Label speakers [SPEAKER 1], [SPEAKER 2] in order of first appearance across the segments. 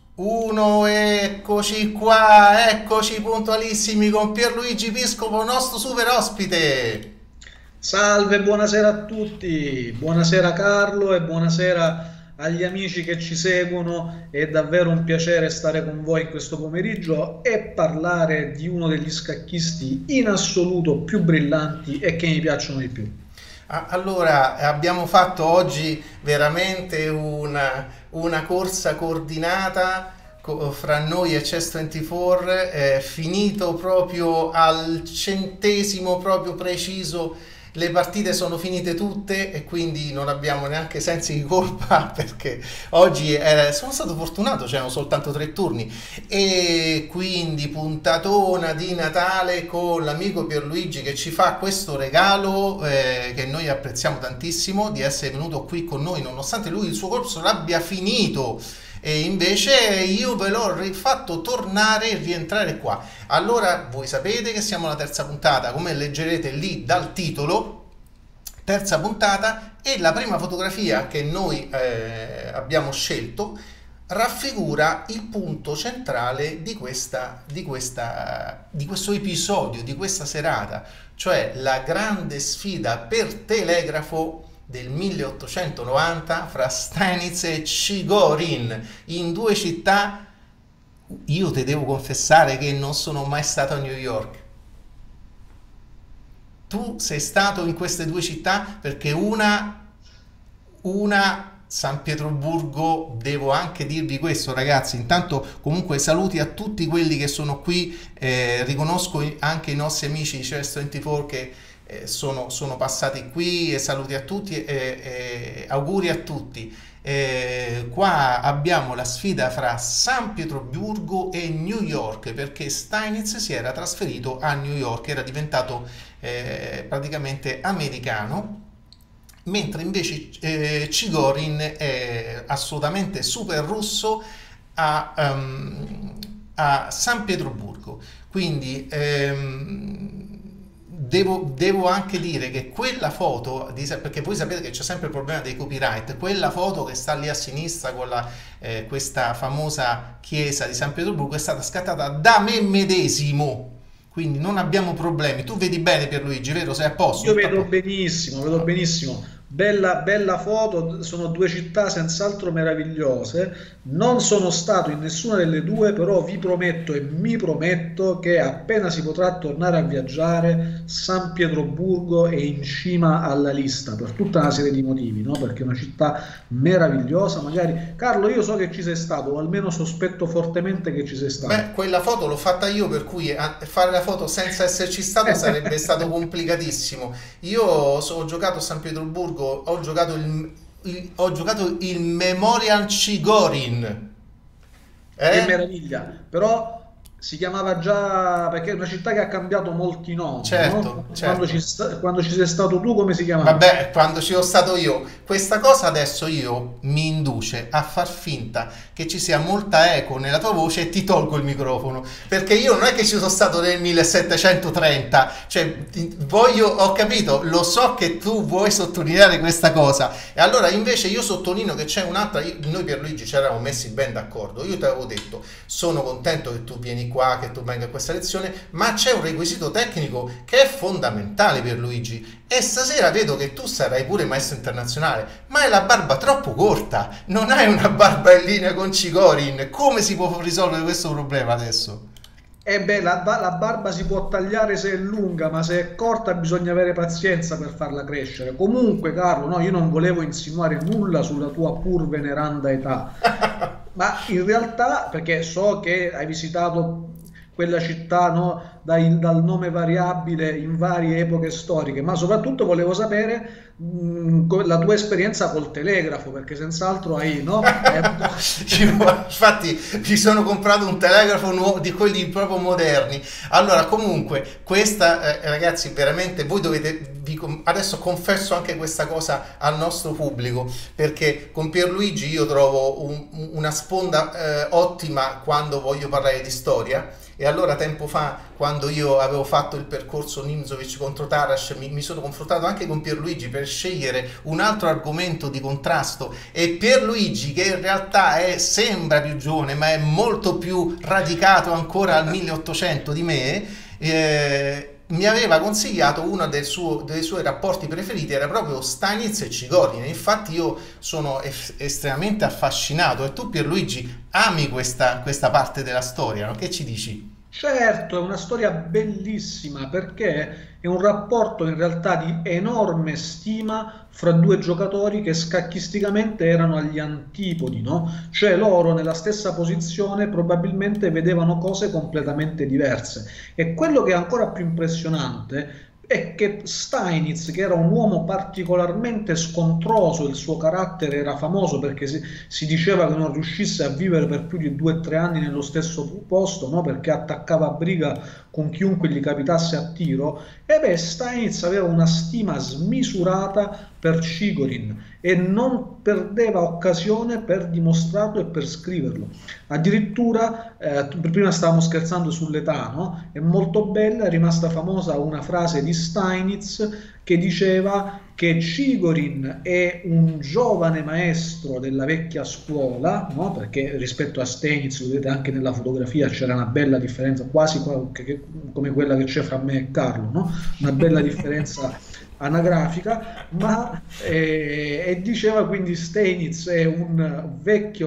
[SPEAKER 1] Uno, eccoci qua, eccoci puntualissimi con Pierluigi Piscopo, nostro super ospite.
[SPEAKER 2] Salve, buonasera a tutti, buonasera Carlo e buonasera agli amici che ci seguono. È davvero un piacere stare con voi in questo pomeriggio e parlare di uno degli scacchisti in assoluto più brillanti e che mi piacciono di più.
[SPEAKER 1] Allora, abbiamo fatto oggi veramente una corsa coordinata fra noi e CES24, finito proprio al centesimo proprio preciso. Le partite sono finite tutte e quindi non abbiamo neanche sensi di colpa perché oggi sono stato fortunato, c'erano soltanto 3 turni e quindi puntatona di Natale con l'amico Pierluigi che ci fa questo regalo che noi apprezziamo tantissimo di essere venuto qui con noi nonostante lui il suo corso l'abbia finito e invece io ve l'ho fatto tornare e rientrare qua. Allora voi sapete che siamo alla terza puntata, come leggerete lì dal titolo, terza puntata, e la prima fotografia che noi abbiamo scelto raffigura il punto centrale di questo episodio, di questa serata, cioè la grande sfida per telegrafo del 1890 fra Steinitz e Chigorin in due città. Io ti devo confessare che non sono mai stato a New York. Tu sei stato in queste due città perché una San Pietroburgo, devo anche dirvi questo ragazzi, intanto comunque saluti a tutti quelli che sono qui, riconosco anche i nostri amici di CS24 che sono passati qui e saluti a tutti e auguri a tutti. Qua abbiamo la sfida fra San Pietroburgo e New York perché Steinitz si era trasferito a New York, era diventato praticamente americano, mentre invece Chigorin è assolutamente super russo a San Pietroburgo. Quindi devo anche dire che quella foto, perché voi sapete che c'è sempre il problema dei copyright, quella foto che sta lì a sinistra con questa famosa chiesa di San Pietroburgo è stata scattata da me medesimo, quindi non abbiamo problemi. Tu vedi bene Pierluigi, vero? Sei a posto?
[SPEAKER 2] Io
[SPEAKER 1] Tutto a
[SPEAKER 2] vedo
[SPEAKER 1] posto?
[SPEAKER 2] benissimo, vedo benissimo. Bella, bella foto, sono due città senz'altro meravigliose. Non sono stato in nessuna delle due, però vi prometto e mi prometto che appena si potrà tornare a viaggiare, San Pietroburgo è in cima alla lista per tutta una serie di motivi, no? Perché è una città meravigliosa. Magari, Carlo, io so che ci sei stato, o almeno sospetto fortemente che ci sei
[SPEAKER 1] Beh,
[SPEAKER 2] stato.
[SPEAKER 1] quella foto l'ho fatta io, per cui fare la foto senza esserci stato sarebbe stato complicatissimo. Io ho giocato a San Pietroburgo, ho giocato il Memorial Chigorin.
[SPEAKER 2] Che
[SPEAKER 1] Eh?
[SPEAKER 2] meraviglia, però si chiamava già, perché è una città che ha cambiato molti nomi, no?
[SPEAKER 1] Certo,
[SPEAKER 2] Quando
[SPEAKER 1] certo.
[SPEAKER 2] quando ci sei stato tu, come si chiamava?
[SPEAKER 1] Vabbè, quando ci sono stato io, questa cosa adesso io mi induce a far finta che ci sia molta eco nella tua voce e ti tolgo il microfono, perché io non è che ci sono stato nel 1730, cioè ho capito, lo so che tu vuoi sottolineare questa cosa e allora invece io sottolineo che c'è un'altra, noi per Luigi ci eravamo messi ben d'accordo, io ti avevo detto, sono contento che tu vieni qua, che tu venga a questa lezione, ma c'è un requisito tecnico che è fondamentale per Luigi e stasera vedo che tu sarai pure maestro internazionale, ma hai la barba troppo corta, non hai una barba in linea con Cigorin. Come si può risolvere questo problema adesso?
[SPEAKER 2] E beh, la barba si può tagliare se è lunga, ma se è corta bisogna avere pazienza per farla crescere. Comunque, Carlo, no, io non volevo insinuare nulla sulla tua pur veneranda età, ma in realtà, perché so che hai visitato quella città, no, dal nome variabile in varie epoche storiche, ma soprattutto volevo sapere la tua esperienza col telegrafo, perché senz'altro no, hai avuto...
[SPEAKER 1] Infatti mi sono comprato un telegrafo nuovo di quelli proprio moderni. Allora, comunque, questa ragazzi, veramente voi dovete adesso confesso anche questa cosa al nostro pubblico, perché con Pierluigi io trovo una sponda ottima quando voglio parlare di storia. E allora tempo fa, quando io avevo fatto il percorso Nimzowitsch contro Tarrasch, mi sono confrontato anche con Pierluigi per scegliere un altro argomento di contrasto, e Pierluigi, che in realtà sembra più giovane ma è molto più radicato ancora al 1800 di me, mi aveva consigliato uno dei suoi rapporti preferiti, era proprio Steinitz e Chigorin. Infatti io sono estremamente affascinato, e tu Pierluigi ami questa parte della storia, no? Che ci dici?
[SPEAKER 2] Certo, è una storia bellissima perché è un rapporto in realtà di enorme stima fra due giocatori che scacchisticamente erano agli antipodi, no? Cioè loro nella stessa posizione probabilmente vedevano cose completamente diverse. E quello che è ancora più impressionante è che Steinitz, che era un uomo particolarmente scontroso, il suo carattere era famoso perché si diceva che non riuscisse a vivere per più di 2 o 3 anni nello stesso posto, no? Perché attaccava a briga con chiunque gli capitasse a tiro, e beh, Steinitz aveva una stima smisurata per Chigorin e non perdeva occasione per dimostrarlo e per scriverlo. Addirittura, prima stavamo scherzando sull'età, no? È molto bella, è rimasta famosa una frase di Steinitz che diceva che Chigorin è un giovane maestro della vecchia scuola, no? Perché rispetto a Steinitz, lo vedete anche nella fotografia, c'era una bella differenza, quasi come quella che c'è fra me e Carlo, no? Una bella differenza anagrafica, ma e diceva quindi Steinitz è un vecchio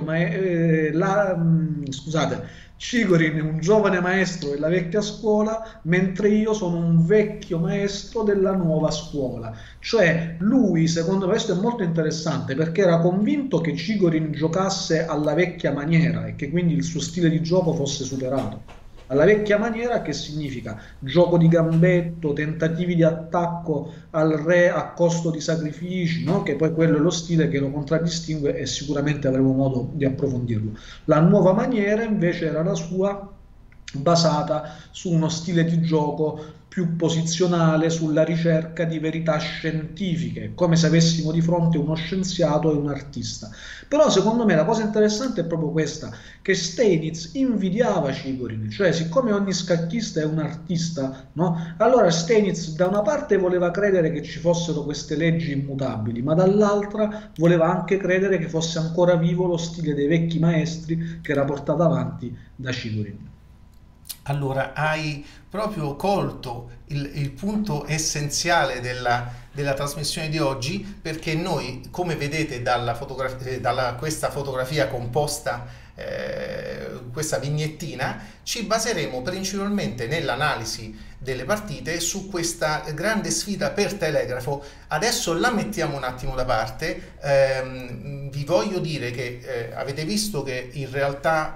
[SPEAKER 2] scusate, Chigorin è un giovane maestro della vecchia scuola, mentre io sono un vecchio maestro della nuova scuola. Cioè lui, secondo me, questo è molto interessante perché era convinto che Chigorin giocasse alla vecchia maniera e che quindi il suo stile di gioco fosse superato. Alla vecchia maniera, che significa gioco di gambetto, tentativi di attacco al re a costo di sacrifici, no? Che poi quello è lo stile che lo contraddistingue e sicuramente avremo modo di approfondirlo. La nuova maniera invece era la sua, basata su uno stile di gioco più posizionale, sulla ricerca di verità scientifiche, come se avessimo di fronte uno scienziato e un artista. Però secondo me la cosa interessante è proprio questa, che Steinitz invidiava Chigorin, cioè siccome ogni scacchista è un artista, no? Allora Steinitz da una parte voleva credere che ci fossero queste leggi immutabili, ma dall'altra voleva anche credere che fosse ancora vivo lo stile dei vecchi maestri che era portato avanti da Chigorin.
[SPEAKER 1] Allora, hai proprio colto il punto essenziale della trasmissione di oggi, perché noi, come vedete dalla questa fotografia composta, questa vignettina, ci baseremo principalmente nell'analisi delle partite su questa grande sfida per telegrafo. Adesso la mettiamo un attimo da parte. Vi voglio dire che avete visto che in realtà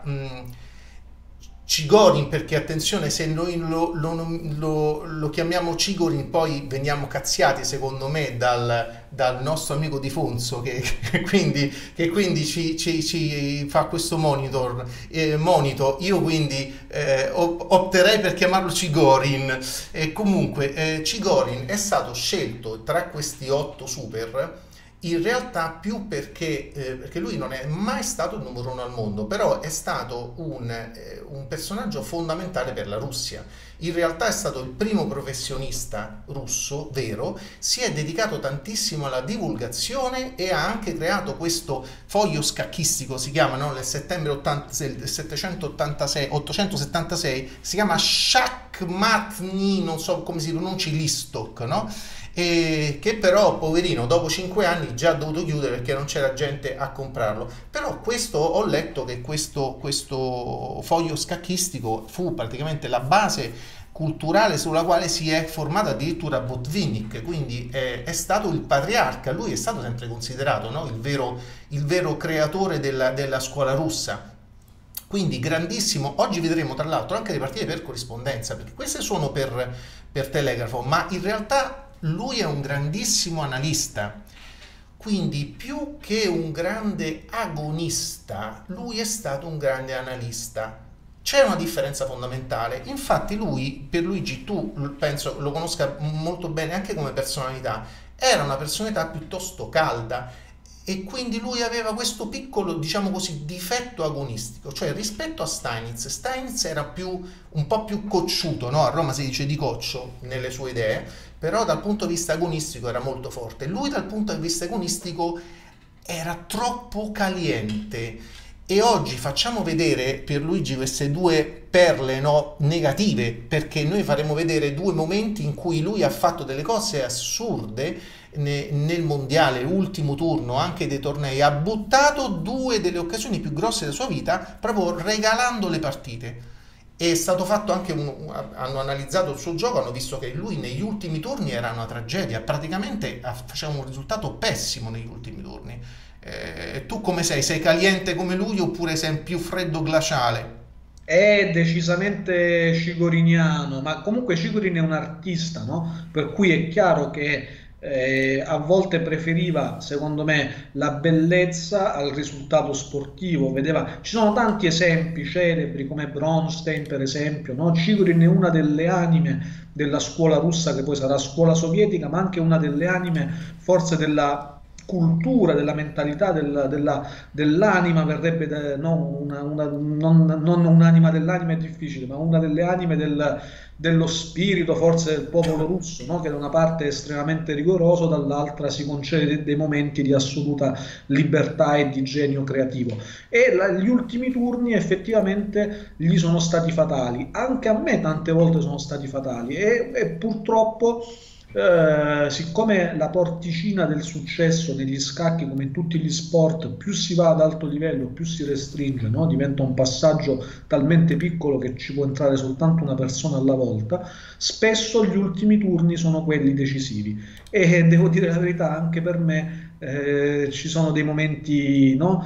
[SPEAKER 1] Chigorin, perché attenzione, se noi lo chiamiamo Chigorin poi veniamo cazziati secondo me dal nostro amico Di Fonso che quindi ci fa questo monito. Io quindi opterei per chiamarlo Chigorin. E comunque Chigorin è stato scelto tra questi 8 super in realtà più perché lui non è mai stato il numero 1 al mondo, però è stato un personaggio fondamentale per la Russia. In realtà è stato il primo professionista russo vero, si è dedicato tantissimo alla divulgazione e ha anche creato questo foglio scacchistico, si chiama, no? Nel settembre 876, si chiama Shachmatny, non so come si pronunci, Listok, no? E che però, poverino, dopo 5 anni già ha dovuto chiudere perché non c'era gente a comprarlo. Però ho letto che questo foglio scacchistico fu praticamente la base culturale sulla quale si è formato addirittura Botvinnik, quindi è stato il patriarca, lui è stato sempre considerato, no? il vero creatore della scuola russa. Quindi grandissimo. Oggi vedremo tra l'altro anche le partite per corrispondenza, perché queste sono per telegrafo, ma in realtà lui è un grandissimo analista, quindi più che un grande agonista, lui è stato un grande analista. C'è una differenza fondamentale, infatti Pierluigi, tu penso lo conosca molto bene anche come personalità, era una personalità piuttosto calda, e quindi lui aveva questo piccolo, diciamo così, difetto agonistico, cioè rispetto a Steinitz era un po' più cocciuto, no? A Roma si dice di coccio nelle sue idee, però dal punto di vista agonistico era molto forte. Lui dal punto di vista agonistico era troppo caliente. E oggi facciamo vedere, Pierluigi, queste due perle, no, negative, perché noi faremo vedere due momenti in cui lui ha fatto delle cose assurde nel mondiale, ultimo turno anche dei tornei, ha buttato due delle occasioni più grosse della sua vita proprio regalando le partite. È stato fatto anche hanno analizzato il suo gioco, hanno visto che lui negli ultimi turni era una tragedia, praticamente faceva un risultato pessimo negli ultimi turni. Tu come sei? Sei caliente come lui oppure sei più freddo glaciale?
[SPEAKER 2] È decisamente cigoriniano, ma comunque Cigorin è un artista, no? Per cui è chiaro che a volte preferiva, secondo me, la bellezza al risultato sportivo. Ci sono tanti esempi celebri come Bronstein, per esempio, no? Cigorin è una delle anime della scuola russa, che poi sarà scuola sovietica, ma anche una delle anime forse della cultura, della mentalità, dell'anima, verrebbe non un'anima dell'anima è difficile, ma una delle anime dello spirito forse del popolo russo, no? Che da una parte è estremamente rigoroso, dall'altra si concede dei momenti di assoluta libertà e di genio creativo. E gli ultimi turni effettivamente gli sono stati fatali, anche a me tante volte sono stati fatali e purtroppo siccome la porticina del successo negli scacchi, come in tutti gli sport, più si va ad alto livello, più si restringe, no? Diventa un passaggio talmente piccolo che ci può entrare soltanto una persona alla volta. Spesso gli ultimi turni sono quelli decisivi e devo dire la verità, anche per me ci sono dei momenti, no?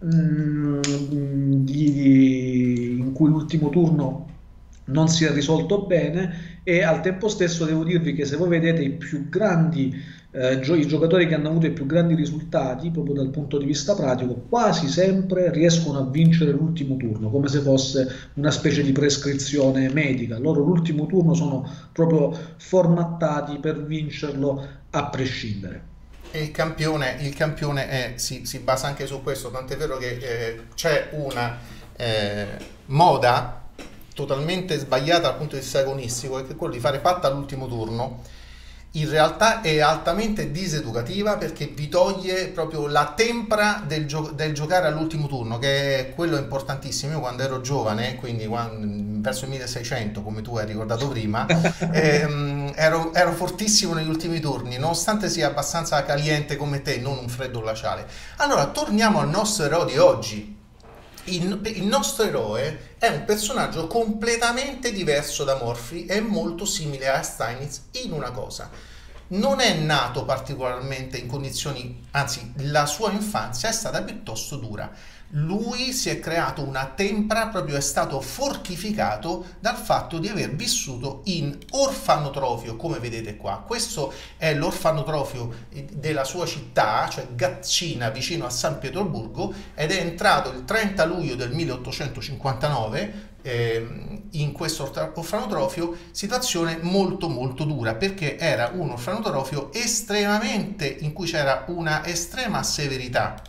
[SPEAKER 2] In cui l'ultimo turno non si è risolto bene, e al tempo stesso devo dirvi che se voi vedete i più grandi i giocatori che hanno avuto i più grandi risultati proprio dal punto di vista pratico, quasi sempre riescono a vincere l'ultimo turno, come se fosse una specie di prescrizione medica. Loro l'ultimo turno sono proprio formattati per vincerlo a prescindere.
[SPEAKER 1] E il campione si basa anche su questo, tant'è vero che c'è una moda totalmente sbagliata dal punto di vista agonistico, che è quello di fare patta all'ultimo turno. In realtà è altamente diseducativa, perché vi toglie proprio la tempra del giocare all'ultimo turno, che è quello importantissimo. Io quando ero giovane, quindi verso il 1600, come tu hai ricordato prima, ero fortissimo negli ultimi turni, nonostante sia abbastanza caliente come te, non un freddo glaciale. Allora, torniamo al nostro eroe di oggi. Il nostro eroe è un personaggio completamente diverso da Morphy, è molto simile a Steinitz in una cosa: non è nato particolarmente in condizioni, anzi la sua infanzia è stata piuttosto dura. Lui si è creato una tempra, proprio è stato fortificato dal fatto di aver vissuto in orfanotrofio, come vedete qua. Questo è l'orfanotrofio della sua città, cioè Gazzina, vicino a San Pietroburgo, ed è entrato il 30 luglio del 1859 in questo orfanotrofio. Situazione molto molto dura, perché era un orfanotrofio estremamente, in cui c'era una estrema severità.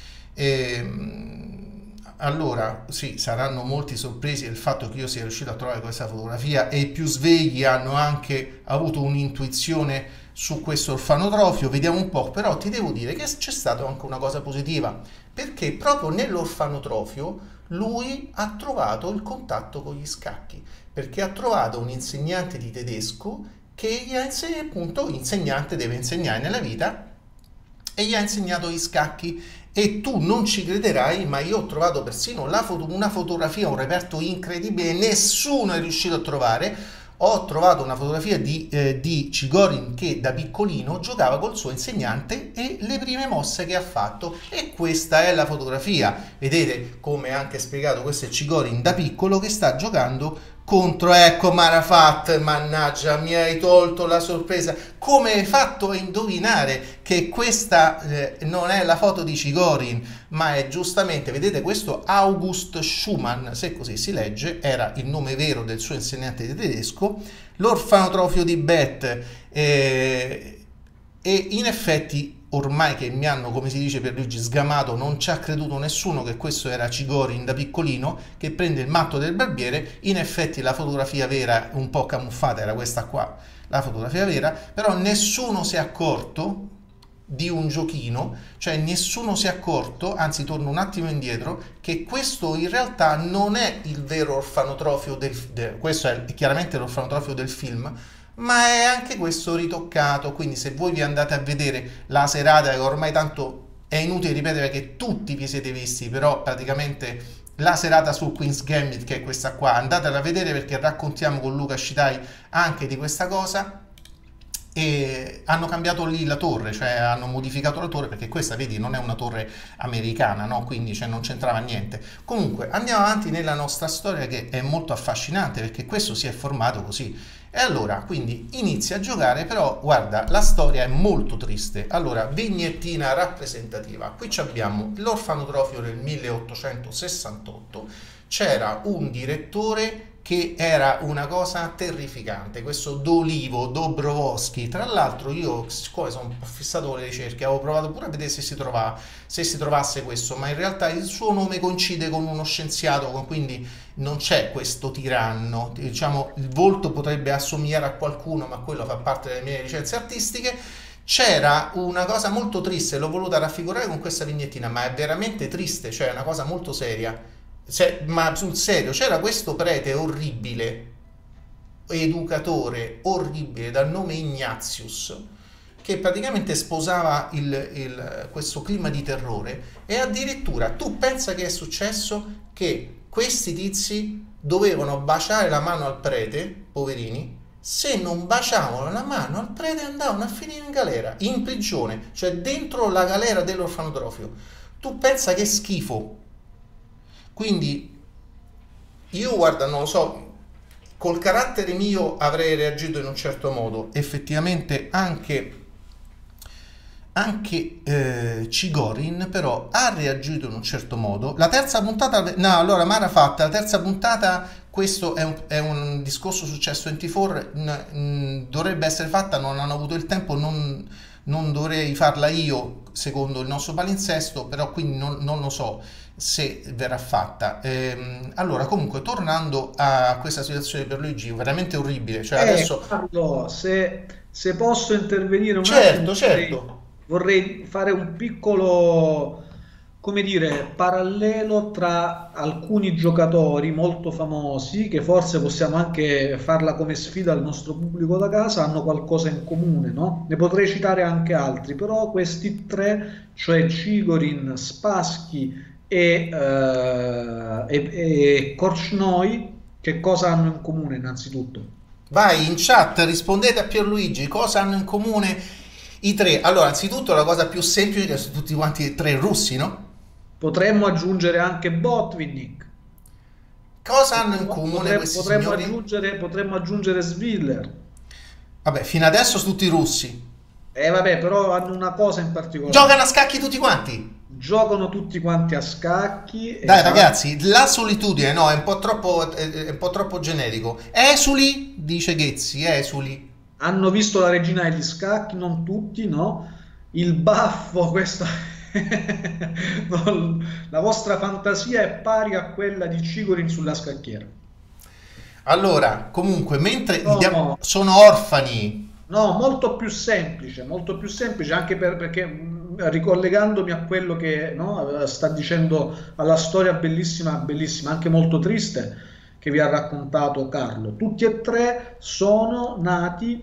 [SPEAKER 1] Allora, sì, saranno molti sorpresi del fatto che io sia riuscito a trovare questa fotografia, e i più svegli hanno anche avuto un'intuizione su questo orfanotrofio. Vediamo un po', però ti devo dire che c'è stata anche una cosa positiva, perché proprio nell'orfanotrofio lui ha trovato il contatto con gli scacchi, perché ha trovato un insegnante di tedesco che gli ha insegnato, appunto, l'insegnante deve insegnare nella vita, e gli ha insegnato gli scacchi. E tu non ci crederai, ma io ho trovato persino una fotografia, un reperto incredibile, nessuno è riuscito a trovare. Ho trovato una fotografia di Cigorin che da piccolino giocava col suo insegnante, e le prime mosse che ha fatto, e questa è la fotografia. Vedete, come anche spiegato, questo è Cigorin da piccolo che sta giocando contro, ecco, Marafat. Mannaggia, mi hai tolto la sorpresa. Come hai fatto a indovinare che questa non è la foto di Cigorin, ma è giustamente, vedete, questo August Schumann, se così si legge, era il nome vero del suo insegnante di tedesco. L'orfanotrofio di Beth, e in effetti ormai che mi hanno, come si dice per Luigi, sgamato, non ci ha creduto nessuno che questo era Cigorin da piccolino, che prende il matto del barbiere. In effetti la fotografia vera, un po' camuffata, era questa qua, la fotografia vera, però nessuno si è accorto di un giochino, cioè nessuno si è accorto, anzi torno un attimo indietro, che questo in realtà non è il vero orfanotrofio questo è chiaramente l'orfanotrofio del film, ma è anche questo ritoccato. Quindi se voi vi andate a vedere la serata, che ormai tanto è inutile ripetere che tutti vi siete visti, però praticamente la serata su Queen's Gambit, che è questa qua, andatela a vedere perché raccontiamo con Luca Scitai anche di questa cosa. E hanno cambiato lì la torre, cioè hanno modificato la torre, perché questa, vedi, non è una torre americana, no? Quindi cioè, non c'entrava niente. Comunque andiamo avanti nella nostra storia, che è molto affascinante perché questo si è formato così. E allora quindi inizia a giocare, però guarda, la storia è molto triste. Allora, vignettina rappresentativa, qui abbiamo l'orfanotrofio del 1868. C'era un direttore che era una cosa terrificante, questo D'Olivo, Dobrovolsky. Tra l'altro io, siccome sono un po' fissato con le ricerche, avevo provato pure a vedere se si trovasse questo, ma in realtà il suo nome coincide con uno scienziato, quindi non c'è questo tiranno. Diciamo, il volto potrebbe assomigliare a qualcuno, ma quello fa parte delle mie licenze artistiche. C'era una cosa molto triste, l'ho voluta raffigurare con questa vignettina, ma è veramente triste, cioè è una cosa molto seria. Ma sul serio, c'era questo prete orribile, educatore orribile, dal nome Ignatius, che praticamente sposava questo clima di terrore. E addirittura tu pensa che è successo che questi tizi dovevano baciare la mano al prete, poverini. Se non baciavano la mano al prete andavano a finire in galera, in prigione, cioè dentro la galera dell'orfanotrofio. Tu pensa che schifo. Quindi io, guarda, non lo so, col carattere mio avrei reagito in un certo modo. Effettivamente anche Cigorin però ha reagito in un certo modo. La terza puntata, no, allora Mara fatta, la terza puntata, questo è un discorso successo 24, dovrebbe essere fatta, non hanno avuto il tempo, non dovrei farla io secondo il nostro palinsesto, però quindi non lo so se verrà fatta. Allora, comunque, tornando a questa situazione per Luigi, veramente orribile, cioè adesso...
[SPEAKER 2] Carlo, se posso intervenire un
[SPEAKER 1] Certo,
[SPEAKER 2] attimo,
[SPEAKER 1] certo.
[SPEAKER 2] vorrei fare un piccolo, come dire, parallelo tra alcuni giocatori molto famosi, che forse possiamo anche farla come sfida al nostro pubblico da casa, hanno qualcosa in comune, no? Ne potrei citare anche altri, però questi tre, cioè Cigorin, Spassky e Korchnoi, che cosa hanno in comune innanzitutto?
[SPEAKER 1] Vai in chat, rispondete a Pierluigi, cosa hanno in comune i tre? Allora, anzitutto la cosa più semplice, che sono tutti quanti e tre russi, no?
[SPEAKER 2] Potremmo aggiungere anche Botvinnik.
[SPEAKER 1] Cosa hanno in comune questi signori?
[SPEAKER 2] Potremmo aggiungere Sviller.
[SPEAKER 1] Vabbè, fino adesso sono tutti russi.
[SPEAKER 2] Vabbè, però hanno una cosa in particolare.
[SPEAKER 1] Giocano a scacchi tutti quanti.
[SPEAKER 2] Giocano tutti quanti a scacchi.
[SPEAKER 1] Dai, ragazzi, la solitudine, no, è un po' troppo generico. Esuli, dice Ghezzi, esuli.
[SPEAKER 2] Hanno visto La regina degli scacchi, non tutti, no? Il baffo, questo... La vostra fantasia è pari a quella di Cigorin sulla scacchiera.
[SPEAKER 1] Allora, comunque, mentre
[SPEAKER 2] No,
[SPEAKER 1] sono orfani.
[SPEAKER 2] no, molto più semplice, anche perché ricollegandomi a quello che, no, sta dicendo, alla storia bellissima, bellissima, anche molto triste, che vi ha raccontato Carlo. Tutti e tre sono nati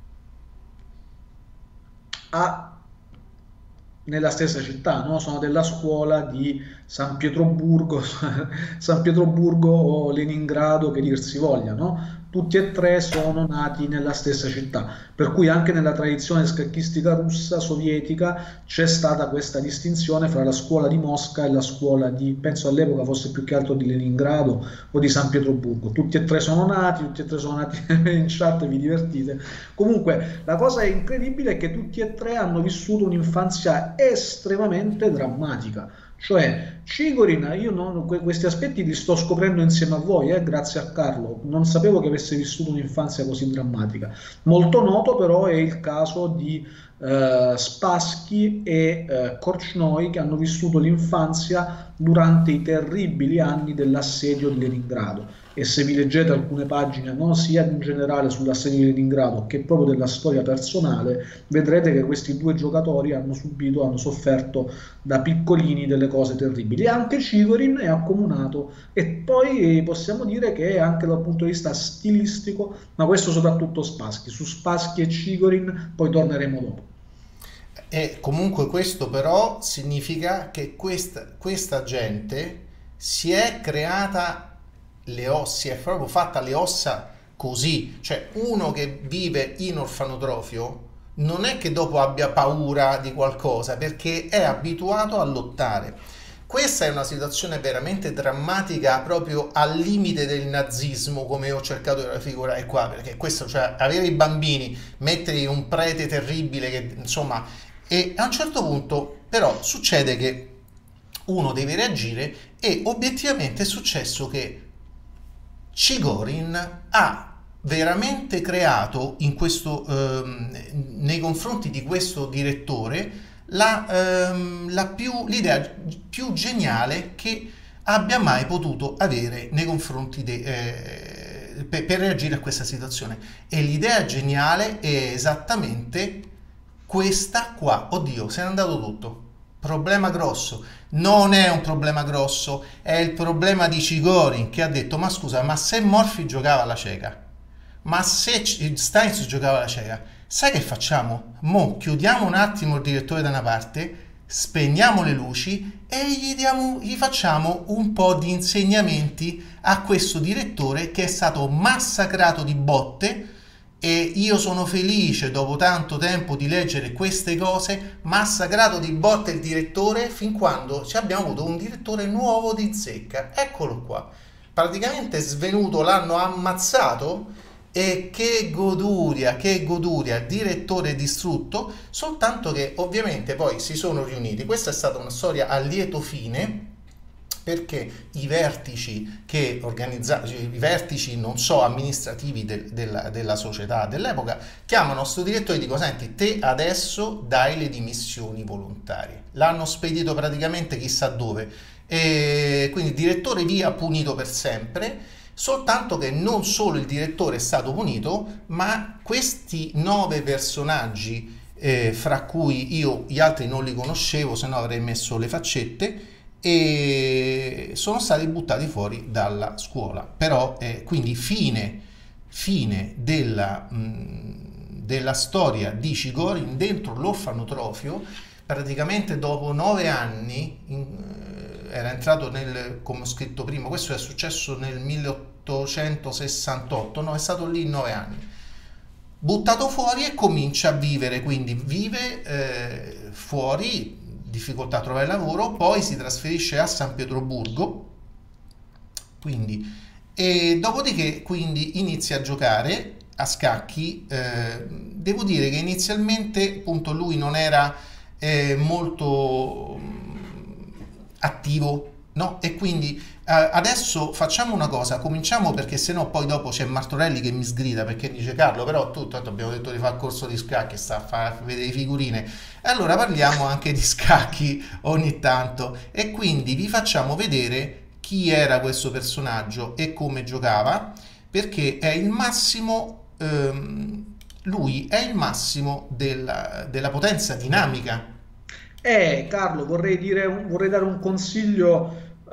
[SPEAKER 2] nella stessa città, no? Sono della scuola di San Pietroburgo, San Pietroburgo o Leningrado, che dir si voglia, no? Tutti e tre sono nati nella stessa città, per cui anche nella tradizione scacchistica russa, sovietica, c'è stata questa distinzione fra la scuola di Mosca e la scuola di, penso all'epoca fosse più che altro di Leningrado o di San Pietroburgo. Tutti e tre sono nati in chat, vi divertite. Comunque, la cosa incredibile è che tutti e tre hanno vissuto un'infanzia estremamente drammatica. Cioè, Cigorin, io questi aspetti li sto scoprendo insieme a voi, grazie a Carlo. Non sapevo che avesse vissuto un'infanzia così drammatica. Molto noto però è il caso di Spassky e Korchnoi, che hanno vissuto l'infanzia durante i terribili anni dell'assedio di Leningrado. E se vi leggete alcune pagine, no, sia in generale sull'assedio di Leningrado che proprio della storia personale, vedrete che questi due giocatori hanno subito, hanno sofferto da piccolini delle cose terribili. E anche Cigorin è accomunato, e poi possiamo dire che anche dal punto di vista stilistico, ma questo soprattutto Spassky. Su Spassky e Cigorin poi torneremo dopo.
[SPEAKER 1] E comunque questo però significa che questa gente si è creata le ossa, si è proprio fatta le ossa così. Cioè uno che vive in orfanotrofio non è che dopo abbia paura di qualcosa, perché è abituato a lottare. Questa è una situazione veramente drammatica, proprio al limite del nazismo, come ho cercato di raffigurare qua, perché questo, cioè avere i bambini, mettergli un prete terribile che insomma, e a un certo punto però succede che uno deve reagire, e obiettivamente è successo che Chigorin ha veramente creato nei confronti di questo direttore l'idea più geniale che abbia mai potuto avere nei confronti per reagire a questa situazione. E l'idea geniale è esattamente questa qua. Oddio, se n'è andato tutto. Problema grosso. Non è un problema grosso, è il problema di Chigorin, che ha detto: ma scusa, ma se Morphy giocava alla cieca, ma se Steins giocava alla cieca, sai che facciamo? Mo chiudiamo un attimo il direttore da una parte, spegniamo le luci e gli facciamo un po' di insegnamenti a questo direttore che è stato massacrato di botte. E io sono felice dopo tanto tempo di leggere queste cose. Massacrato di botte il direttore, fin quando ci abbiamo avuto un direttore nuovo di zecca. Eccolo qua, praticamente svenuto, l'hanno ammazzato. E che goduria, direttore distrutto. Soltanto che ovviamente poi si sono riuniti. Questa è stata una storia a lieto fine, perché i vertici non so, amministrativi della società dell'epoca chiamano sto direttore e dicono: senti, te adesso dai le dimissioni volontarie. L'hanno spedito praticamente chissà dove, e quindi il direttore via, punito per sempre. Soltanto che non solo il direttore è stato punito, ma questi 9 personaggi, fra cui io gli altri non li conoscevo, se no avrei messo le faccette, e sono stati buttati fuori dalla scuola. Però quindi fine della storia di Chigorin dentro l'orfanotrofio. Praticamente dopo 9 anni era entrato come ho scritto prima, questo è successo nel 1868, no, è stato lì 9 anni, buttato fuori e comincia a vivere. Quindi vive fuori, difficoltà a trovare lavoro, poi si trasferisce a San Pietroburgo, quindi, e dopodiché quindi inizia a giocare a scacchi. Devo dire che inizialmente appunto lui non era molto attivo, no? E quindi adesso facciamo una cosa, cominciamo, perché sennò poi dopo c'è Martorelli che mi sgrida, perché dice: Carlo, però tu tanto abbiamo detto di fare il corso di scacchi, sta a far vedere figurine, e allora parliamo anche di scacchi ogni tanto, e quindi vi facciamo vedere chi era questo personaggio e come giocava, perché è il massimo, lui è il massimo della potenza dinamica.
[SPEAKER 2] Carlo, vorrei dare un consiglio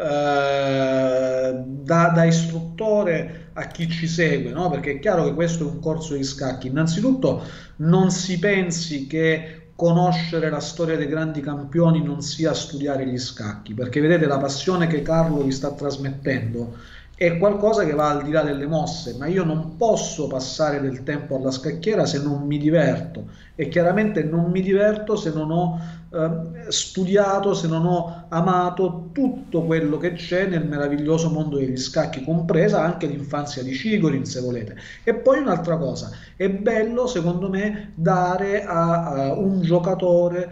[SPEAKER 2] da istruttore a chi ci segue, no? Perché è chiaro che questo è un corso di scacchi. Innanzitutto, non si pensi che conoscere la storia dei grandi campioni non sia studiare gli scacchi, perché vedete la passione che Carlo vi sta trasmettendo è qualcosa che va al di là delle mosse, ma io non posso passare del tempo alla scacchiera se non mi diverto, e chiaramente non mi diverto se non ho studiato, se non ho amato tutto quello che c'è nel meraviglioso mondo degli scacchi, compresa anche l'infanzia di Chigorin, se volete. E poi un'altra cosa, è bello secondo me dare a un giocatore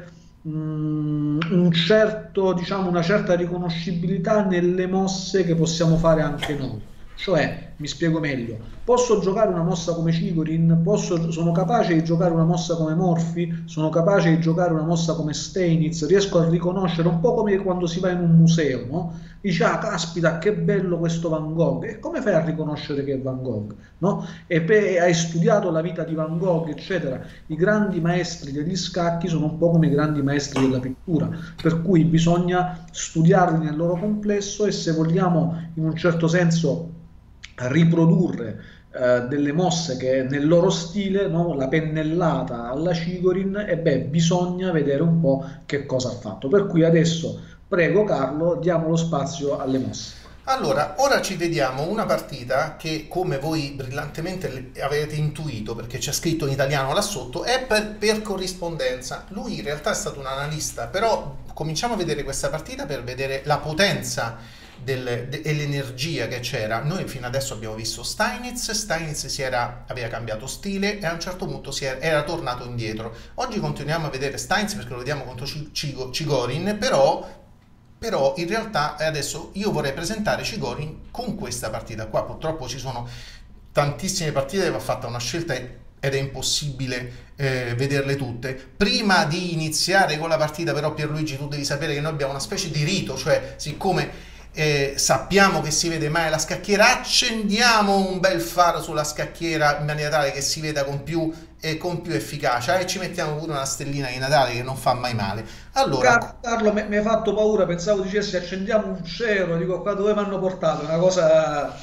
[SPEAKER 2] un certo, diciamo, una certa riconoscibilità nelle mosse che possiamo fare anche noi. Cioè, mi spiego meglio, posso giocare una mossa come Chigorin, sono capace di giocare una mossa come Morphy, sono capace di giocare una mossa come Steinitz, riesco a riconoscere un po' come quando si va in un museo, no? Dici, ah, caspita, che bello questo Van Gogh. E come fai a riconoscere che è Van Gogh? No? Hai studiato la vita di Van Gogh, eccetera. I grandi maestri degli scacchi sono un po' come i grandi maestri della pittura, per cui bisogna studiarli nel loro complesso e se vogliamo in un certo senso riprodurre delle mosse che nel loro stile, no? La pennellata alla Cigorin, e beh, bisogna vedere un po' che cosa ha fatto. Per cui adesso prego Carlo, diamo lo spazio alle mosse.
[SPEAKER 1] Allora, ora ci vediamo una partita che, come voi brillantemente avete intuito, perché c'è scritto in italiano là sotto, è per corrispondenza. Lui in realtà è stato un analista, però cominciamo a vedere questa partita per vedere la potenza e l'energia che c'era. Noi fino adesso abbiamo visto Steinitz aveva cambiato stile e a un certo punto era tornato indietro. Oggi continuiamo a vedere Steinitz perché lo vediamo contro Chigorin, però in realtà adesso io vorrei presentare Cigorin con questa partita qua. Purtroppo ci sono tantissime partite, va fatta una scelta ed è impossibile vederle tutte. Prima di iniziare con la partita però, Pierluigi, tu devi sapere che noi abbiamo una specie di rito, cioè siccome sappiamo che si vede mai la scacchiera, accendiamo un bel faro sulla scacchiera in maniera tale che si veda con più efficacia, e ci mettiamo pure una stellina di Natale che non fa mai male. Allora,
[SPEAKER 2] Carlo, mi hai fatto paura, pensavo dicessi accendiamo un cero, dico qua dove mi hanno portato, una cosa...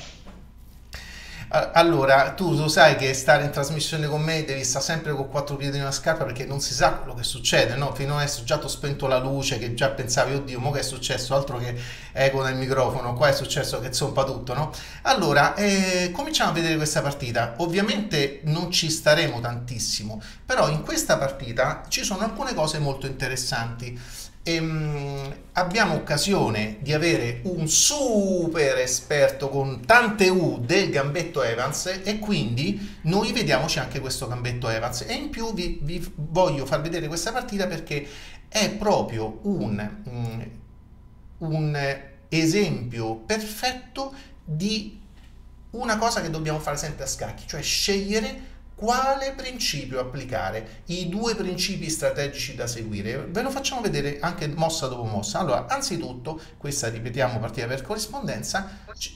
[SPEAKER 1] allora, tu lo sai che stare in trasmissione con me devi stare sempre con quattro piedi in una scarpa perché non si sa quello che succede, no? Fino adesso già ti ho spento la luce, che già pensavi, oddio, mo che è successo? Altro che eco nel microfono, qua è successo che zompa tutto, no? Allora, cominciamo a vedere questa partita. Ovviamente non ci staremo tantissimo, però in questa partita ci sono alcune cose molto interessanti. Abbiamo occasione di avere un super esperto con tante U del gambetto Evans, e quindi noi vediamoci anche questo gambetto Evans, e in più vi voglio far vedere questa partita perché è proprio un esempio perfetto di una cosa che dobbiamo fare sempre a scacchi, cioè scegliere quale principio applicare, i due principi strategici da seguire. Ve lo facciamo vedere anche mossa dopo mossa. Allora, anzitutto, questa ripetiamo partita per corrispondenza.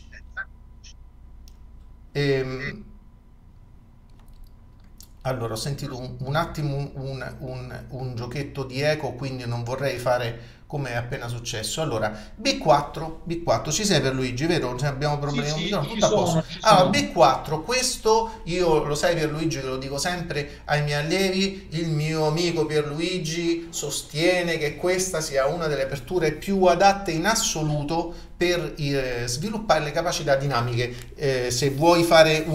[SPEAKER 1] Ehm, allora, ho sentito un attimo un giochetto di eco, quindi non vorrei fare come è appena successo. Allora, B4, ci sei per Luigi, vero? Cioè, abbiamo
[SPEAKER 2] Sì,
[SPEAKER 1] problemi con il
[SPEAKER 2] sì,
[SPEAKER 1] microfono, tutto a posto.
[SPEAKER 2] ci
[SPEAKER 1] Allora,
[SPEAKER 2] sono.
[SPEAKER 1] B4, questo io lo sai Pierluigi che lo dico sempre ai miei allievi, il mio amico Pierluigi sostiene che questa sia una delle aperture più adatte in assoluto per sviluppare le capacità dinamiche. Se vuoi fare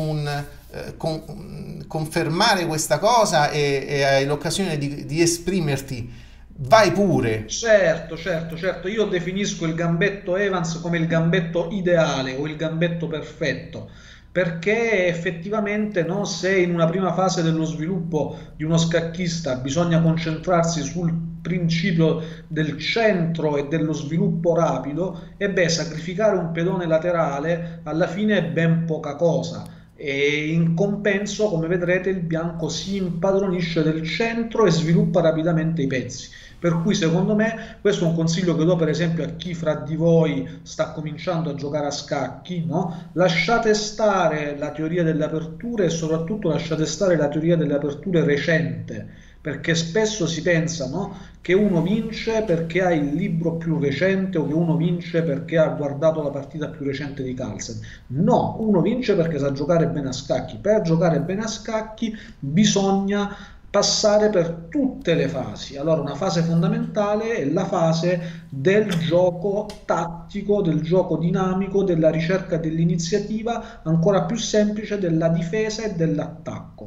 [SPEAKER 1] confermare questa cosa e hai l'occasione di esprimerti, vai pure.
[SPEAKER 2] Certo, certo, certo. Io definisco il gambetto Evans come il gambetto ideale o il gambetto perfetto, perché effettivamente no, se in una prima fase dello sviluppo di uno scacchista bisogna concentrarsi sul principio del centro e dello sviluppo rapido, e beh, sacrificare un pedone laterale alla fine è ben poca cosa. E in compenso, come vedrete, il bianco si impadronisce del centro e sviluppa rapidamente i pezzi. Per cui secondo me questo è un consiglio che do per esempio a chi fra di voi sta cominciando a giocare a scacchi, no? Lasciate stare la teoria delle aperture e soprattutto lasciate stare la teoria delle aperture recente, perché spesso si pensa, no, che uno vince perché ha il libro più recente o che uno vince perché ha guardato la partita più recente di Carlsen. No, uno vince perché sa giocare bene a scacchi. Per giocare bene a scacchi bisogna passare per tutte le fasi. Allora, una fase fondamentale è la fase del gioco tattico, del gioco dinamico, della ricerca dell'iniziativa, ancora più semplice della difesa e dell'attacco.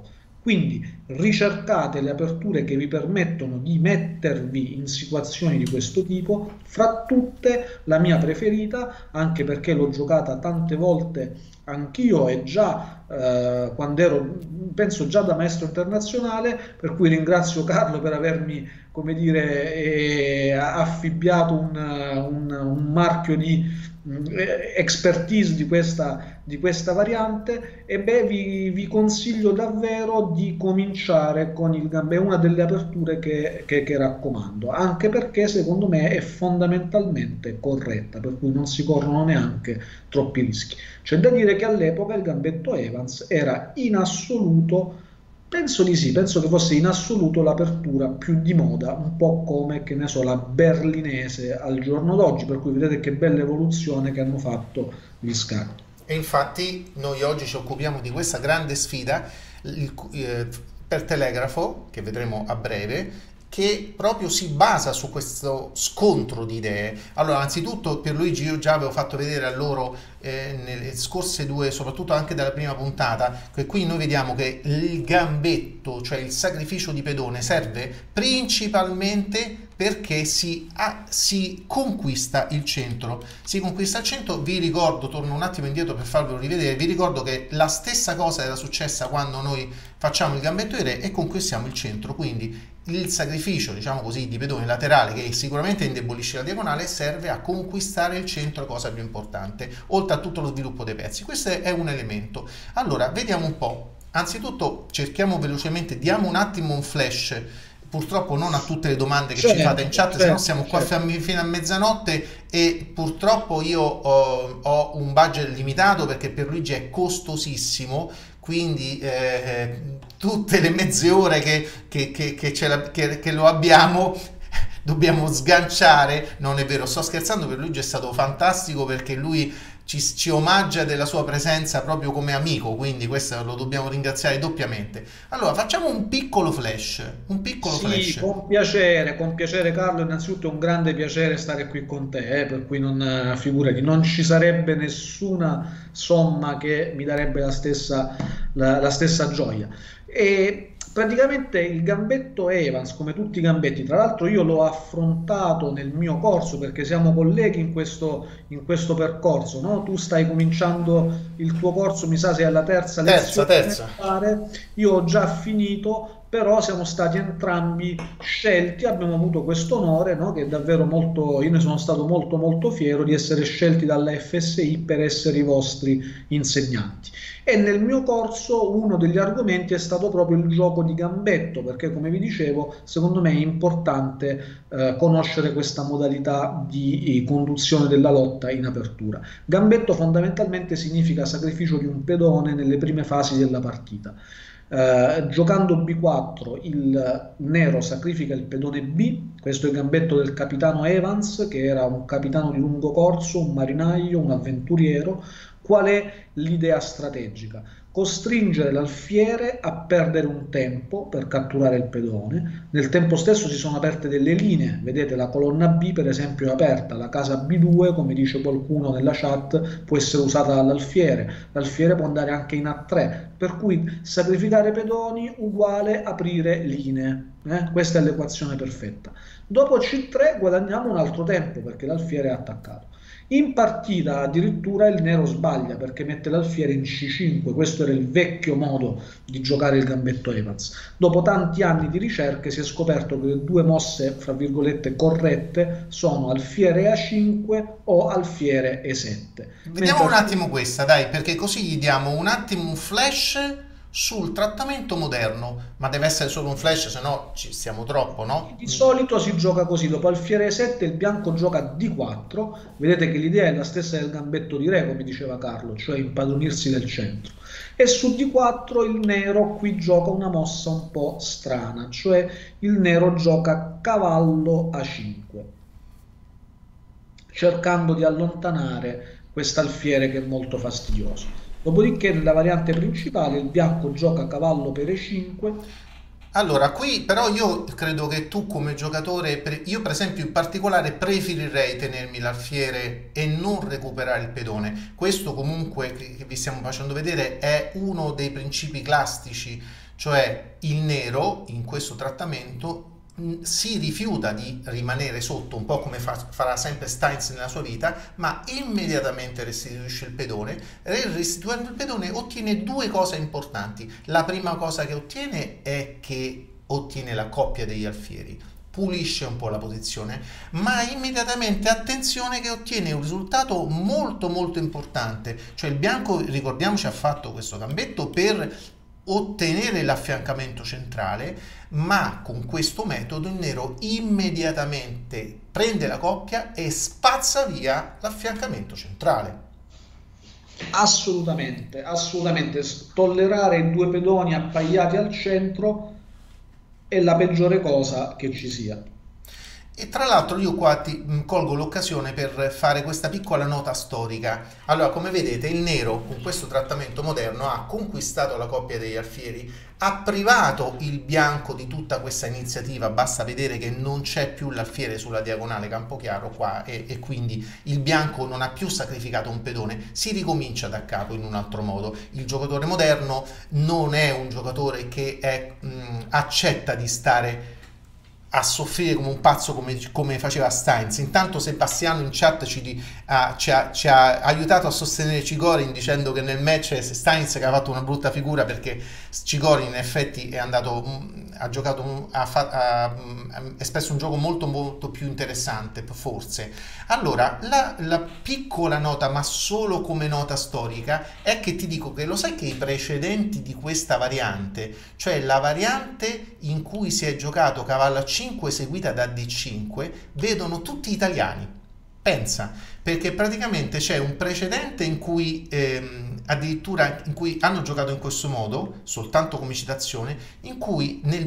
[SPEAKER 2] Quindi ricercate le aperture che vi permettono di mettervi in situazioni di questo tipo, fra tutte la mia preferita, anche perché l'ho giocata tante volte anch'io e già quando ero, penso già da maestro internazionale, per cui ringrazio Carlo per avermi, come dire, affibbiato un marchio di expertise di questa variante. E beh, vi consiglio davvero di cominciare con il gambetto, è una delle aperture che raccomando, anche perché secondo me è fondamentalmente corretta, per cui non si corrono neanche troppi rischi. C'è da dire che all'epoca il gambetto Evans era in assoluto, penso di sì, penso che fosse in assoluto l'apertura più di moda, un po' come, che ne so, la berlinese al giorno d'oggi, per cui vedete che bella evoluzione che hanno fatto gli scacchi.
[SPEAKER 1] E infatti noi oggi ci occupiamo di questa grande sfida per telegrafo, che vedremo a breve, che proprio si basa su questo scontro di idee. Allora, anzitutto Pierluigi, io già avevo fatto vedere a loro nelle scorse due, soprattutto anche dalla prima puntata, che qui noi vediamo che il gambetto, cioè il sacrificio di pedone, serve principalmente perché si conquista il centro. Si conquista il centro, vi ricordo, torno un attimo indietro per farvelo rivedere, vi ricordo che la stessa cosa era successa quando noi facciamo il gambetto di re e conquistiamo il centro, quindi il sacrificio, diciamo così, di pedone laterale, che sicuramente indebolisce la diagonale, serve a conquistare il centro, cosa più importante, oltre a tutto lo sviluppo dei pezzi. Questo è un elemento. Allora, vediamo un po'. Anzitutto cerchiamo velocemente, diamo un attimo un flash, purtroppo non a tutte le domande che ci fate in chat, se no siamo qua fino a mezzanotte e purtroppo io ho un budget limitato perché per Luigi è costosissimo, quindi tutte le mezze ore che lo abbiamo dobbiamo sganciare. Non è vero, sto scherzando, per Luigi è stato fantastico perché lui ci omaggia della sua presenza proprio come amico, quindi questo lo dobbiamo ringraziare doppiamente. Allora facciamo un piccolo flash,
[SPEAKER 2] Sì, con piacere Carlo, innanzitutto è un grande piacere stare qui con te, per cui non, figurati, non ci sarebbe nessuna somma che mi darebbe la stessa gioia. E praticamente il gambetto Evans, come tutti i gambetti, tra l'altro io l'ho affrontato nel mio corso perché siamo colleghi in questo percorso, no? Tu stai cominciando il tuo corso, mi sa sei alla terza lezione,
[SPEAKER 1] terza.
[SPEAKER 2] io ho già finito, però siamo stati entrambi scelti, abbiamo avuto questo onore, no? Che è davvero molto, io ne sono stato molto molto fiero di essere scelti dalla FSI per essere i vostri insegnanti. E nel mio corso uno degli argomenti è stato proprio il gioco di gambetto, perché come vi dicevo, secondo me è importante conoscere questa modalità di conduzione della lotta in apertura. Gambetto fondamentalmente significa sacrificio di un pedone nelle prime fasi della partita. Giocando B4 il nero sacrifica il pedone B, questo è il gambetto del capitano Evans, che era un capitano di lungo corso, un marinaio, un avventuriero. Qual è l'idea strategica? Costringere l'alfiere a perdere un tempo per catturare il pedone. Nel tempo stesso si sono aperte delle linee, vedete la colonna B per esempio è aperta, la casa B2, come dice qualcuno nella chat, può essere usata dall'alfiere, l'alfiere può andare anche in A3, per cui sacrificare pedoni uguale aprire linee. Questa è l'equazione perfetta. Dopo C3 guadagniamo un altro tempo perché l'alfiere è attaccato. In partita addirittura il nero sbaglia perché mette l'alfiere in C5, questo era il vecchio modo di giocare il gambetto Evans. Dopo tanti anni di ricerche si è scoperto che le due mosse, fra virgolette, corrette sono alfiere A5 o alfiere E7.
[SPEAKER 1] Vediamo un attimo questa, dai, perché così gli diamo un attimo un flash sul trattamento moderno, ma deve essere solo un flash, se no ci stiamo troppo, no?
[SPEAKER 2] Di solito si gioca così, dopo alfiere 7 il bianco gioca D4, vedete che l'idea è la stessa del gambetto di re, come diceva Carlo, cioè impadronirsi del centro. E su D4 il nero qui gioca una mossa un po' strana, cioè il nero gioca cavallo A5, cercando di allontanare quest'alfiere che è molto fastidioso. Dopodiché nella variante principale il bianco gioca cavallo per E5.
[SPEAKER 1] Allora, qui però io credo che tu come giocatore, io per esempio in particolare preferirei tenermi l'alfiere e non recuperare il pedone. Questo comunque che vi stiamo facendo vedere è uno dei principi classici cioè il nero in questo trattamento si rifiuta di rimanere sotto, un po' come farà sempre Steins nella sua vita, ma immediatamente restituisce il pedone. Restituendo il pedone ottiene due cose importanti. La prima cosa che ottiene è che ottiene la coppia degli alfieri, pulisce un po' la posizione, ma immediatamente attenzione che ottiene un risultato molto molto importante, cioè il bianco, ricordiamoci, ha fatto questo gambetto per ottenere l'affiancamento centrale, ma con questo metodo il nero immediatamente prende la coppia e spazza via l'affiancamento centrale.
[SPEAKER 2] Assolutamente, assolutamente. Tollerare i due pedoni appaiati al centro è la peggiore cosa che ci sia.
[SPEAKER 1] E tra l'altro io qua colgo l'occasione per fare questa piccola nota storica. Allora, come vedete, il nero con questo trattamento moderno ha conquistato la coppia degli alfieri, ha privato il bianco di tutta questa iniziativa, basta vedere che non c'è più l'alfiere sulla diagonale Campochiaro qua e quindi il bianco non ha più sacrificato un pedone, si ricomincia da capo in un altro modo. Il giocatore moderno non è un giocatore che accetta di stare a soffrire come un pazzo come faceva Steins. Intanto Sebastiano in chat ci ha aiutato a sostenere Cigorin dicendo che nel match Steins che ha fatto una brutta figura perché Cigorin in effetti è andato, ha giocato, ha espresso un gioco molto molto più interessante forse. Allora la piccola nota, ma solo come nota storica, è che ti dico che lo sai che i precedenti di questa variante, cioè la variante in cui si è giocato cavallo a 5 seguita da D5, vedono tutti italiani. Pensa, perché praticamente c'è un precedente in cui addirittura in cui hanno giocato in questo modo, soltanto come citazione, in cui nel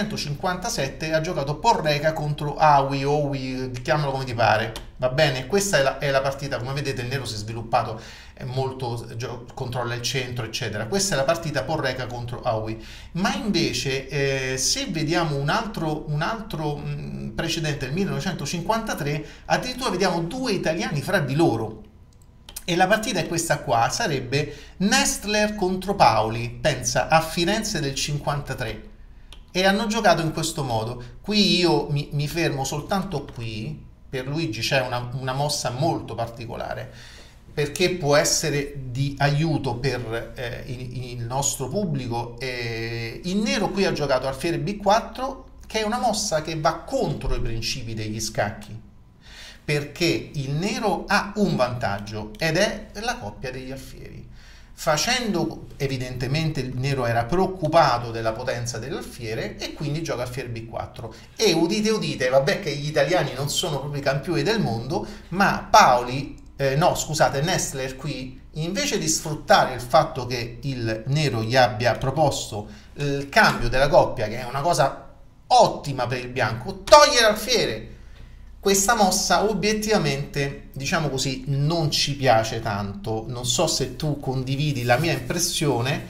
[SPEAKER 1] 1957 ha giocato Porreca contro Awi, Owi, chiamalo come ti pare, va bene? Questa è la partita, come vedete il nero si è sviluppato molto, controlla il centro eccetera. Questa è la partita Porreca contro Awi, ma invece se vediamo un altro precedente del 1953, addirittura vediamo due italiani fra di loro. E la partita è questa qua, sarebbe Nestler contro Paoli, pensa, a Firenze del 53. E hanno giocato in questo modo. Qui io mi fermo soltanto qui, per Luigi c'è una mossa molto particolare, perché può essere di aiuto per il nostro pubblico. Il nero qui ha giocato alfiere B4, che è una mossa che va contro i principi degli scacchi, perché il nero ha un vantaggio ed è la coppia degli alfieri. Facendo, evidentemente il nero era preoccupato della potenza dell'alfiere e quindi gioca alfiere B4. E udite udite, vabbè che gli italiani non sono proprio i campioni del mondo, ma Nestler qui, invece di sfruttare il fatto che il nero gli abbia proposto il cambio della coppia, che è una cosa ottima per il bianco, toglie l'alfiere. Questa mossa obiettivamente, diciamo così, non ci piace tanto. Non so se tu condividi la mia impressione.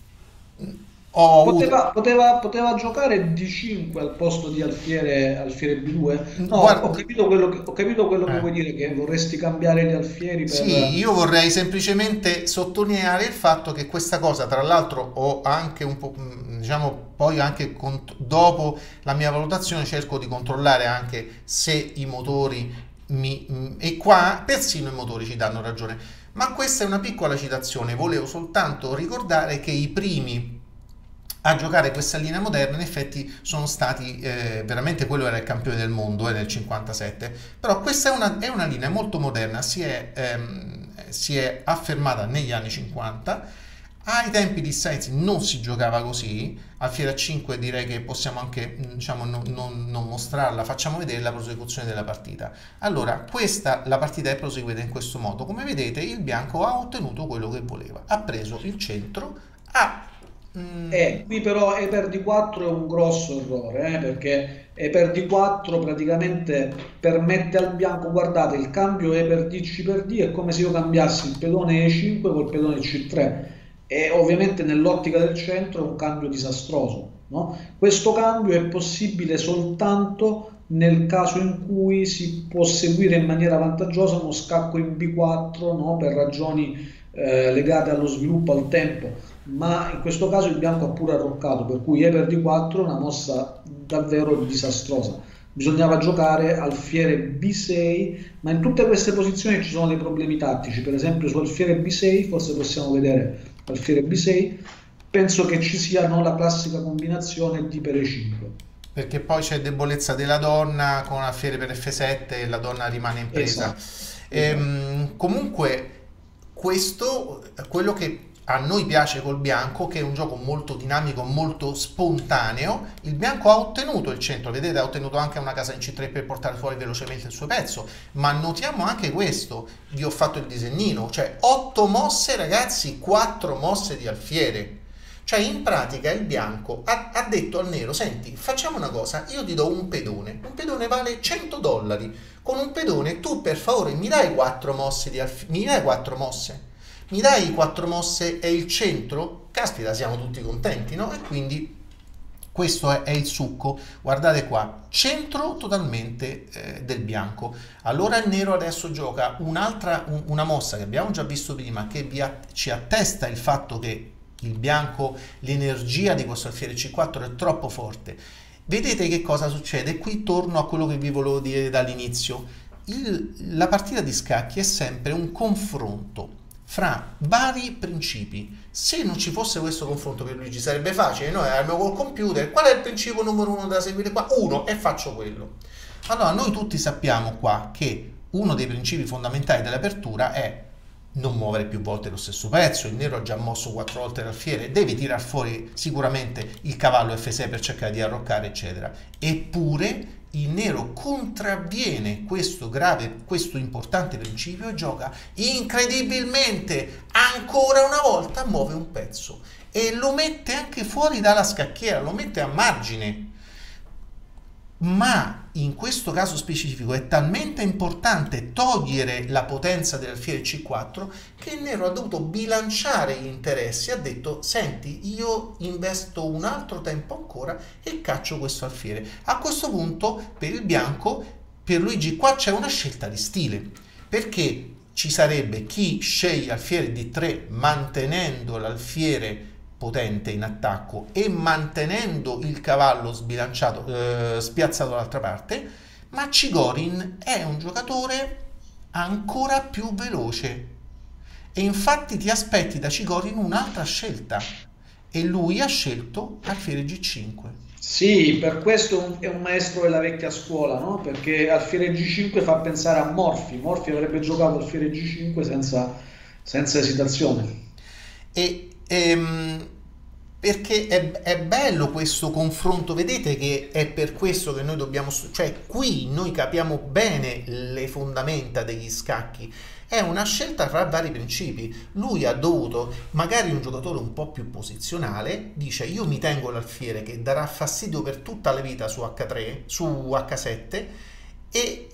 [SPEAKER 2] Poteva giocare D5 al posto di alfiere B2? No,
[SPEAKER 1] Guarda,
[SPEAKER 2] ho capito quello che
[SPEAKER 1] eh.
[SPEAKER 2] vuoi dire, che vorresti cambiare gli alfieri
[SPEAKER 1] Sì,
[SPEAKER 2] per...
[SPEAKER 1] io vorrei semplicemente sottolineare il fatto che questa cosa, tra l'altro, ho anche un po', diciamo, poi anche dopo la mia valutazione cerco di controllare anche se i motori e qua persino i motori ci danno ragione. Ma questa è una piccola citazione, volevo soltanto ricordare che i primi a giocare questa linea moderna in effetti sono stati veramente, quello era il campione del mondo nel 57, però questa è una linea molto moderna, si è affermata negli anni 50. Ai tempi di Sainz non si giocava così, alfiere a 5 direi che possiamo anche diciamo, non mostrarla, facciamo vedere la prosecuzione della partita. Allora, la partita è proseguita in questo modo, come vedete il bianco ha ottenuto quello che voleva, ha preso il centro, ha
[SPEAKER 2] Qui però E per D4 è un grosso errore, perché E per D4 praticamente permette al bianco, guardate, il cambio E per D, C per D è come se io cambiassi il pedone E5 col pedone C3 e ovviamente nell'ottica del centro è un cambio disastroso, no? Questo cambio è possibile soltanto nel caso in cui si può seguire in maniera vantaggiosa uno scacco in B4, no? Per ragioni legate allo sviluppo, al tempo, ma in questo caso il bianco ha pure arroccato, per cui E per D4 è una mossa davvero disastrosa. Bisognava giocare alfiere B6, ma in tutte queste posizioni ci sono dei problemi tattici. Per esempio su alfiere B6, forse possiamo vedere alfiere B6, penso che ci sia non la classica combinazione D per E5.
[SPEAKER 1] Perché poi c'è debolezza della donna con alfiere per F7 e la donna rimane in presa.
[SPEAKER 2] Esatto, esatto.
[SPEAKER 1] Comunque, questo è quello che a noi piace col bianco, che è un gioco molto dinamico, molto spontaneo. Il bianco ha ottenuto il centro, vedete, ha ottenuto anche una casa in C3 per portare fuori velocemente il suo pezzo, ma notiamo anche questo, vi ho fatto il disegnino, cioè 8 mosse ragazzi, 4 mosse di alfiere. Cioè in pratica il bianco ha detto al nero, senti, facciamo una cosa, io ti do un pedone vale 100 dollari, con un pedone tu per favore mi dai 4 mosse mi dai 4 mosse? Mi dai 4 mosse e il centro? Caspita, siamo tutti contenti, no? E quindi questo è il succo. Guardate qua, centro totalmente del bianco. Allora il nero adesso gioca una mossa che abbiamo già visto prima, che ci attesta il fatto che il bianco, l'energia di questo alfiere C4 è troppo forte. Vedete che cosa succede? Qui torno a quello che vi volevo dire dall'inizio. La partita di scacchi è sempre un confronto fra vari principi. Se non ci fosse questo confronto per Luigi sarebbe facile, noi abbiamo col computer, qual è il principio numero uno da seguire qua? Uno, e faccio quello. Allora noi tutti sappiamo qua che uno dei principi fondamentali dell'apertura è non muovere più volte lo stesso pezzo. Il nero ha già mosso 4 volte l'alfiere, devi tirar fuori sicuramente il cavallo F6 per cercare di arroccare eccetera. Eppure il nero contravviene questo importante principio e gioca incredibilmente, ancora una volta muove un pezzo e lo mette anche fuori dalla scacchiera, lo mette a margine. Ma in questo caso specifico è talmente importante togliere la potenza dell'alfiere C4 che il nero ha dovuto bilanciare gli interessi, ha detto senti, io investo un altro tempo ancora e caccio questo alfiere. A questo punto per il bianco, per Luigi qua c'è una scelta di stile, perché ci sarebbe chi sceglie alfiere D3 mantenendo l'alfiere potente in attacco e mantenendo il cavallo sbilanciato, spiazzato dall'altra parte, ma Chigorin è un giocatore ancora più veloce e infatti ti aspetti da Chigorin un'altra scelta e lui ha scelto alfiere G5.
[SPEAKER 2] Sì, per questo è un maestro della vecchia scuola, no? Perché alfiere G5 fa pensare a Morphy. Morphy avrebbe giocato alfiere G5 senza esitazione.
[SPEAKER 1] E, perché è bello questo confronto, vedete che è per questo che noi dobbiamo, cioè qui noi capiamo bene le fondamenta degli scacchi, è una scelta fra vari principi. Lui ha dovuto, magari un giocatore un po' più posizionale, dice io mi tengo l'alfiere che darà fastidio per tutta la vita su H3, su H7, e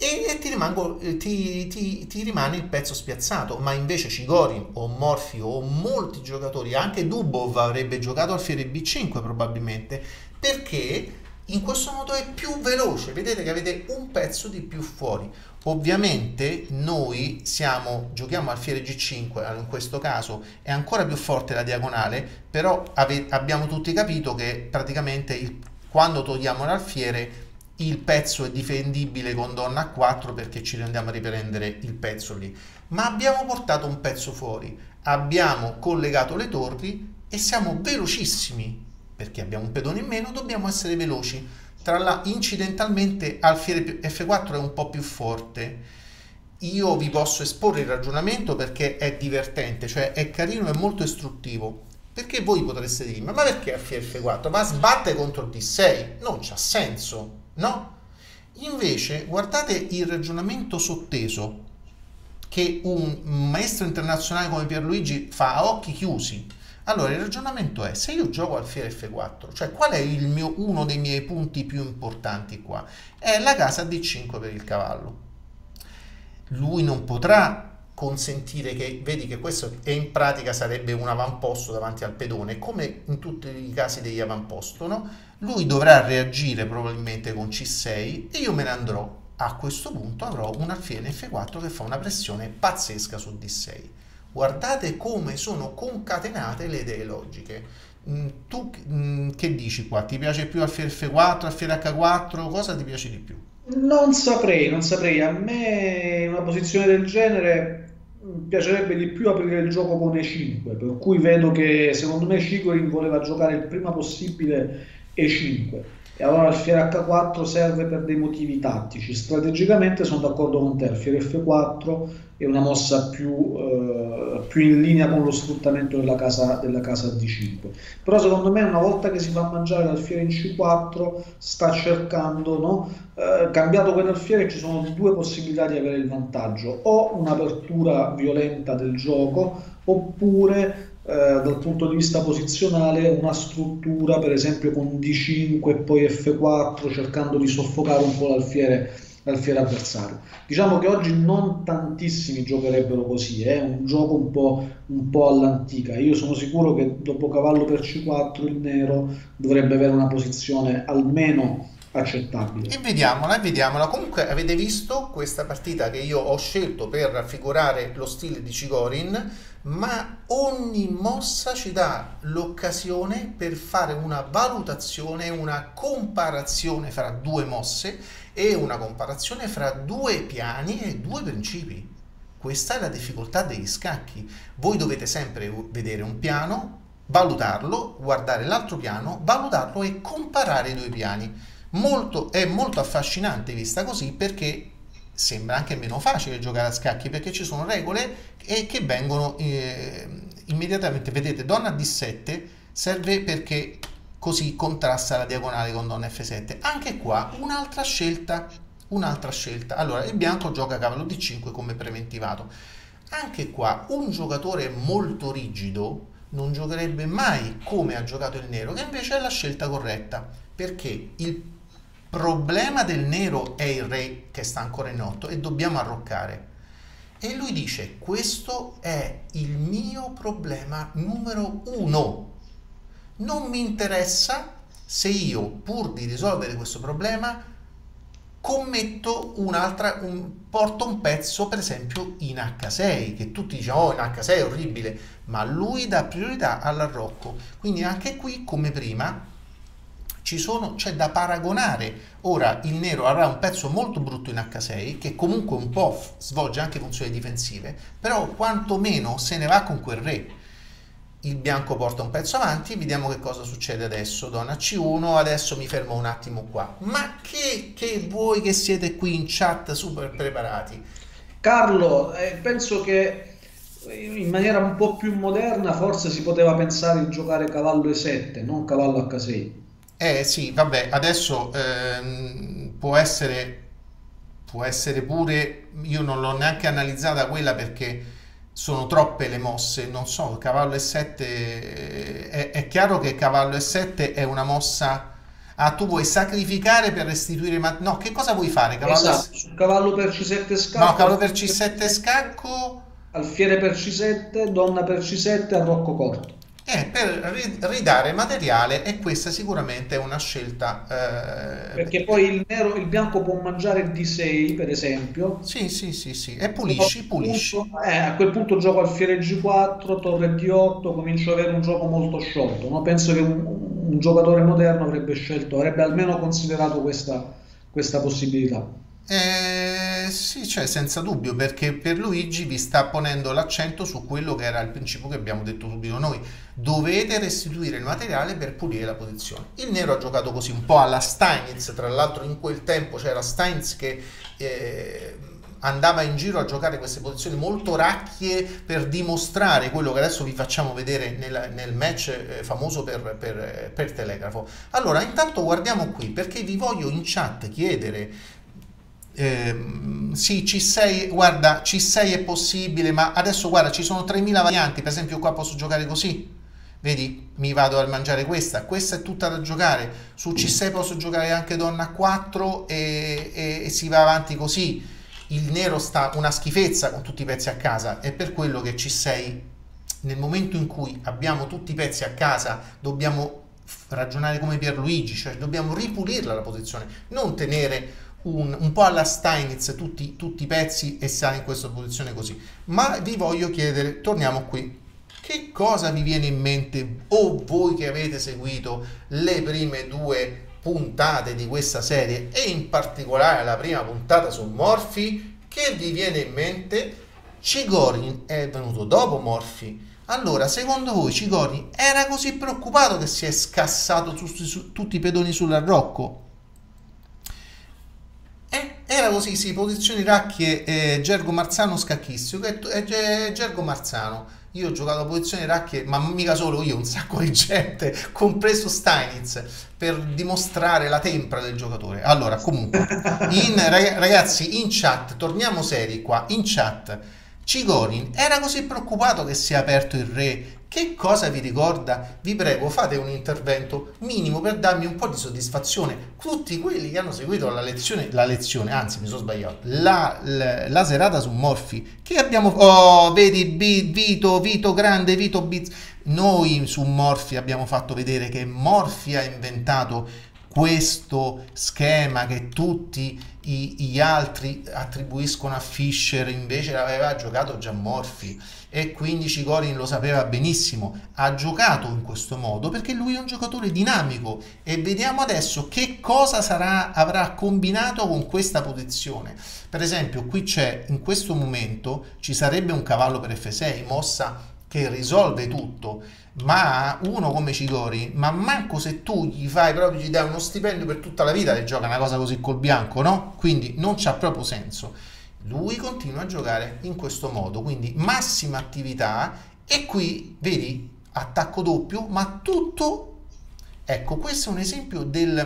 [SPEAKER 1] ti rimane il pezzo spiazzato, ma invece Chigorin o Morphy o molti giocatori, anche Dubov avrebbe giocato alfiere B5 probabilmente, perché in questo modo è più veloce, vedete che avete un pezzo di più fuori. Ovviamente noi giochiamo alfiere G5, in questo caso è ancora più forte la diagonale, però abbiamo tutti capito che praticamente quando togliamo l'alfiere il pezzo è difendibile con donna A4 perché ci andiamo a riprendere il pezzo lì. Ma abbiamo portato un pezzo fuori, abbiamo collegato le torri e siamo velocissimi, perché abbiamo un pedone in meno, dobbiamo essere veloci. Tra l'altro, incidentalmente, alfiere F4 è un po' più forte. Io vi posso esporre il ragionamento perché è divertente, cioè è carino e molto istruttivo. Perché voi potreste dirmi, ma perché alfiere F4? Ma sbatte contro D6? Non c'ha senso, no? Invece, guardate il ragionamento sotteso che un maestro internazionale come Pierluigi fa a occhi chiusi. Allora, il ragionamento è, se io gioco alfiere F4, cioè qual è uno dei miei punti più importanti qua? È la casa D5 per il cavallo. Lui non potrà consentire che, vedi che questo in pratica sarebbe un avamposto davanti al pedone, come in tutti i casi degli avamposto, no? Lui dovrà reagire probabilmente con C6 e io me ne andrò. A questo punto avrò un alfiere F4 che fa una pressione pazzesca su D6. Guardate come sono concatenate le idee logiche. Tu che dici qua? Ti piace più alfiere F4, alfiere H4? Cosa ti piace di più?
[SPEAKER 2] Non saprei, non saprei. A me in una posizione del genere piacerebbe di più aprire il gioco con E5, per cui vedo che secondo me Chicorin voleva giocare il prima possibile E5 e allora alfiere H4 serve per dei motivi tattici. Strategicamente sono d'accordo con te, alfiere F4 è una mossa più in linea con lo sfruttamento della casa D5. Però secondo me una volta che si fa mangiare l'alfiere in C4 sta cercando, no? Cambiato quell'alfiere ci sono due possibilità di avere il vantaggio, o un'apertura violenta del gioco oppure dal punto di vista posizionale una struttura per esempio con D5 e poi F4 cercando di soffocare un po' l'alfiere avversario. Diciamo che oggi non tantissimi giocherebbero così, è un gioco un po' all'antica. Io sono sicuro che dopo cavallo per C4 il nero dovrebbe avere una posizione almeno accettabile.
[SPEAKER 1] E vediamola, e vediamola. Comunque avete visto questa partita che io ho scelto per raffigurare lo stile di Chigorin, ma ogni mossa ci dà l'occasione per fare una valutazione, una comparazione fra due mosse e una comparazione fra due piani e due principi. Questa è la difficoltà degli scacchi. Voi dovete sempre vedere un piano, valutarlo, guardare l'altro piano, valutarlo e comparare i due piani. È molto affascinante vista così, perché sembra anche meno facile giocare a scacchi, perché ci sono regole che vengono immediatamente. Vedete, donna D7 serve perché così contrasta la diagonale con donna F7. Anche qua un'altra scelta, un'altra scelta. Allora il bianco gioca cavallo D5 come preventivato. Anche qua un giocatore molto rigido non giocherebbe mai come ha giocato il nero, che invece è la scelta corretta, perché il problema del nero è il re che sta ancora in 8 e dobbiamo arroccare. E lui dice: questo è il mio problema numero 1. Non mi interessa se io, pur di risolvere questo problema, commetto porto un pezzo per esempio in H6, che tutti diciamo oh in H6 è orribile, ma lui dà priorità all'arrocco. Quindi anche qui come prima c'è da paragonare. Ora il nero avrà un pezzo molto brutto in H6 che comunque un po' svolge anche funzioni difensive, però quantomeno se ne va con quel re. Il bianco porta un pezzo avanti, vediamo che cosa succede adesso. Donna C1, adesso mi fermo un attimo qua. Ma che voi che siete qui in chat super preparati?
[SPEAKER 2] Carlo, penso che in maniera un po' più moderna forse si poteva pensare di giocare cavallo E7, non cavallo H6.
[SPEAKER 1] Sì, vabbè, adesso può essere pure, io non l'ho neanche analizzata quella perché sono troppe le mosse, non so, cavallo E7, è chiaro che cavallo E7 è una mossa, ah tu vuoi sacrificare per restituire, no, che cosa vuoi fare?
[SPEAKER 2] Esatto, sul cavallo per C7 scacco,
[SPEAKER 1] no, cavallo per C7 scacco,
[SPEAKER 2] alfiere per C7, donna per C7, arrocco corto.
[SPEAKER 1] Per ridare materiale, e questa sicuramente è una scelta.
[SPEAKER 2] Perché poi il bianco può mangiare D6, per esempio.
[SPEAKER 1] Sì, sì, sì, sì, e pulisci.
[SPEAKER 2] A quel punto gioco alfiere G4, torre D8, comincio ad avere un gioco molto sciolto. No? Penso che un giocatore moderno avrebbe almeno considerato questa possibilità.
[SPEAKER 1] Sì, cioè senza dubbio, perché per Luigi vi sta ponendo l'accento su quello che era il principio che abbiamo detto subito noi: dovete restituire il materiale per pulire la posizione. Il nero ha giocato così un po' alla Steinitz, tra l'altro in quel tempo c'era Steinitz che andava in giro a giocare queste posizioni molto racchie per dimostrare quello che adesso vi facciamo vedere nel match famoso per Telegrafo. Allora intanto guardiamo qui, perché vi voglio in chat chiedere. Sì, C6, guarda, C6 è possibile, ma adesso guarda, ci sono 3000 varianti. Per esempio qua posso giocare così, vedi, mi vado a mangiare questa è tutta da giocare. Su C6 posso giocare anche donna A4 e si va avanti così. Il nero sta una schifezza con tutti i pezzi a casa, è per quello che C6, nel momento in cui abbiamo tutti i pezzi a casa, dobbiamo ragionare come Pierluigi, cioè dobbiamo ripulirla la posizione, non tenere un po' alla Steinitz tutti i pezzi e sta in questa posizione così. Ma vi voglio chiedere, torniamo qui, che cosa vi viene in mente, o voi che avete seguito le prime due puntate di questa serie e in particolare la prima puntata su Morphy, che vi viene in mente? Chigorin è venuto dopo Morphy. Allora, secondo voi Chigorin era così preoccupato che si è scassato tutti i pedoni sull'arrocco? Era così, si posizioni Racchi e Gergo Marzano scacchistico, Gergo Marzano. Io ho giocato a posizione Racchi, ma mica solo io, un sacco di gente, compreso Steinitz, per dimostrare la tempra del giocatore. Allora, comunque, ragazzi, in chat, torniamo seri qua, in chat, Chigorin era così preoccupato che si è aperto il re. Che cosa vi ricorda? Vi prego, fate un intervento minimo per darmi un po' di soddisfazione. Tutti quelli che hanno seguito la lezione, anzi mi sono sbagliato, la serata su Morphy, che abbiamo, oh, vedi, Vito Grande, Vito Biz. Noi su Morphy abbiamo fatto vedere che Morphy ha inventato questo schema che tutti gli altri attribuiscono a Fischer, invece l'aveva giocato già Morphy, e quindi Chigorin lo sapeva benissimo. Ha giocato in questo modo perché lui è un giocatore dinamico, e vediamo adesso che cosa avrà combinato con questa posizione. Per esempio qui c'è, in questo momento ci sarebbe un cavallo per F6, mossa che risolve tutto, ma uno come Chigorin, ma manco se tu gli fai proprio, gli dai uno stipendio per tutta la vita, le gioca una cosa così col bianco, no? Quindi non c'ha proprio senso. Lui continua a giocare in questo modo, quindi massima attività, e qui vedi attacco doppio, ma tutto, ecco, questo è un esempio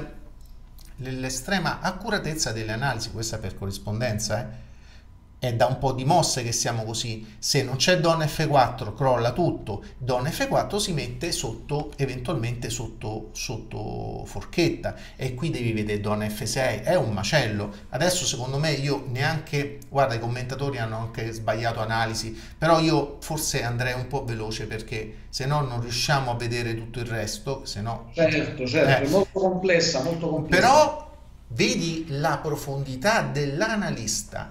[SPEAKER 1] dell'estrema accuratezza delle analisi. Questa per corrispondenza, è da un po' di mosse che siamo così. Se non c'è donna F4 crolla tutto, donna F4 si mette sotto, eventualmente sotto forchetta, e qui devi vedere donna F6, è un macello. Adesso secondo me, io neanche, guarda, i commentatori hanno anche sbagliato analisi, però io forse andrei un po' veloce, perché se no non riusciamo a vedere tutto il resto, se no...
[SPEAKER 2] Certo, è molto complessa, molto complessa.
[SPEAKER 1] Però vedi la profondità dell'analista.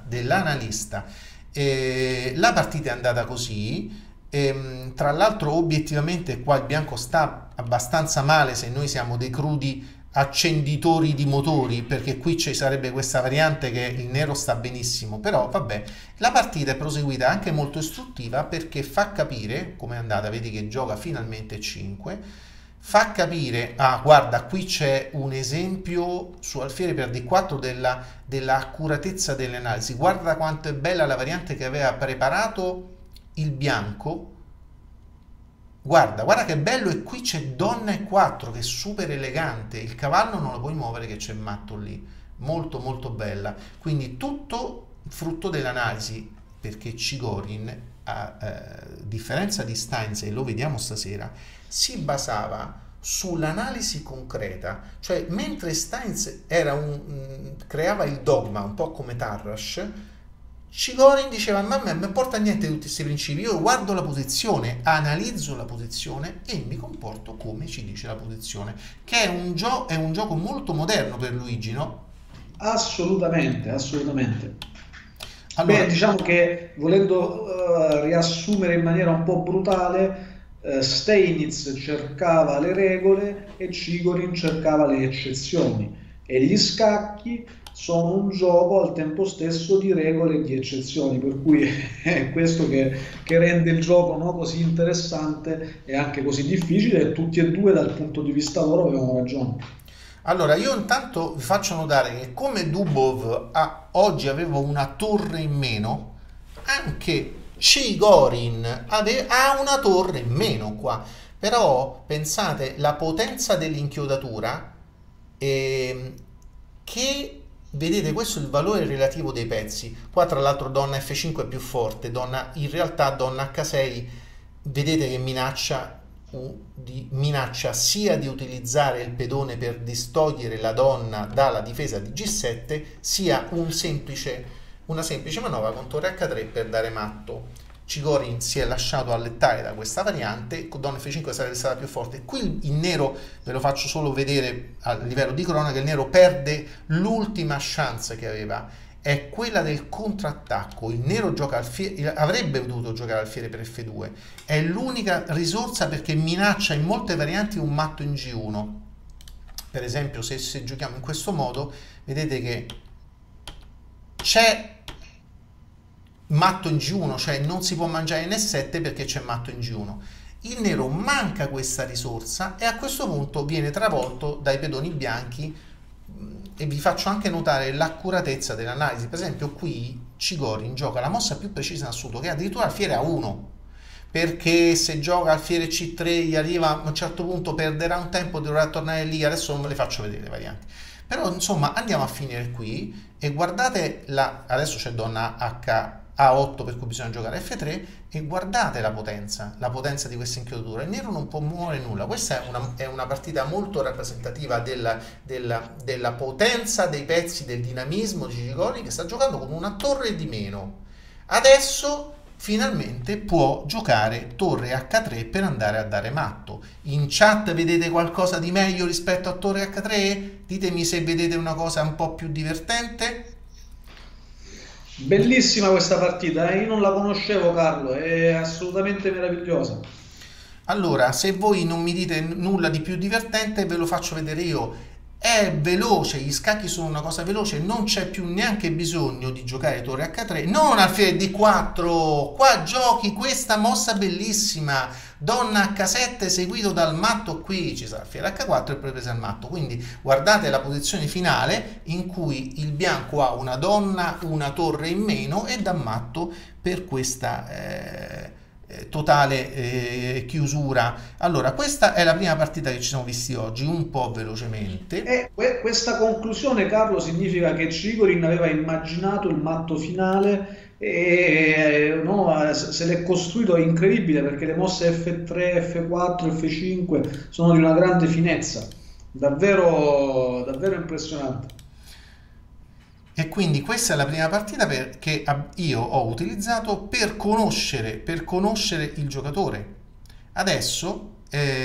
[SPEAKER 1] La partita è andata così. Tra l'altro, obiettivamente qua il bianco sta abbastanza male, se noi siamo dei crudi accenditori di motori, perché qui ci sarebbe questa variante che il nero sta benissimo. Però vabbè, la partita è proseguita anche molto istruttiva, perché fa capire come è andata. Vedi che gioca finalmente 5, fa capire, guarda, qui c'è un esempio su alfiere per D4 dell'accuratezza delle analisi. Guarda quanto è bella la variante che aveva preparato il bianco, guarda che bello. E qui c'è donna E4 che è super elegante, il cavallo non lo puoi muovere che c'è matto lì, molto molto bella. Quindi tutto frutto dell'analisi, perché Chigorin, a differenza di Steinitz, e lo vediamo stasera, si basava sull'analisi concreta. Cioè, mentre Steinitz creava il dogma un po' come Tarrasch, Chigorin diceva: ma a me non importa niente di tutti questi principi, io guardo la posizione, analizzo la posizione e mi comporto come ci dice la posizione, che è un gioco molto moderno per Luigi, no?
[SPEAKER 2] Assolutamente.
[SPEAKER 1] Allora,
[SPEAKER 2] Diciamo che, volendo riassumere in maniera un po' brutale, Steinitz cercava le regole e Chigorin cercava le eccezioni, e gli scacchi sono un gioco al tempo stesso di regole e di eccezioni, per cui è questo che rende il gioco, no, così interessante e anche così difficile, e tutti e due dal punto di vista loro avevano ragione.
[SPEAKER 1] allora, io intanto vi faccio notare che come Dubov oggi aveva una torre in meno, anche Chigorin ha una torre in meno qua. Però pensate la potenza dell'inchiodatura, che vedete, questo è il valore relativo dei pezzi. Qua tra l'altro donna F5 è più forte, in realtà donna H6 vedete che minaccia sia di utilizzare il pedone per distogliere la donna dalla difesa di G7, sia una semplice manovra con torre H3 per dare matto. Chigorin si è lasciato allettare da questa variante, con Donna F5 sarebbe stata più forte. Qui il nero, ve lo faccio solo vedere a livello di cronaca, il nero perde l'ultima chance che aveva, è quella del contrattacco. Il nero gioca alfiere, avrebbe dovuto giocare alfiere per F2, è l'unica risorsa perché minaccia in molte varianti un matto in G1. Per esempio, se giochiamo in questo modo, vedete che c'è matto in G1, cioè non si può mangiare in E7 perché c'è matto in G1. Il nero manca questa risorsa e a questo punto viene travolto dai pedoni bianchi, e vi faccio anche notare l'accuratezza dell'analisi. Per esempio qui Chigorin gioca la mossa più precisa in assoluto, che è addirittura alfiere A1, perché se gioca alfiere C3 gli arriva a un certo punto, perderà un tempo, dovrà tornare lì. Adesso non ve le faccio vedere le varianti, però insomma andiamo a finire qui e guardate adesso c'è donna A8 per cui bisogna giocare F3 e guardate la potenza di questa inchiodatura. Il nero non può muovere nulla. Questa è una partita molto rappresentativa della potenza dei pezzi, del dinamismo di Chigorin, che sta giocando con una torre di meno. Adesso finalmente può giocare torre H3 per andare a dare matto. In chat vedete qualcosa di meglio rispetto a torre H3? Ditemi se vedete una cosa un po' più divertente.
[SPEAKER 2] Bellissima questa partita, io non la conoscevo, Carlo, è assolutamente meravigliosa.
[SPEAKER 1] Allora, se voi non mi dite nulla di più divertente, ve lo faccio vedere io. È veloce, gli scacchi sono una cosa veloce, non c'è più neanche bisogno di giocare torre H3, non alfiere D4, qua giochi questa mossa bellissima, donna H7 seguito dal matto, qui ci sarà alfiere H4 e poi presa il matto. Quindi guardate la posizione finale in cui il bianco ha una donna, una torre in meno e dà matto per questa totale chiusura. Allora, questa è la prima partita che ci siamo visti oggi, un po' velocemente.
[SPEAKER 2] Questa conclusione, Carlo, significa che Chigorin aveva immaginato il matto finale e no, se l'è costruito. È incredibile perché le mosse F3, F4, F5 sono di una grande finezza, davvero, davvero impressionante.
[SPEAKER 1] E quindi questa è la prima partita che io ho utilizzato per conoscere il giocatore. Adesso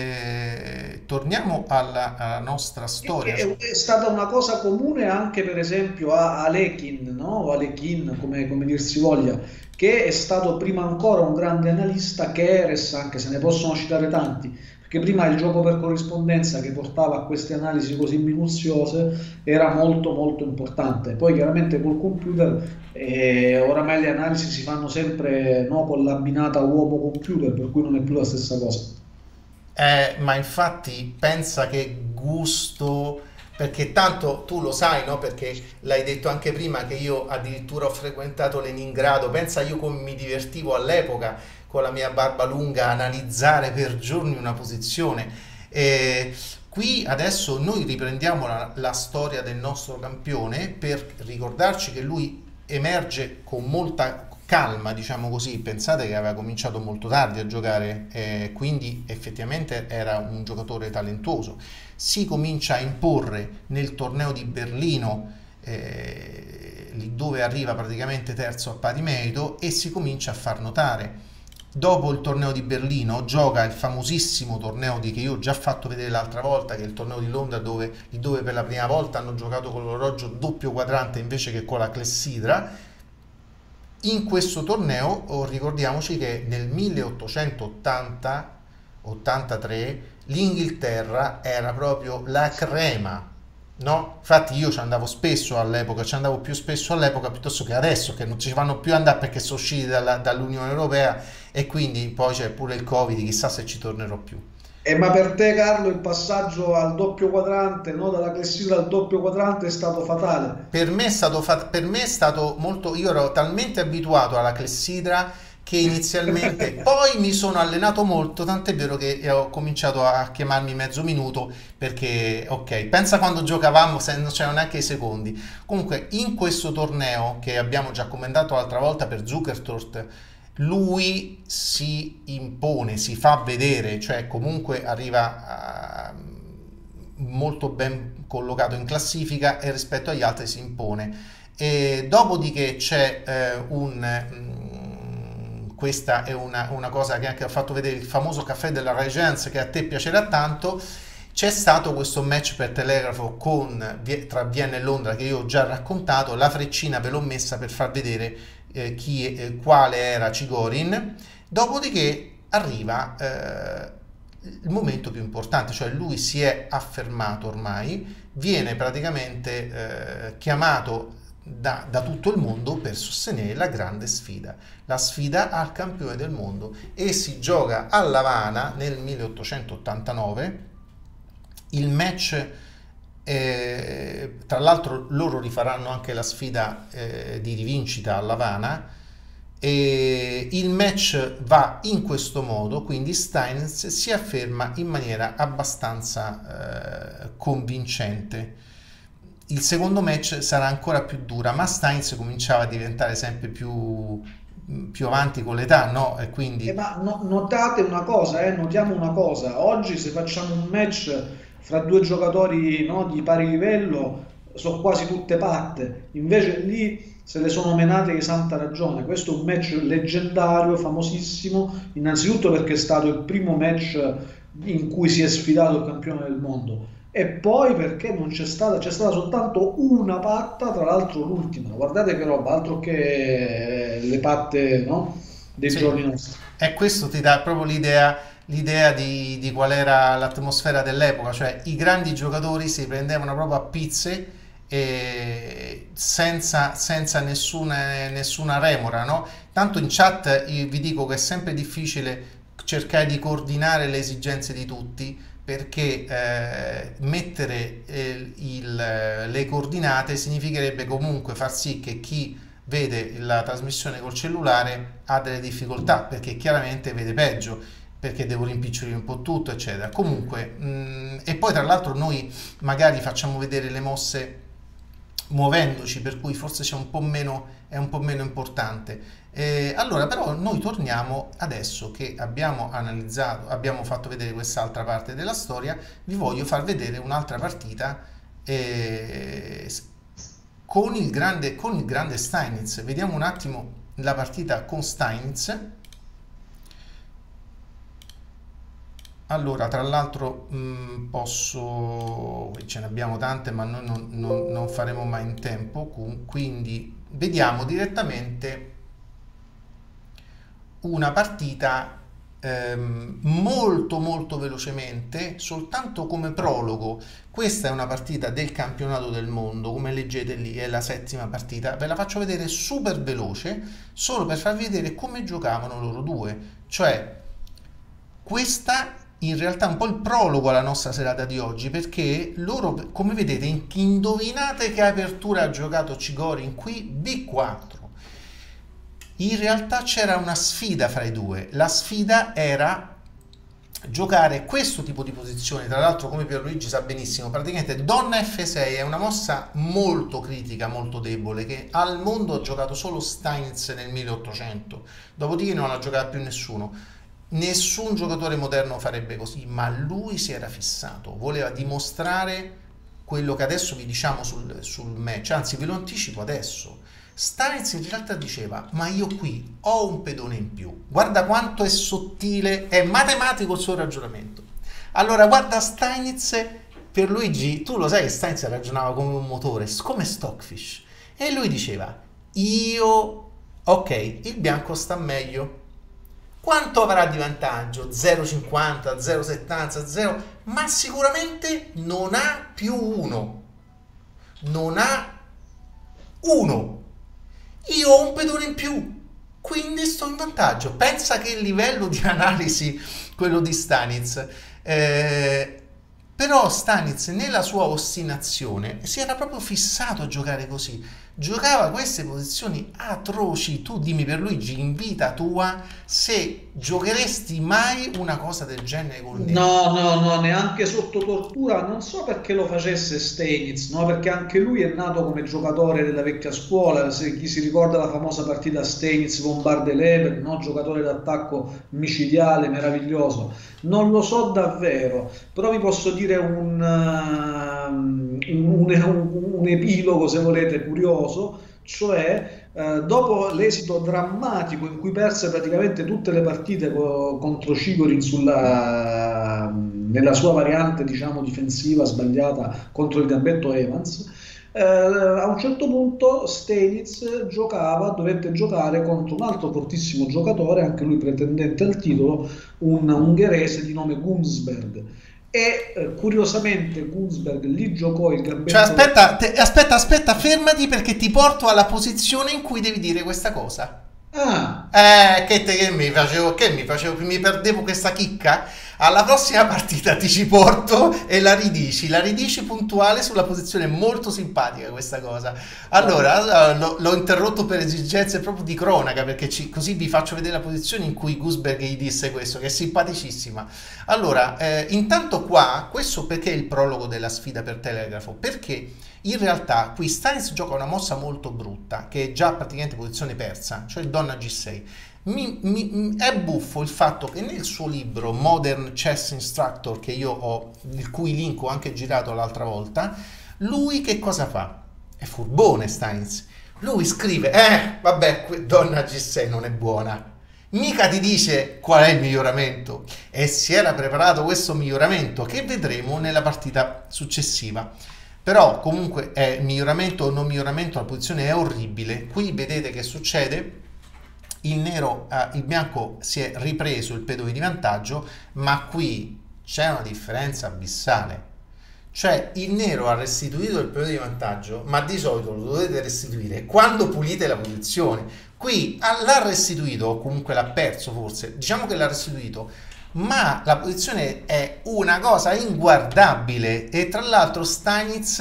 [SPEAKER 1] torniamo alla nostra storia.
[SPEAKER 2] È stata una cosa comune anche per esempio a Alekhine, no? O Alekhine, come dir si voglia, che è stato prima ancora un grande analista, che Keres, anche se ne possono citare tanti, perché prima il gioco per corrispondenza che portava a queste analisi così minuziose era molto molto importante. Poi chiaramente col computer oramai le analisi si fanno sempre, no, con l'abbinata uomo-computer, per cui non è più la stessa cosa.
[SPEAKER 1] Ma infatti pensa che gusto, perché tanto tu lo sai, no? Perché l'hai detto anche prima che io addirittura ho frequentato Leningrado. Pensa io come mi divertivo all'epoca con la mia barba lunga a analizzare per giorni una posizione. Qui adesso noi riprendiamo la storia del nostro campione per ricordarci che lui emerge con molta calma, diciamo così. Pensate che aveva cominciato molto tardi a giocare, quindi effettivamente era un giocatore talentuoso. Si comincia a imporre nel torneo di Berlino, lì dove arriva praticamente terzo a pari merito, e si comincia a far notare. Dopo il torneo di Berlino gioca il famosissimo torneo che io ho già fatto vedere l'altra volta, che è il torneo di Londra, dove per la prima volta hanno giocato con l'orologio doppio quadrante invece che con la clessidra. In questo torneo ricordiamoci che nel 1880-83 l'Inghilterra era proprio la crema, no? Infatti io ci andavo spesso all'epoca, ci andavo più spesso all'epoca piuttosto che adesso, che non ci fanno più andare perché sono usciti dall'Unione Europea, e quindi poi c'è pure il Covid, chissà se ci tornerò più.
[SPEAKER 2] Ma per te, Carlo, il passaggio al doppio quadrante, no? Dalla clessidra al doppio quadrante è stato fatale.
[SPEAKER 1] Per me è stato molto, io ero talmente abituato alla clessidra che inizialmente poi mi sono allenato molto, tant'è vero che ho cominciato a chiamarmi mezzo minuto, perché ok, pensa quando giocavamo se non c'erano neanche i secondi. Comunque in questo torneo che abbiamo già commentato l'altra volta per Zukertort, lui si impone, si fa vedere, cioè comunque arriva molto ben collocato in classifica e rispetto agli altri si impone. E dopodiché c'è un questa è una cosa che anche ha fatto vedere il famoso caffè della Regence, che a te piacerà tanto. C'è stato questo match per telegrafo tra Vienna e Londra che io ho già raccontato, la freccina ve l'ho messa per far vedere quale era Chigorin. Dopodiché arriva il momento più importante, cioè lui si è affermato ormai, viene praticamente chiamato da tutto il mondo per sostenere la grande sfida, la sfida al campione del mondo, e si gioca a L'Avana nel 1889. Il match, tra l'altro loro rifaranno anche la sfida di rivincita a L'Avana, e il match va in questo modo, quindi Steinitz si afferma in maniera abbastanza convincente. Il secondo match sarà ancora più dura, ma Steinitz cominciava a diventare sempre più avanti con l'età, no? E quindi
[SPEAKER 2] notiamo una cosa, oggi se facciamo un match fra due giocatori, no, di pari livello, sono quasi tutte patte, invece lì se le sono menate di santa ragione. Questo è un match leggendario, famosissimo, innanzitutto perché è stato il primo match in cui si è sfidato il campione del mondo, e poi perché non c'è stata soltanto una patta, tra l'altro l'ultima. Guardate che roba, altro che le patte, no, dei
[SPEAKER 1] sì,
[SPEAKER 2] giorni nostri.
[SPEAKER 1] e questo ti dà proprio l'idea di qual era l'atmosfera dell'epoca, cioè i grandi giocatori si prendevano proprio a pizze e senza nessuna remora, no? Tanto in chat io vi dico che è sempre difficile cercare di coordinare le esigenze di tutti, perché mettere le coordinate significherebbe comunque far sì che chi vede la trasmissione col cellulare ha delle difficoltà, perché chiaramente vede peggio, perché devo rimpicciolire un po' tutto, eccetera. Comunque, e poi tra l'altro noi magari facciamo vedere le mosse muovendoci, per cui forse è un po' meno importante. Allora, però, noi torniamo adesso che abbiamo fatto vedere quest'altra parte della storia. Vi voglio far vedere un'altra partita con il grande Steinitz. Vediamo un attimo la partita con Steinitz. Allora, tra l'altro ce ne abbiamo tante, ma noi non faremo mai in tempo, quindi vediamo direttamente una partita molto molto velocemente, soltanto come prologo. Questa è una partita del campionato del mondo, come leggete lì, è la 7ª partita. Ve la faccio vedere super veloce, solo per farvi vedere come giocavano loro due. Cioè, questa in realtà è un po' il prologo alla nostra serata di oggi, perché loro, come vedete, indovinate che apertura ha giocato Chigorin qui? B4. In realtà c'era una sfida fra i due. La sfida era giocare questo tipo di posizione. Tra l'altro, come Pierluigi sa benissimo, praticamente donna F6 è una mossa molto critica, molto debole, che al mondo ha giocato solo Steinitz nel 1800, dopodiché non la giocava più nessuno. Nessun giocatore moderno farebbe così, ma lui si era fissato, voleva dimostrare quello che adesso vi diciamo sul match, anzi ve lo anticipo adesso. Steinitz in realtà diceva: ma io qui ho un pedone in più, guarda quanto è sottile, è matematico il suo ragionamento. Allora guarda Steinitz, per Luigi, tu lo sai che Steinitz ragionava come un motore, come Stockfish, e lui diceva: ok, il bianco sta meglio. Quanto avrà di vantaggio? 0,50, 0,70, 0, ma sicuramente non ha più 1. Non ha 1. Io ho un pedone in più, quindi sto in vantaggio. Pensa che livello di analisi quello di Steinitz. Però Steinitz, nella sua ostinazione, si era proprio fissato a giocare così. Giocava queste posizioni atroci. Tu dimmi, Pierluigi, in vita tua, se giocheresti mai una cosa del genere con Nero?
[SPEAKER 2] No, neanche sotto tortura. Non so perché lo facesse Steinitz, no? Perché anche lui è nato come giocatore della vecchia scuola. Se chi si ricorda la famosa partita Steinitz con Bardeleber, no? Giocatore d'attacco micidiale, meraviglioso. Non lo so davvero, però vi posso dire un epilogo, se volete, curioso, cioè dopo l'esito drammatico in cui perse praticamente tutte le partite contro Cigorin nella sua variante, diciamo, difensiva sbagliata contro il gambetto Evans, a un certo punto Stenitz dovette giocare contro un altro fortissimo giocatore, anche lui pretendente al titolo, un ungherese di nome Gunsberg. E curiosamente Gunsberg lì giocò il
[SPEAKER 1] Cioè,
[SPEAKER 2] gambetto.
[SPEAKER 1] aspetta, fermati perché ti porto alla posizione in cui devi dire questa cosa.
[SPEAKER 2] Ah,
[SPEAKER 1] Mi perdevo questa chicca? Alla prossima partita ti ci porto e la ridici puntuale sulla posizione, molto simpatica questa cosa. Allora, l'ho interrotto per esigenze proprio di cronaca, perché così vi faccio vedere la posizione in cui Gusberg gli disse questo, che è simpaticissima. Allora, intanto qua, questo perché è il prologo della sfida per telegrafo? Perché in realtà qui Steins gioca una mossa molto brutta, che è già praticamente posizione persa, cioè donna G6. È buffo il fatto che nel suo libro Modern Chess Instructor, che io ho, il cui link ho anche girato l'altra volta, lui che cosa fa? È furbone Steins. Lui scrive, vabbè, donna G6 non è buona. Mica ti dice qual è il miglioramento, e si era preparato questo miglioramento che vedremo nella partita successiva. Però comunque è miglioramento o non miglioramento, la posizione è orribile. Qui vedete che succede, il bianco si è ripreso il pedone di vantaggio, ma qui c'è una differenza abissale. Cioè il nero ha restituito il pedone di vantaggio, ma di solito lo dovete restituire quando pulite la posizione. Qui l'ha restituito, o comunque l'ha perso forse, diciamo che l'ha restituito, ma la posizione è una cosa inguardabile. E tra l'altro Stanitz,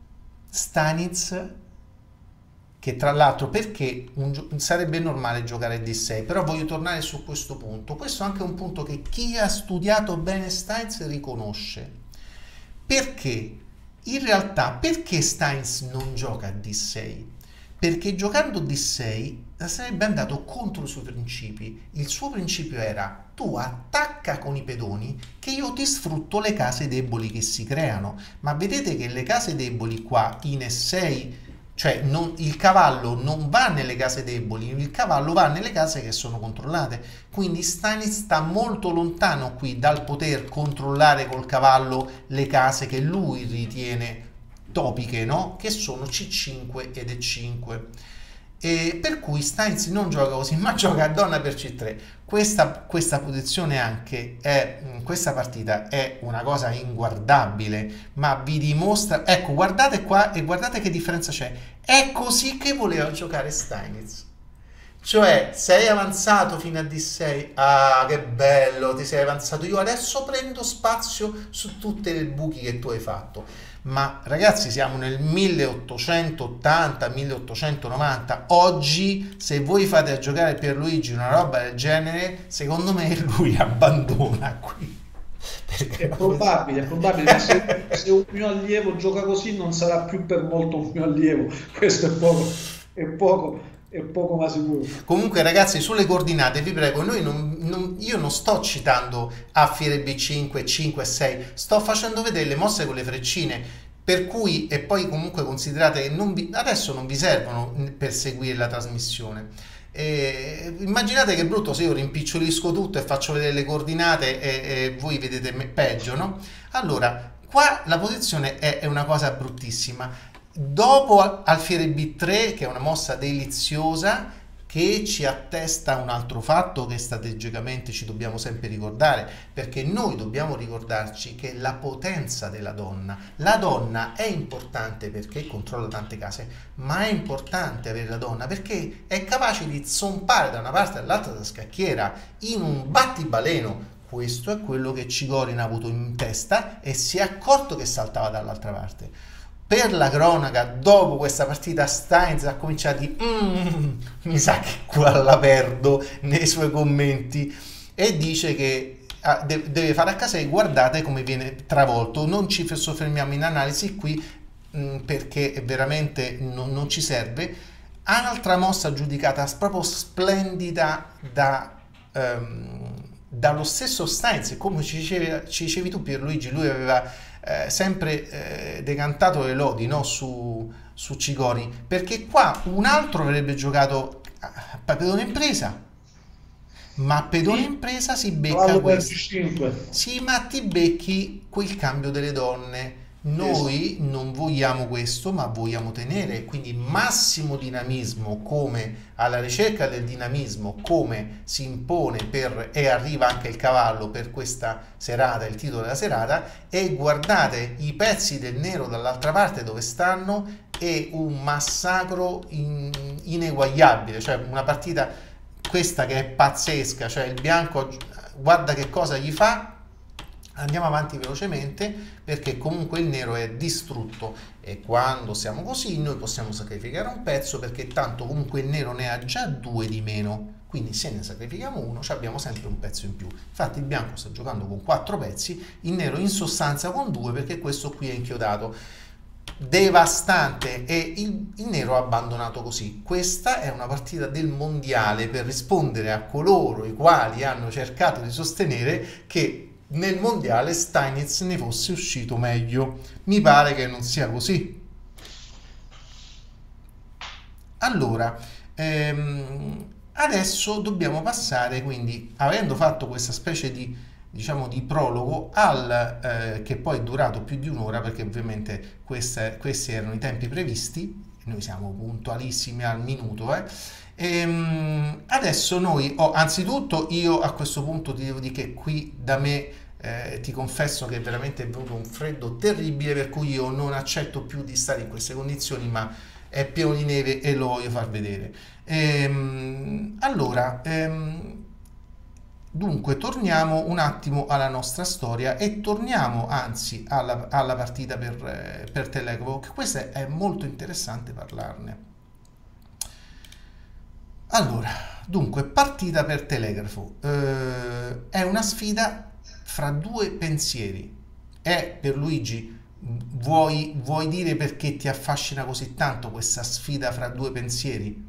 [SPEAKER 1] che tra l'altro, perché sarebbe normale giocare D6, però voglio tornare su questo punto. Questo è anche un punto che chi ha studiato bene Steins riconosce. Perché in realtà, perché Steins non gioca a D6? Perché giocando D6 sarebbe andato contro i suoi principi. Il suo principio era: tu attacca con i pedoni che io ti sfrutto le case deboli che si creano. Ma vedete che le case deboli qua in E6, cioè il cavallo non va nelle case deboli, il cavallo va nelle case che sono controllate. Quindi Steins sta molto lontano qui dal poter controllare col cavallo le case che lui ritiene topiche, no? Che sono C5 ed E5. E per cui Steins non gioca così, ma gioca a donna per C3. Questa posizione anche questa partita è una cosa inguardabile, ma vi dimostra, ecco, guardate qua e guardate che differenza c'è. È così che voleva giocare Steins. Cioè, sei avanzato fino a D6, ah che bello, ti sei avanzato, io adesso prendo spazio su tutte le buchi che tu hai fatto. Ma ragazzi, siamo nel 1880-1890. Oggi, se voi fate a giocare Pierluigi una roba del genere, secondo me lui abbandona qui.
[SPEAKER 2] è probabile, ma se un mio allievo gioca così non sarà più per molto un mio allievo. Questo è poco ma sicuro.
[SPEAKER 1] Comunque ragazzi, sulle coordinate vi prego, io non sto citando Affiere B5, 5 e 6, sto facendo vedere le mosse con le freccine, per cui, e poi comunque considerate che adesso non vi servono per seguire la trasmissione. Immaginate che brutto se io rimpicciolisco tutto e faccio vedere le coordinate e voi vedete peggio, no? Allora, qua la posizione è una cosa bruttissima. Dopo alfiere B3, che è una mossa deliziosa, che ci attesta un altro fatto che strategicamente ci dobbiamo sempre ricordare, perché noi dobbiamo ricordarci che la potenza della donna, la donna è importante perché controlla tante case, ma è importante avere la donna perché è capace di zompare da una parte all'altra della scacchiera in un battibaleno. Questo è quello che Cigorin ha avuto in testa e si è accorto che saltava dall'altra parte. Per la cronaca, dopo questa partita Steins ha cominciato a dire mi sa che qua la perdo nei suoi commenti, e dice che deve fare a casa e guardate come viene travolto. Non ci soffermiamo in analisi qui perché veramente non ci serve. Altra mossa giudicata proprio splendida dallo stesso Steins, come ci dicevi tu Pierluigi, lui aveva sempre decantato le lodi, no, su Cigoni, perché qua un altro avrebbe giocato a pedone in presa, ma a pedone
[SPEAKER 2] Sì,
[SPEAKER 1] in presa si becca
[SPEAKER 2] cavallo per
[SPEAKER 1] questo.
[SPEAKER 2] G5.
[SPEAKER 1] Sì, ma ti becchi quel cambio delle donne.
[SPEAKER 2] Esatto.
[SPEAKER 1] Noi non vogliamo questo, ma vogliamo tenere quindi massimo dinamismo, come alla ricerca del dinamismo, come si impone per, e arriva anche il cavallo per questa serata, il titolo della serata, e guardate i pezzi del nero dall'altra parte dove stanno, è un massacro ineguagliabile, cioè una partita questa che è pazzesca, cioè il bianco guarda che cosa gli fa. Andiamo avanti velocemente perché comunque il nero è distrutto e quando siamo così noi possiamo sacrificare un pezzo perché tanto comunque il nero ne ha già due di meno, quindi se ne sacrifichiamo uno ci abbiamo sempre un pezzo in più. Infatti il bianco sta giocando con 4 pezzi, il nero in sostanza con 2 perché questo qui è inchiodato. Devastante, e il nero ha abbandonato così. Questa è una partita del mondiale per rispondere a coloro i quali hanno cercato di sostenere che nel mondiale Steinitz ne fosse uscito meglio. Mi pare che non sia così. Allora, adesso dobbiamo passare, quindi, avendo fatto questa specie di, diciamo, di prologo al che poi è durato più di un'ora, perché ovviamente questi erano i tempi previsti, noi siamo puntualissimi al minuto, adesso noi, anzitutto io a questo punto ti devo dire che qui da me ti confesso che veramente è venuto un freddo terribile, per cui io non accetto più di stare in queste condizioni, ma è pieno di neve e lo voglio far vedere. Allora, dunque torniamo un attimo alla nostra storia e torniamo anzi alla partita per Telegrafo, che questa è molto interessante parlarne. Allora, dunque, partita per Telegrafo. È una sfida fra due pensieri. Per Luigi, vuoi dire perché ti affascina così tanto questa sfida fra due pensieri?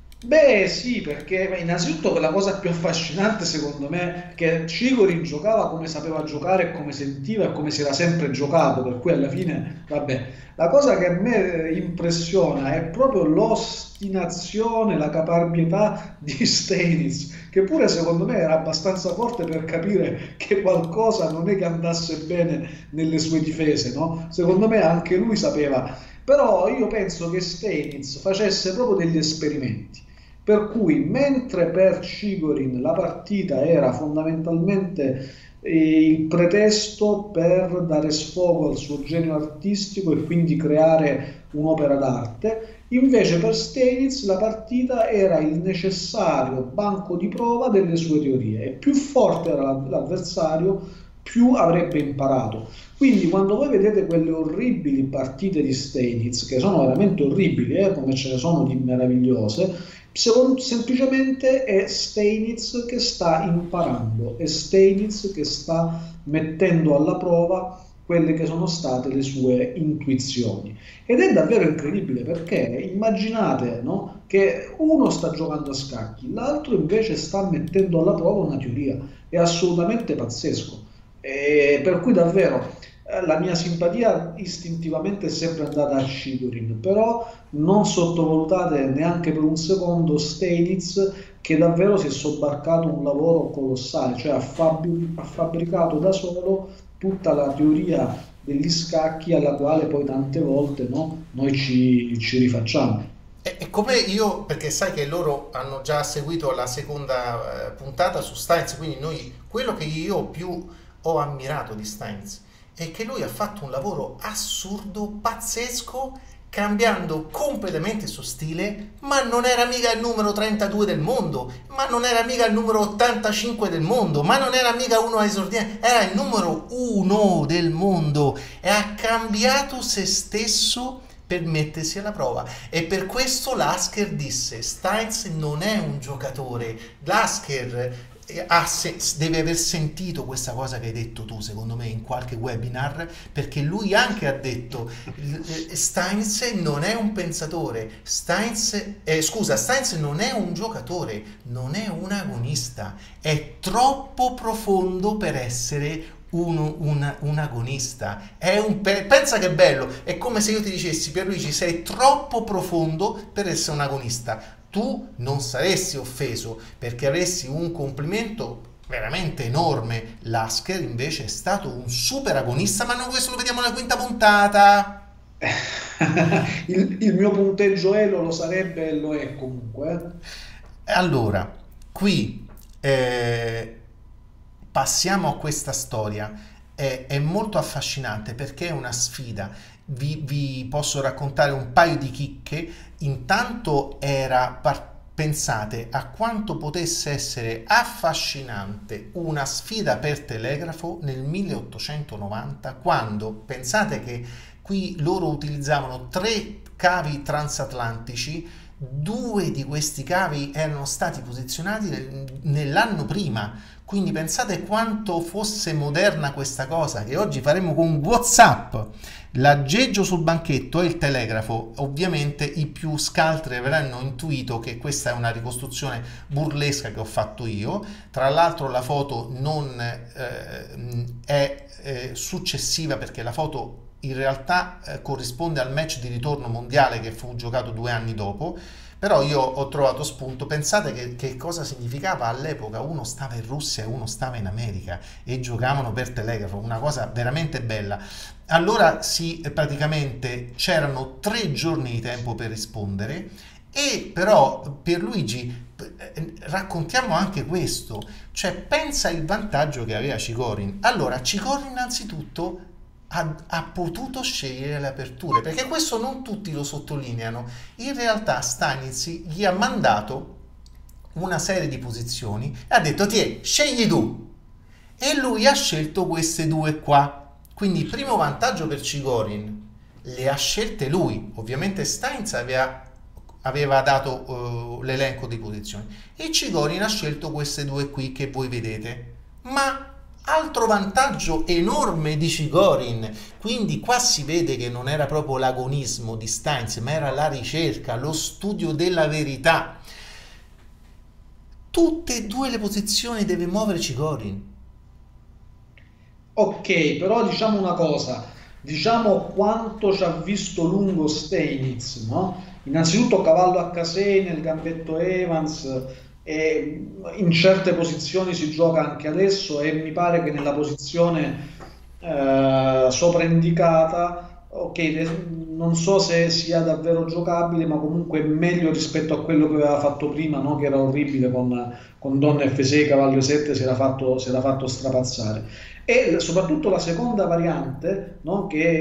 [SPEAKER 2] Beh, sì, perché innanzitutto la cosa più affascinante secondo me è che Cigorin giocava come sapeva giocare, come sentiva e come si era sempre giocato, per cui alla fine, vabbè, la cosa che a me impressiona è proprio l'ostinazione, la caparbietà di Steinitz, che pure secondo me era abbastanza forte per capire che qualcosa non è che andasse bene nelle sue difese, no? Secondo me anche lui sapeva, però io penso che Steinitz facesse proprio degli esperimenti. Per cui, mentre per Cigorin la partita era fondamentalmente il pretesto per dare sfogo al suo genio artistico e quindi creare un'opera d'arte, invece per Steinitz la partita era il necessario banco di prova delle sue teorie e più forte era l'avversario, più avrebbe imparato. Quindi quando voi vedete quelle orribili partite di Steinitz, che sono veramente orribili, come ce ne sono di meravigliose, semplicemente è Steinitz che sta imparando, è Steinitz che sta mettendo alla prova quelle che sono state le sue intuizioni. Ed è davvero incredibile perché immaginate, no, che uno sta giocando a scacchi, l'altro invece sta mettendo alla prova una teoria. È assolutamente pazzesco. Per cui davvero la mia simpatia istintivamente è sempre andata a Cigorin, però non sottovalutate neanche per un secondo Steinitz, che davvero si è sobbarcato un lavoro colossale, cioè ha fabbricato da solo tutta la teoria degli scacchi alla quale poi tante volte, no, noi ci rifacciamo.
[SPEAKER 1] E come io, perché sai che loro hanno già seguito la seconda puntata su Steins, quindi noi, quello che io più ho ammirato di Steins è che lui ha fatto un lavoro assurdo, pazzesco, cambiando completamente il suo stile, ma non era mica il numero 32 del mondo, ma non era mica il numero 85 del mondo, ma non era mica uno a esordire, era il numero 1 del mondo e ha cambiato se stesso per mettersi alla prova. E per questo Lasker disse: Steins non è un giocatore, Lasker deve aver sentito questa cosa che hai detto tu, secondo me, in qualche webinar, perché lui anche ha detto Steins non è un pensatore, Steins non è un giocatore, non è un agonista, è troppo profondo per essere un agonista. Pensa che bello, è come se io ti dicessi Pierluigi sei troppo profondo per essere un agonista. Tu non saresti offeso perché avresti un complimento veramente enorme. Lasker invece è stato un super agonista, ma non questo lo vediamo nella quinta puntata.
[SPEAKER 2] Il mio punteggio Elo lo sarebbe e lo è comunque.
[SPEAKER 1] Allora, qui passiamo a questa storia. È molto affascinante perché è una sfida. Vi posso raccontare un paio di chicche. Intanto pensate a quanto potesse essere affascinante una sfida per telegrafo nel 1890, quando pensate che qui loro utilizzavano 3 cavi transatlantici. 2 di questi cavi erano stati posizionati nell'anno prima, quindi pensate quanto fosse moderna questa cosa, che oggi faremo con WhatsApp. L'aggeggio sul banchetto e il telegrafo. Ovviamente i più scaltri avranno intuito che questa è una ricostruzione burlesca che ho fatto io. Tra l'altro la foto non è successiva, perché la foto in realtà corrisponde al match di ritorno mondiale che fu giocato 2 anni dopo. Però io ho trovato spunto. Pensate che cosa significava all'epoca: uno stava in Russia e uno stava in America e giocavano per telegrafo, una cosa veramente bella. Allora praticamente c'erano 3 giorni di tempo per rispondere, e però Pierluigi, raccontiamo anche questo, cioè pensa il vantaggio che aveva Cicorin. Allora Cicorin innanzitutto ha potuto scegliere le aperture, perché questo non tutti lo sottolineano. In realtà Steinitz gli ha mandato una serie di posizioni e ha detto scegli tu, e lui ha scelto queste 2 qua. Quindi il primo vantaggio per Cicorin, le ha scelte lui. Ovviamente Steinitz aveva dato l'elenco di posizioni e Cicorin ha scelto queste 2 qui che voi vedete. Ma altro vantaggio enorme di Cicorin, quindi qua si vede che non era proprio l'agonismo di Steins, ma era la ricerca, lo studio della verità. Tutte e 2 le posizioni deve muovere Cicorin.
[SPEAKER 2] Ok, però diciamo una cosa, diciamo quanto ci ha visto lungo Steinitz, no? Innanzitutto cavallo H6 nel gambetto Evans, e in certe posizioni si gioca anche adesso, e mi pare che nella posizione sopraindicata, ok, non so se sia davvero giocabile, ma comunque è meglio rispetto a quello che aveva fatto prima, no? Che era orribile con donna F6, cavallo 7, si era fatto strapazzare. E soprattutto la seconda variante, no? Che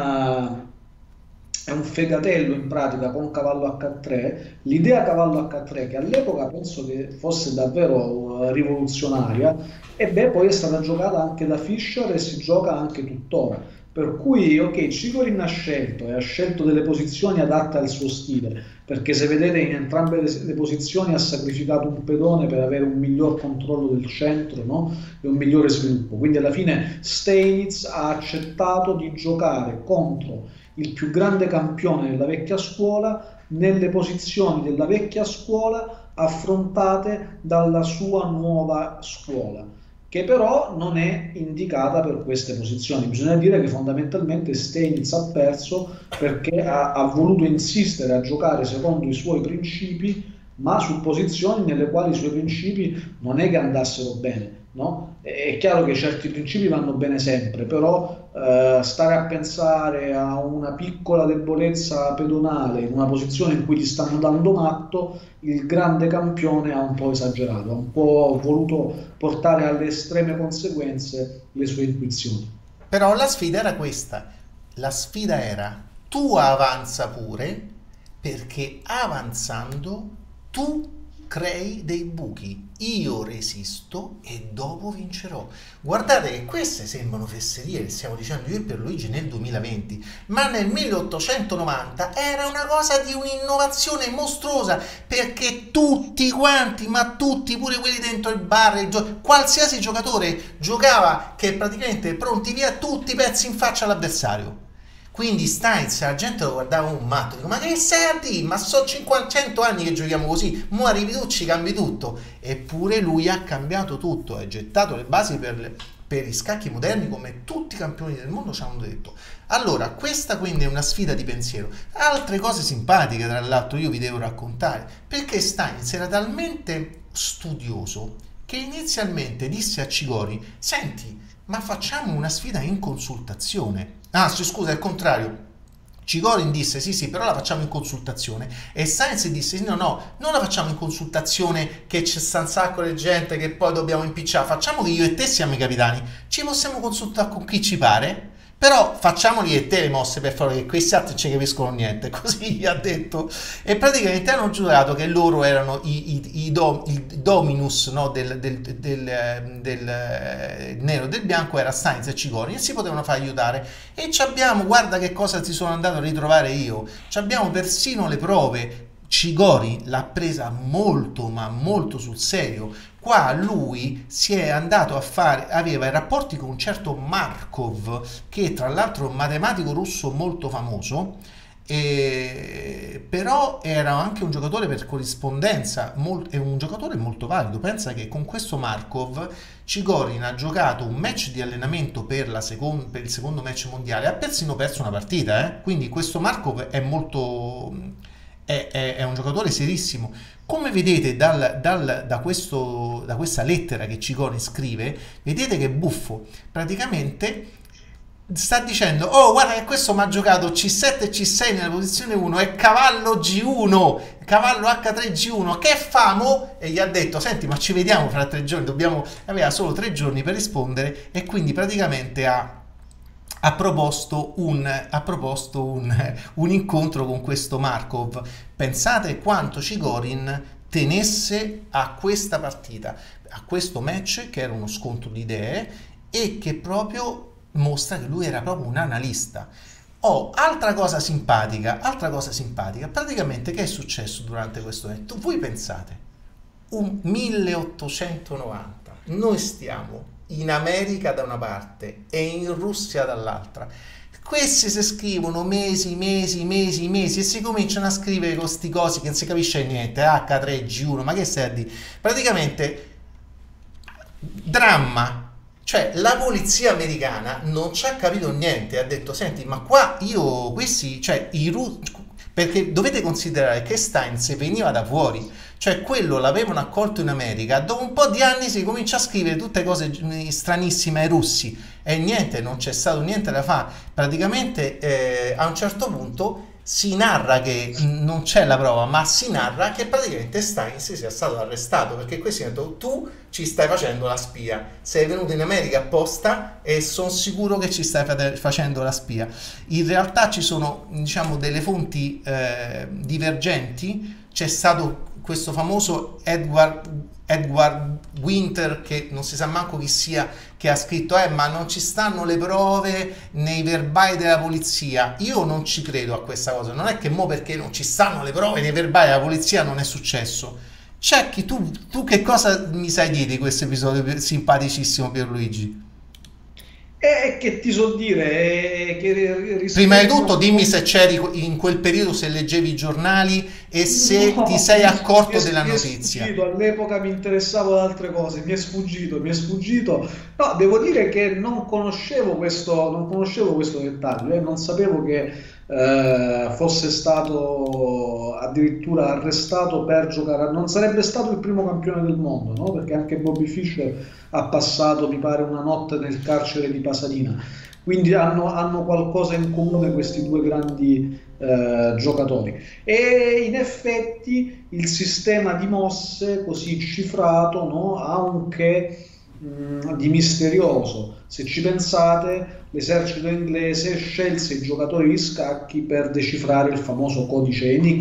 [SPEAKER 2] è un fegatello in pratica con cavallo H3. L'idea cavallo H3, che all'epoca penso che fosse davvero rivoluzionaria, e beh, poi è stata giocata anche da Fischer e si gioca anche tuttora. Per cui, ok, Cicorin ha scelto, e ha scelto delle posizioni adatte al suo stile, perché se vedete in entrambe le posizioni ha sacrificato un pedone per avere un miglior controllo del centro, no? E un migliore sviluppo. Quindi alla fine Steinitz ha accettato di giocare contro il più grande campione della vecchia scuola nelle posizioni della vecchia scuola affrontate dalla sua nuova scuola, che però non è indicata per queste posizioni. Bisogna dire che fondamentalmente Steinitz ha perso perché ha voluto insistere a giocare secondo i suoi principi, ma su posizioni nelle quali i suoi principi non è che andassero bene, no? È chiaro che certi principi vanno bene sempre, però stare a pensare a una piccola debolezza pedonale in una posizione in cui ti stanno dando matto, il grande campione ha un po' esagerato, ha un po' voluto portare alle estreme conseguenze le sue intuizioni.
[SPEAKER 1] Però la sfida era questa, la sfida era tu avanza pure, perché avanzando tu crei dei buchi, io resisto e dopo vincerò. Guardate che queste sembrano fesserie che stiamo dicendo io e Pierluigi nel 2020, ma nel 1890 era una cosa di un'innovazione mostruosa, perché tutti quanti, ma tutti, pure quelli dentro il bar, qualsiasi giocatore giocava che praticamente pronti via tutti i pezzi in faccia all'avversario. Quindi Steins, la gente lo guardava un matto, dico, ma che sei a dire? Ma sono 500 anni che giochiamo così, mo arrivi tu, ci cambi tutto. Eppure lui ha cambiato tutto, ha gettato le basi per i scacchi moderni, come tutti i campioni del mondo ci hanno detto. Allora, questa quindi è una sfida di pensiero. Altre cose simpatiche, tra l'altro, io vi devo raccontare, perché Steins era talmente studioso che inizialmente disse a Cigori, senti, ma facciamo una sfida in consultazione. Ah, scusa, è il contrario. Cigorin disse sì, però la facciamo in consultazione, e Sainz disse no, non la facciamo in consultazione che c'è sta un sacco di gente che poi dobbiamo impicciare, facciamo che io e te siamo i capitani, ci possiamo consultare con chi ci pare, però facciamoli e te le mosse per favore, che questi altri non ci capiscono niente. Così gli ha detto, e praticamente hanno giurato che loro erano i dominus, no, del nero e del bianco, era Sainz e Cicorin, e si potevano far aiutare. E ci abbiamo, guarda che cosa ti sono andato a ritrovare io, ci abbiamo persino le prove. Cigori l'ha presa molto ma molto sul serio. Qua lui si è andato a fare, aveva i rapporti con un certo Markov, che tra l'altro è un matematico russo molto famoso, però era anche un giocatore per corrispondenza, è un giocatore molto valido. Pensa che con questo Markov Cigorin ha giocato un match di allenamento per il secondo match mondiale, ha persino perso una partita, quindi questo Markov è molto... È un giocatore serissimo. Come vedete da questa lettera che Cicorin scrive, vedete che buffo, praticamente sta dicendo, oh guarda che questo mi ha giocato C7 e C6 nella posizione 1 e cavallo G1, cavallo H3 G1, che famo? E gli ha detto, senti, ma ci vediamo fra 3 giorni, aveva solo 3 giorni per rispondere, e quindi praticamente ha proposto un incontro con questo Markov. Pensate quanto Cigorin tenesse a questa partita, a questo match, che era uno scontro di idee e che proprio mostra che lui era proprio un analista. Altra cosa simpatica, praticamente che è successo durante questo match? Voi pensate, un 1890, noi stiamo in America da una parte e in Russia dall'altra. Questi si scrivono mesi e si cominciano a scrivere con sti cosi che non si capisce niente, H3, G1, ma che stai a dire? Praticamente dramma, cioè la polizia americana non ci ha capito niente, ha detto, senti, ma qua perché dovete considerare che Steins veniva da fuori, cioè quello l'avevano accolto in America, dopo un po' di anni si comincia a scrivere tutte cose stranissime ai russi, e niente, non c'è stato niente da fare. Praticamente a un certo punto si narra che non c'è la prova, ma si narra che praticamente Steins sia stato arrestato, perché questi hanno detto, tu ci stai facendo la spia, sei venuto in America apposta e sono sicuro che ci stai facendo la spia. In realtà ci sono, diciamo, delle fonti divergenti. C'è stato questo famoso Edward Winter, che non si sa manco chi sia, che ha scritto ma non ci stanno le prove nei verbali della polizia. Io non ci credo a questa cosa, non è che mo perché non ci stanno le prove nei verbali della polizia non è successo. Cecchi, tu che cosa mi sai dire di questo episodio simpaticissimo, Pierluigi?
[SPEAKER 2] E che ti so dire?
[SPEAKER 1] Prima di tutto dimmi se c'eri in quel periodo, se leggevi i giornali e se ti sei accorto della notizia.
[SPEAKER 2] All'epoca mi interessavo ad altre cose, mi è sfuggito. No, devo dire che non conoscevo questo dettaglio, non sapevo che fosse stato addirittura arrestato per giocare. Non sarebbe stato il primo campione del mondo, no? Perché anche Bobby Fischer ha passato, mi pare, una notte nel carcere di Pasadena, quindi hanno qualcosa in comune questi due grandi giocatori. E in effetti il sistema di mosse così cifrato, no, ha un che di misterioso. Se ci pensate, l'esercito inglese scelse i giocatori di scacchi per decifrare il famoso codice Enigma,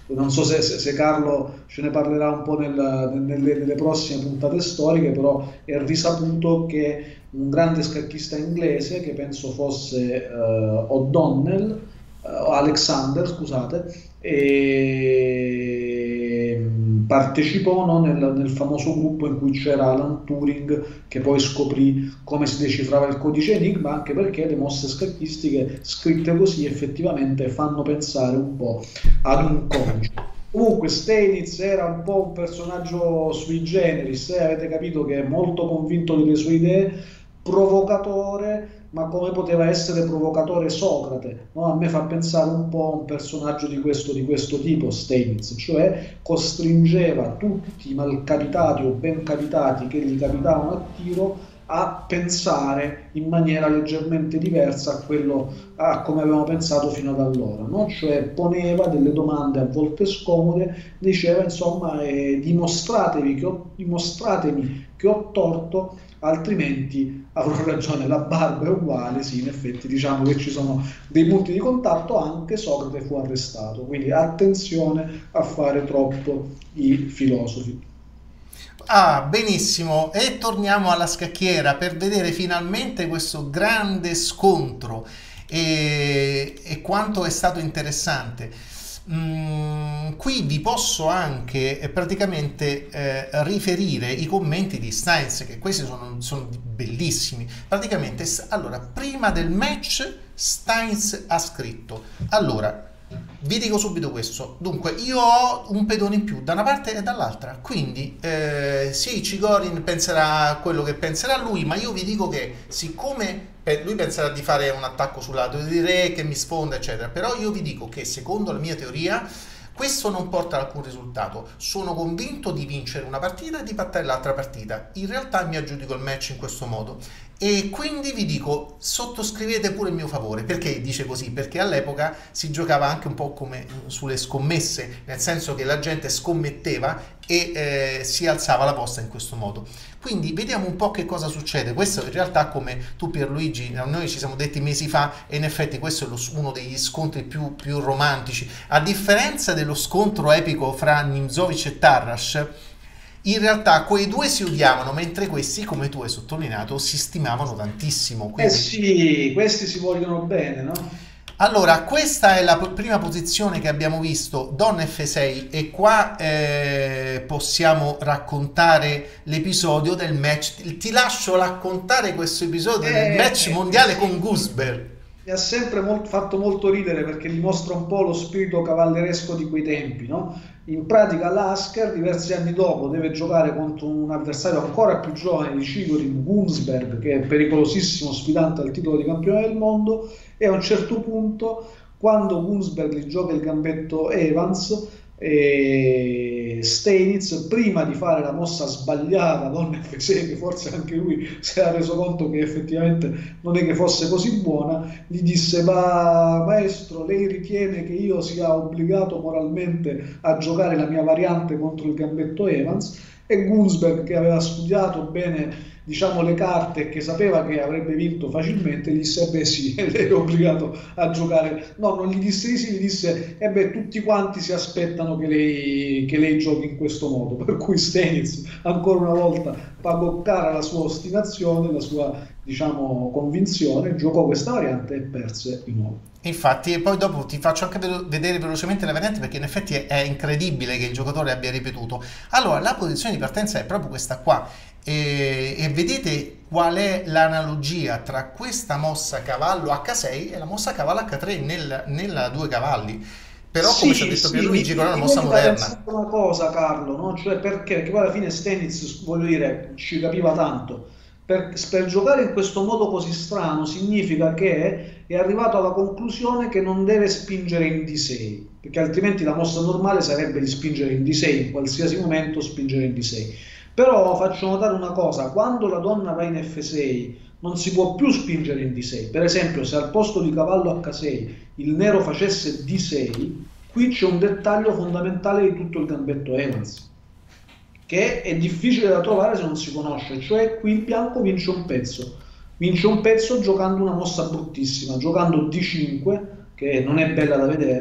[SPEAKER 2] Non so se Carlo ce ne parlerà un po' nelle prossime puntate storiche, però è risaputo che un grande scacchista inglese, che penso fosse O'Donnell, Alexander, scusate, partecipò, no, nel famoso gruppo in cui c'era Alan Turing, che poi scoprì come si decifrava il codice Enigma, anche perché le mosse scacchistiche scritte così effettivamente fanno pensare un po' ad un codice. Comunque Steinitz era un po' un personaggio sui generis, avete capito che è molto convinto delle sue idee, provocatore, ma come poteva essere provocatore Socrate, no? A me fa pensare un po' a un personaggio di questo tipo, Steinitz, cioè costringeva tutti i malcapitati o ben capitati che gli capitavano a tiro a pensare in maniera leggermente diversa a quello a come avevamo pensato fino ad allora, no? Cioè poneva delle domande a volte scomode, diceva insomma dimostratemi che ho torto, altrimenti avrò ragione. La barba è uguale, sì, in effetti diciamo che ci sono dei punti di contatto, anche Socrate fu arrestato, quindi attenzione a fare troppo i filosofi.
[SPEAKER 1] Ah, benissimo. E torniamo alla scacchiera per vedere finalmente questo grande scontro e quanto è stato interessante. Qui vi posso anche praticamente riferire i commenti di Steins, che questi sono bellissimi. Praticamente, allora, prima del match, Steins ha scritto: allora, vi dico subito questo. Dunque, io ho un pedone in più da una parte e dall'altra. Quindi, sì, Cigorin penserà quello che penserà lui, ma io vi dico che, siccome lui penserà di fare un attacco sul lato di re che mi sfonda, eccetera, però io vi dico che, secondo la mia teoria, questo non porta ad alcun risultato. Sono convinto di vincere una partita e di pattare l'altra partita. In realtà mi aggiudico il match in questo modo. E quindi vi dico, sottoscrivete pure il mio favore. Perché dice così? Perché all'epoca si giocava anche un po' come sulle scommesse, nel senso che la gente scommetteva e si alzava la posta in questo modo. Quindi vediamo un po' che cosa succede. Questo in realtà, come tu Pierluigi, noi ci siamo detti mesi fa, e in effetti questo è uno degli scontri più romantici. A differenza dello scontro epico fra Nimzowitsch e Tarrasch, in realtà quei due si odiavano, mentre questi, come tu hai sottolineato, si stimavano tantissimo.
[SPEAKER 2] Eh
[SPEAKER 1] Quindi,
[SPEAKER 2] sì, questi si vogliono bene, no?
[SPEAKER 1] allora, questa è la prima posizione che abbiamo visto, Donna F6, e qua possiamo raccontare l'episodio del match. Ti lascio raccontare questo episodio del match mondiale con
[SPEAKER 2] Sì.
[SPEAKER 1] Gusberg.
[SPEAKER 2] Mi ha sempre fatto molto ridere perché dimostra un po' lo spirito cavalleresco di quei tempi, no? In pratica Lasker, diversi anni dopo, deve giocare contro un avversario ancora più giovane di Chigorin, Gunsberg, che è pericolosissimo sfidante al titolo di campione del mondo, e a un certo punto, quando Gunsberg gli gioca il gambetto Evans, Steinitz, prima di fare la mossa sbagliata, Donna F6, che forse anche lui si era reso conto che effettivamente non è che fosse così buona, gli disse: ma maestro, lei ritiene che io sia obbligato moralmente a giocare la mia variante contro il gambetto Evans? E Gunsberg, che aveva studiato bene, diciamo, le carte e che sapeva che avrebbe vinto facilmente, gli disse: beh sì, lei è obbligato a giocare. No, non gli disse di sì, gli disse: e beh, tutti quanti si aspettano che lei giochi in questo modo. Per cui Stenitz, ancora una volta, pagò cara la sua ostinazione, la sua, diciamo, convinzione, giocò questa variante e perse di nuovo.
[SPEAKER 1] Infatti, e poi dopo ti faccio anche vedere velocemente le varianti, perché in effetti è incredibile che il giocatore abbia ripetuto. Allora, la posizione di partenza è proprio questa qua, e vedete qual è l'analogia tra questa mossa cavallo H6 e la mossa cavallo H3 nella due cavalli. Però, come ci ha
[SPEAKER 2] Sì,
[SPEAKER 1] detto
[SPEAKER 2] sì, mi,
[SPEAKER 1] Pierluigi, quella è una
[SPEAKER 2] mi
[SPEAKER 1] mossa
[SPEAKER 2] viene da
[SPEAKER 1] moderna.
[SPEAKER 2] pensare una cosa, Carlo, no? Cioè perché poi alla fine Stenitz, voglio dire, ci capiva tanto. Per giocare in questo modo così strano significa che è arrivato alla conclusione che non deve spingere in D6, perché altrimenti la mossa normale sarebbe di spingere in D6, in qualsiasi momento spingere in D6. Però faccio notare una cosa: quando la donna va in F6 non si può più spingere in D6. Per esempio, se al posto di cavallo H6 il nero facesse D6, qui c'è un dettaglio fondamentale di tutto il gambetto Evans, che è difficile da trovare se non si conosce, cioè qui il bianco vince un pezzo giocando una mossa bruttissima, giocando D5, che non è bella da vedere,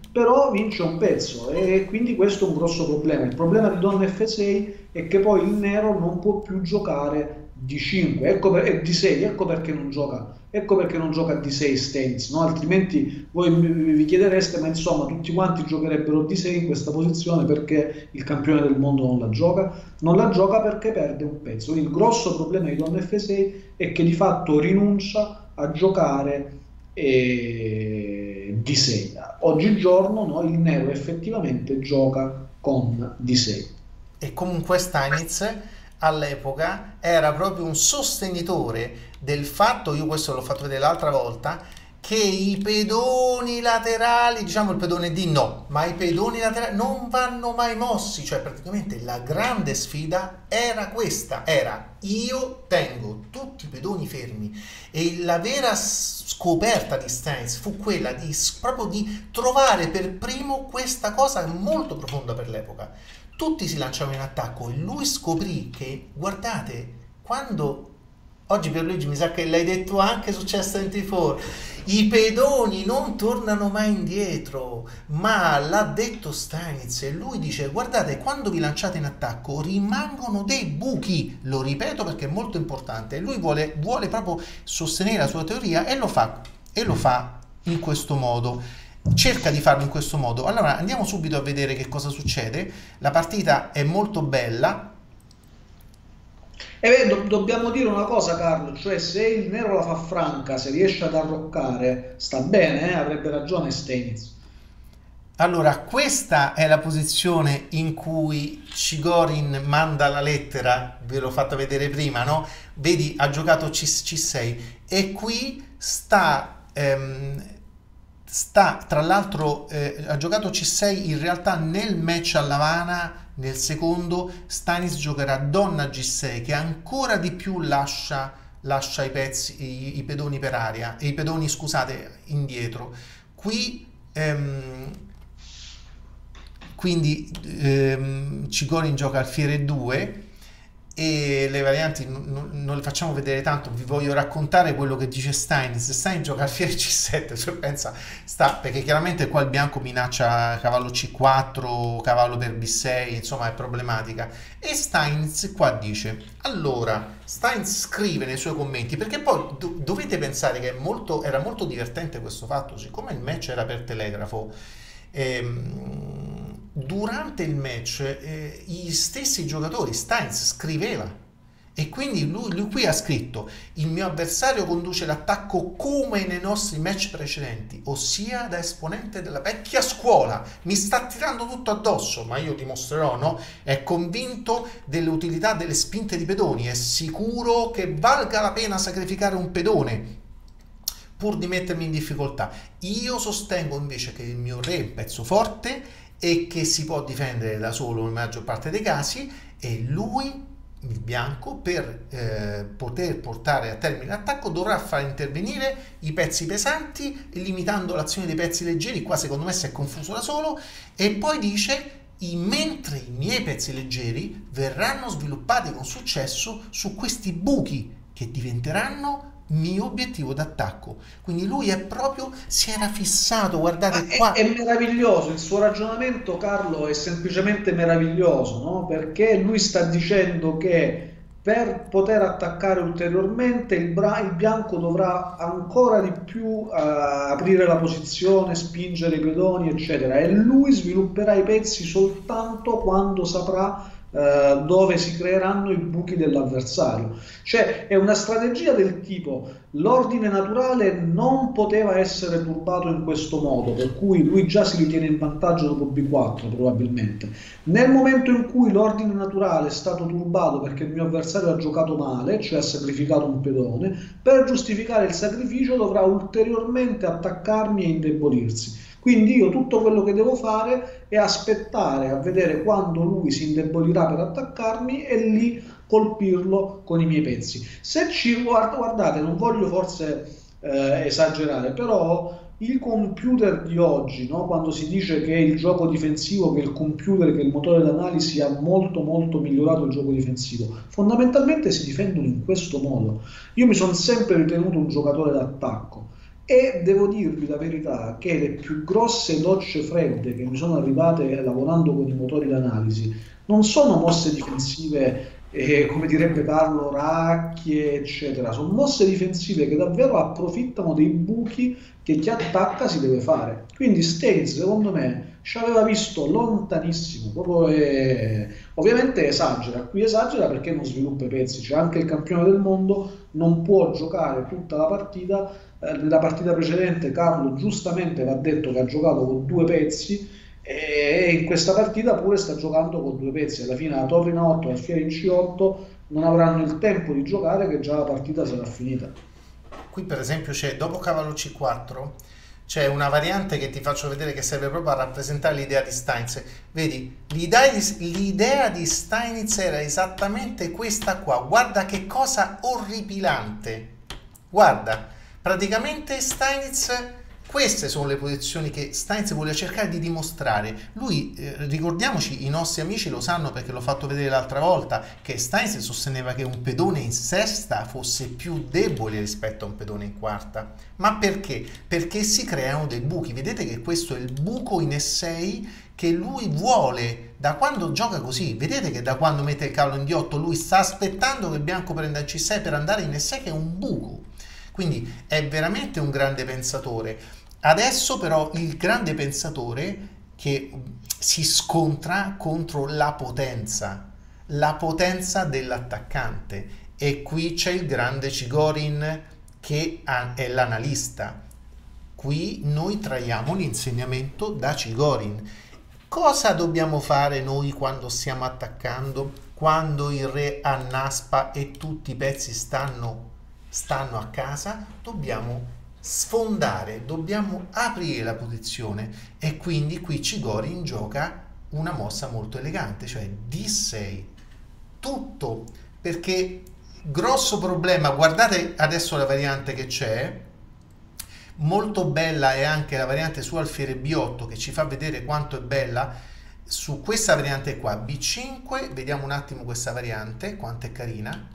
[SPEAKER 2] però vince un pezzo e quindi questo è un grosso problema. Il problema di Don F6 è che poi il nero non può più giocare di 5, di 6, ecco perché non gioca di 6 Staines, no? Altrimenti voi vi chiedereste, ma insomma tutti quanti giocherebbero di 6 in questa posizione perché il campione del mondo non la gioca? Non la gioca perché perde un pezzo. Il grosso problema di Don F6 è che di fatto rinuncia a giocare di 6. Oggigiorno no, il nero effettivamente gioca con di 6.
[SPEAKER 1] E comunque Steinitz all'epoca era proprio un sostenitore del fatto, io questo l'ho fatto vedere l'altra volta, che i pedoni laterali, diciamo il pedone D no, ma i pedoni laterali non vanno mai mossi, cioè praticamente la grande sfida era questa, era io tengo tutti i pedoni fermi e la vera scoperta di Steinitz fu quella di proprio di trovare per primo questa cosa molto profonda per l'epoca. Tutti si lanciavano in attacco e lui scoprì che, guardate, quando oggi Pierluigi mi sa che l'hai detto anche su Chess 24, i pedoni non tornano mai indietro, ma l'ha detto Steinitz e lui dice guardate quando vi lanciate in attacco rimangono dei buchi, lo ripeto perché è molto importante, e lui vuole proprio sostenere la sua teoria e lo fa in questo modo. Cerca di farlo in questo modo. Allora andiamo subito a vedere che cosa succede. La partita è molto bella.
[SPEAKER 2] E beh, dobbiamo dire una cosa, Carlo, cioè se il nero la fa franca, se riesce ad arroccare, sta bene, avrebbe ragione Steinitz.
[SPEAKER 1] Allora, questa è la posizione in cui Chigorin manda la lettera, ve l'ho fatta vedere prima, no? Vedi, ha giocato C6 e qui tra l'altro ha giocato C6 in realtà nel match a Havana, nel secondo Steinitz giocherà donna G6 che ancora di più lascia i pezzi, i pedoni per aria, e i pedoni scusate indietro. Qui quindi Chigorin gioca alfiere 2 e le varianti non le facciamo vedere tanto, vi voglio raccontare quello che dice Steinitz. Steinitz gioca alfiere C7, cioè pensa, perché chiaramente qua il bianco minaccia cavallo C4, cavallo per B6, insomma è problematica. E Steinitz qua dice, allora, Steinitz scrive nei suoi commenti, perché poi dovete pensare che era molto divertente questo fatto, siccome il match era per telegrafo. Durante il match gli stessi giocatori Steinitz scriveva e quindi lui qui ha scritto il mio avversario conduce l'attacco come nei nostri match precedenti, ossia da esponente della vecchia scuola, mi sta tirando tutto addosso, ma io dimostrerò, no? È convinto dell'utilità delle spinte di pedoni, è sicuro che valga la pena sacrificare un pedone pur di mettermi in difficoltà. Io sostengo invece che il mio re è un pezzo forte e che si può difendere da solo nella maggior parte dei casi, e lui, il bianco, per poter portare a termine l'attacco dovrà far intervenire i pezzi pesanti limitando l'azione dei pezzi leggeri. Qua secondo me si è confuso da solo, e poi dice mentre i miei pezzi leggeri verranno sviluppati con successo su questi buchi che diventeranno mio obiettivo d'attacco. Quindi lui si era fissato, guardate qua.
[SPEAKER 2] È meraviglioso, il suo ragionamento, Carlo, è semplicemente meraviglioso, no? Perché lui sta dicendo che per poter attaccare ulteriormente il bianco dovrà ancora di più aprire la posizione, spingere i pedoni, eccetera, e lui svilupperà i pezzi soltanto quando saprà dove si creeranno i buchi dell'avversario. Cioè è una strategia del tipo l'ordine naturale non poteva essere turbato in questo modo, per cui lui già si ritiene in vantaggio dopo B4 probabilmente. Nel momento in cui l'ordine naturale è stato turbato perché il mio avversario ha giocato male, cioè ha sacrificato un pedone, per giustificare il sacrificio dovrà ulteriormente attaccarmi e indebolirsi. Quindi io tutto quello che devo fare è aspettare a vedere quando lui si indebolirà per attaccarmi e lì colpirlo con i miei pezzi. Se ci guardate, non voglio forse esagerare, però il computer di oggi, no? Quando si dice che il gioco difensivo, che il computer, che il motore d'analisi ha molto molto migliorato il gioco difensivo, fondamentalmente si difendono in questo modo. Io mi sono sempre ritenuto un giocatore d'attacco, E devo dirvi la verità che le più grosse docce fredde che mi sono arrivate lavorando con i motori d'analisi non sono mosse difensive, come direbbe Carlo, racchie, eccetera. Sono mosse difensive che davvero approfittano dei buchi che chi attacca si deve fare. Quindi Staines, secondo me, ci aveva visto lontanissimo, proprio, ovviamente esagera, qui esagera perché non sviluppa i pezzi, c'è anche il campione del mondo, non può giocare tutta la partita. Nella partita precedente Carlo giustamente va detto che ha giocato con due pezzi, e in questa partita pure sta giocando con due pezzi. Alla fine la torre in A8 e l'alfiere in C8 non avranno il tempo di giocare, che già la partita sarà finita.
[SPEAKER 1] Qui per esempio c'è, dopo cavallo C4, c'è una variante che ti faccio vedere che serve proprio a rappresentare l'idea di Steinitz. Vedi, l'idea di Steinitz era esattamente questa qua. Guarda che cosa orripilante. Guarda, praticamente Steinitz, queste sono le posizioni che Steinitz vuole cercare di dimostrare. Lui, ricordiamoci, i nostri amici lo sanno perché l'ho fatto vedere l'altra volta, che Steinitz sosteneva che un pedone in sesta fosse più debole rispetto a un pedone in quarta. Ma perché? Perché si creano dei buchi. Vedete che questo è il buco in E6 che lui vuole da quando gioca così. Vedete che da quando mette il cavallo in D8 lui sta aspettando che bianco prenda il C6 per andare in E6, che è un buco. Quindi è veramente un grande pensatore. Adesso però il grande pensatore che si scontra contro la potenza dell'attaccante, e qui c'è il grande Chigorin che è l'analista. Qui noi traiamo l'insegnamento da Chigorin. Cosa dobbiamo fare noi quando stiamo attaccando? Quando il re annaspa e tutti i pezzi stanno a casa, dobbiamo sfondare, dobbiamo aprire la posizione, e quindi qui Chigorin gioca una mossa molto elegante, cioè D6. Tutto perché grosso problema, guardate adesso la variante che c'è, molto bella è anche la variante su alfiere B8 che ci fa vedere quanto è bella. Su questa variante qua B5, vediamo un attimo questa variante quanto è carina.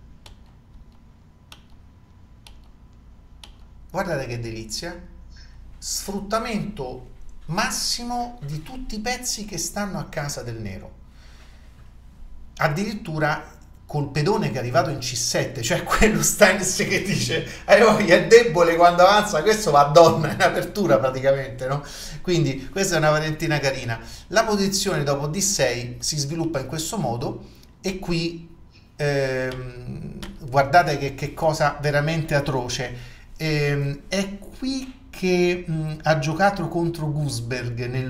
[SPEAKER 1] Guardate che delizia, sfruttamento massimo di tutti i pezzi che stanno a casa del nero, addirittura col pedone che è arrivato in C7, cioè quello Steinitz che dice è debole quando avanza, questo va a donna in apertura praticamente, no? Quindi questa è una variantina carina. La posizione dopo D6 si sviluppa in questo modo, e qui guardate che cosa veramente atroce. È qui che ha giocato contro Gussberg nel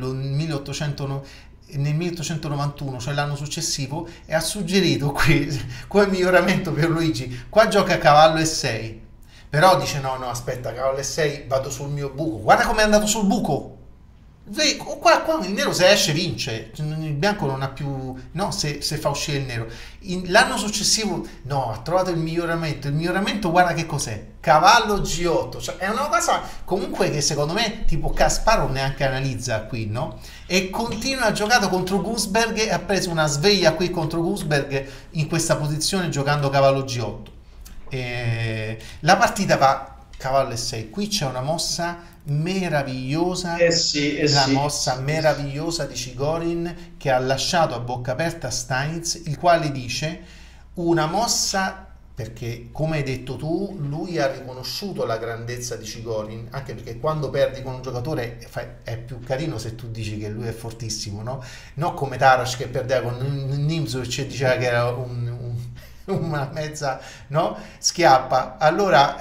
[SPEAKER 1] 1891, cioè l'anno successivo, e ha suggerito qui come miglioramento per Luigi. Qua gioca cavallo E6, però dice no, aspetta, cavallo E6, vado sul mio buco. Guarda come è andato sul buco. Qua il nero, se esce vince, il bianco non ha più, no, se fa uscire il nero. L'anno successivo no, ha trovato il miglioramento, guarda che cos'è, cavallo G8, cioè è una cosa comunque che secondo me tipo Kasparov neanche analizza qui, no? E continua, ha giocato contro Gussberg e ha preso una sveglia qui contro Gussberg in questa posizione giocando cavallo G8. La partita va cavallo E6, qui c'è una mossa meravigliosa, la mossa meravigliosa di Chigorin che ha lasciato a bocca aperta Steinitz, il quale dice una mossa, perché come hai detto tu, lui ha riconosciuto la grandezza di Chigorin, anche perché quando perdi con un giocatore è più carino se tu dici che lui è fortissimo, no? Non come Taras che perdeva con Nimzowitsch e diceva che era una mezza, no? Schiappa. Allora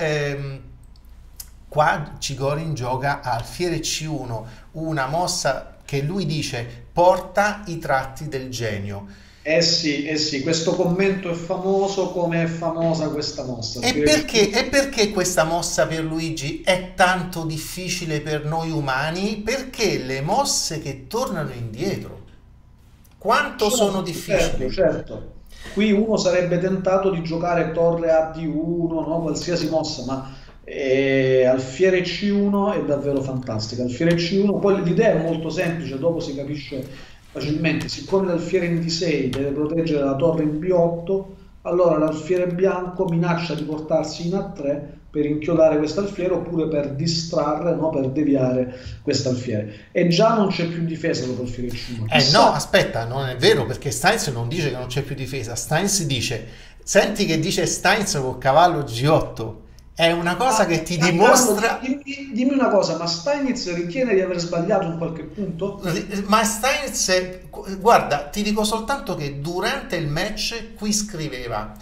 [SPEAKER 1] qua Chigorin gioca alfiere C1, una mossa che lui dice porta i tratti del genio.
[SPEAKER 2] Sì, questo commento è famoso come è famosa questa mossa.
[SPEAKER 1] E perché questa mossa per Luigi è tanto difficile per noi umani? Perché le mosse che tornano indietro, quanto sono difficili?
[SPEAKER 2] Certo. Qui uno sarebbe tentato di giocare torre a D1, no? Qualsiasi mossa, ma alfiere C1 è davvero fantastica. Alfiere C1, poi l'idea è molto semplice, dopo si capisce facilmente. Siccome l'alfiere in D6 deve proteggere la torre in B8, allora l'alfiere bianco minaccia di portarsi in A3 per inchiodare questo alfiere oppure per distrarre, no? Per deviare questo alfiere. E già non c'è più difesa dopo il fiere C1.
[SPEAKER 1] No,
[SPEAKER 2] Chissà.
[SPEAKER 1] aspetta, non è vero perché Steins non dice che non c'è più difesa. Steins dice, senti che dice Steins col cavallo G8. È una cosa che ti
[SPEAKER 2] Carlo,
[SPEAKER 1] dimostra.
[SPEAKER 2] dimmi una cosa, ma Steinitz ritiene di aver sbagliato in qualche punto?
[SPEAKER 1] Ma Steins, guarda, ti dico soltanto che durante il match qui scriveva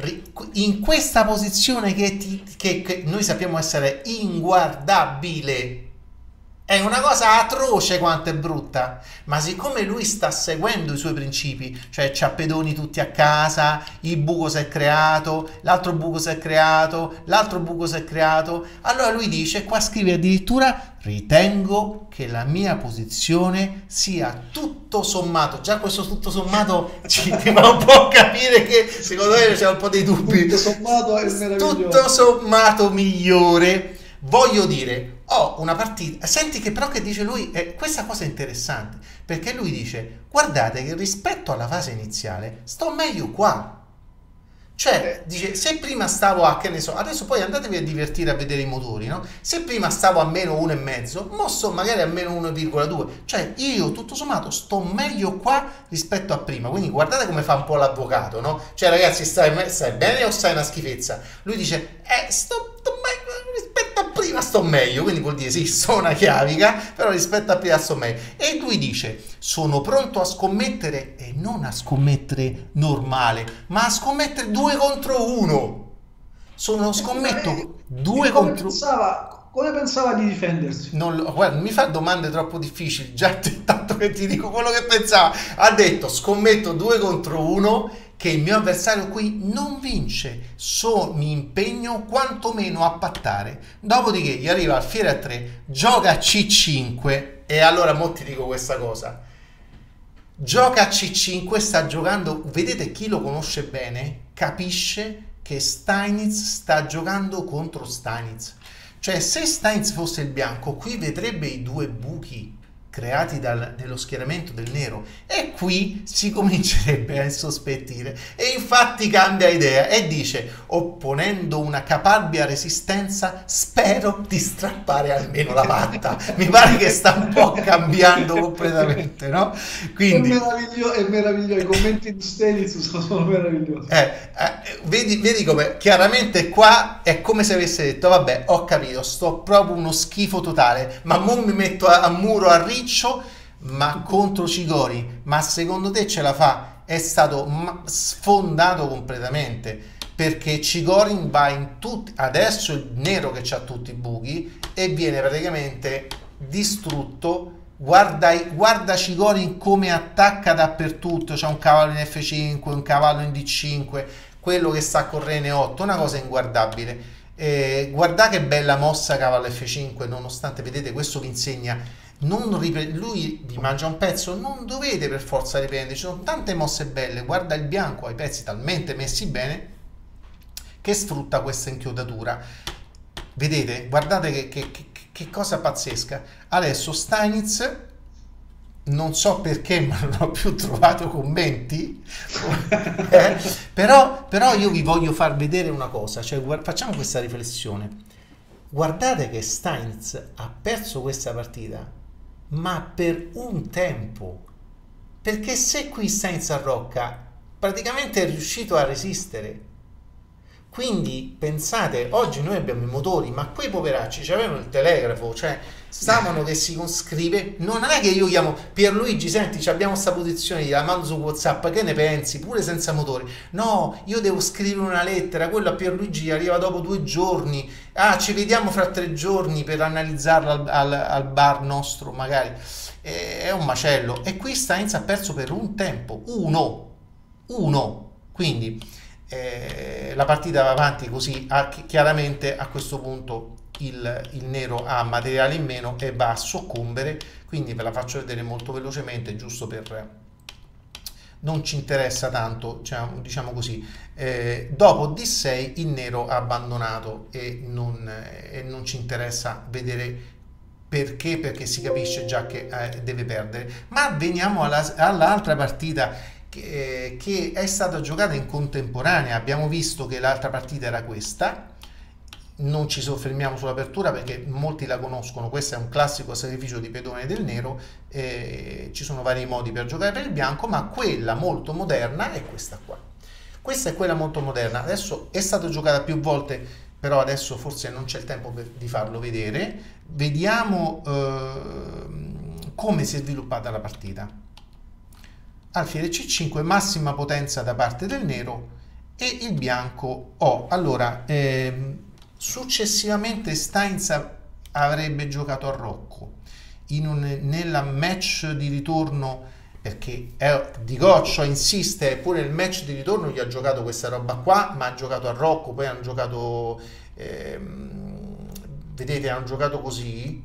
[SPEAKER 1] in questa posizione che noi sappiamo essere inguardabile. È una cosa atroce quanto è brutta, ma siccome lui sta seguendo i suoi principi, cioè c'ha pedoni tutti a casa, il buco si è creato, l'altro buco si è creato, l'altro buco si è creato, allora lui dice, qua scrive addirittura, ritengo che la mia posizione sia tutto sommato, già questo tutto sommato ti fa un po' capire che secondo me c'è un po' dei dubbi,
[SPEAKER 2] Tutto sommato è meraviglioso.
[SPEAKER 1] tutto sommato migliore. Voglio dire, ho una partita, senti che però che dice lui, questa cosa è interessante, perché lui dice, guardate che rispetto alla fase iniziale sto meglio qua. Cioè, dice, se prima stavo a, che ne so, adesso poi andatevi a divertire a vedere i motori, no? Se prima stavo a meno 1,5, mo sto magari a meno 1,2. Cioè, io tutto sommato sto meglio qua rispetto a prima. Quindi guardate come fa un po' l'avvocato, no? Cioè, ragazzi, stai bene o stai una schifezza? Lui dice, sto meglio, rispetto a prima sto meglio. Quindi vuol dire, sì, sto una chiavica, però rispetto a prima sto meglio. E lui dice, sono pronto a scommettere, e non a scommettere normale, ma a scommettere 2 contro 1. Scommetto 2 contro 1.
[SPEAKER 2] Come pensava di difendersi?
[SPEAKER 1] Guarda, mi fa domande troppo difficili, già tanto che ti dico quello che pensava. Ha detto, scommetto 2 contro 1 che il mio avversario qui non vince, mi impegno quantomeno a pattare. Dopodiché gli arriva alfiere a 3, gioca a C5, e allora mo ti dico questa cosa. Gioca a C5, sta giocando, vedete chi lo conosce bene, capisce che Steinitz sta giocando contro Steinitz. Cioè, se Steinitz fosse il bianco, qui vedrebbe i 2 buchi creati nello schieramento del nero, e qui si comincerebbe a insospettire, e infatti cambia idea e dice, opponendo una caparbia resistenza, spero di strappare almeno la patta. Mi pare che sta un po' cambiando completamente, no? Quindi
[SPEAKER 2] È meraviglioso, i commenti di Stenitz sono meravigliosi.
[SPEAKER 1] vedi come chiaramente qua è come se avesse detto, vabbè, ho capito, sto proprio uno schifo totale, ma mo mi metto a muro a riccio, ma contro Cigori, ma secondo te ce la fa? È stato sfondato completamente, perché Cigorin va in tutti, adesso il nero che c'ha tutti i buchi, e viene praticamente distrutto. Guarda Cigorin come attacca dappertutto, c'è un cavallo in F5, un cavallo in D5, quello che sta a correre in 8, una cosa inguardabile. Guarda che bella mossa cavallo F5, nonostante, vedete, questo vi insegna, lui vi mangia un pezzo, non dovete per forza riprendere, ci sono tante mosse belle. Guarda il bianco, ha i pezzi talmente messi bene che sfrutta questa inchiodatura, vedete, guardate che cosa pazzesca. Adesso Steinitz, non so perché, ma non ho più trovato commenti, però io vi voglio far vedere una cosa, cioè facciamo questa riflessione. Guardate che Steinitz ha perso questa partita, ma per un tempo, perché se qui Steinitz arrocca, praticamente è riuscito a resistere. Quindi pensate, oggi noi abbiamo i motori, ma quei poveracci avevano il telegrafo, cioè stavano che si scrive. Non è che io chiamo Pierluigi, senti, abbiamo sta posizione, gliela mando su WhatsApp, che ne pensi? Pure senza motori. No, io devo scrivere una lettera, quello a Pierluigi arriva dopo 2 giorni. Ah, ci vediamo fra 3 giorni per analizzarla al bar nostro, magari. È un macello. E qui Steinitz ha perso per un tempo, uno. Quindi la partita va avanti così, chiaramente a questo punto il nero ha materiale in meno e va a soccombere, quindi ve la faccio vedere molto velocemente, giusto per non ci interessa tanto, diciamo così. Dopo D6 il nero ha abbandonato e non ci interessa vedere perché si capisce già che deve perdere. Ma veniamo all'altra partita che è stata giocata in contemporanea. Abbiamo visto che l'altra partita era questa, non ci soffermiamo sull'apertura perché molti la conoscono, questo è un classico sacrificio di pedone del nero, ci sono vari modi per giocare per il bianco, ma quella molto moderna è questa qua. Questa è quella molto moderna, adesso è stata giocata più volte, però adesso forse non c'è il tempo di farlo vedere. Vediamo come si è sviluppata la partita. Alfiere C5, massima potenza da parte del nero e il bianco O. Allora, successivamente Steins avrebbe giocato a Rocco nella match di ritorno, perché Di Goccio insiste, eppure il match di ritorno gli ha giocato questa roba qua, ma ha giocato a Rocco, poi hanno giocato vedete, hanno giocato così,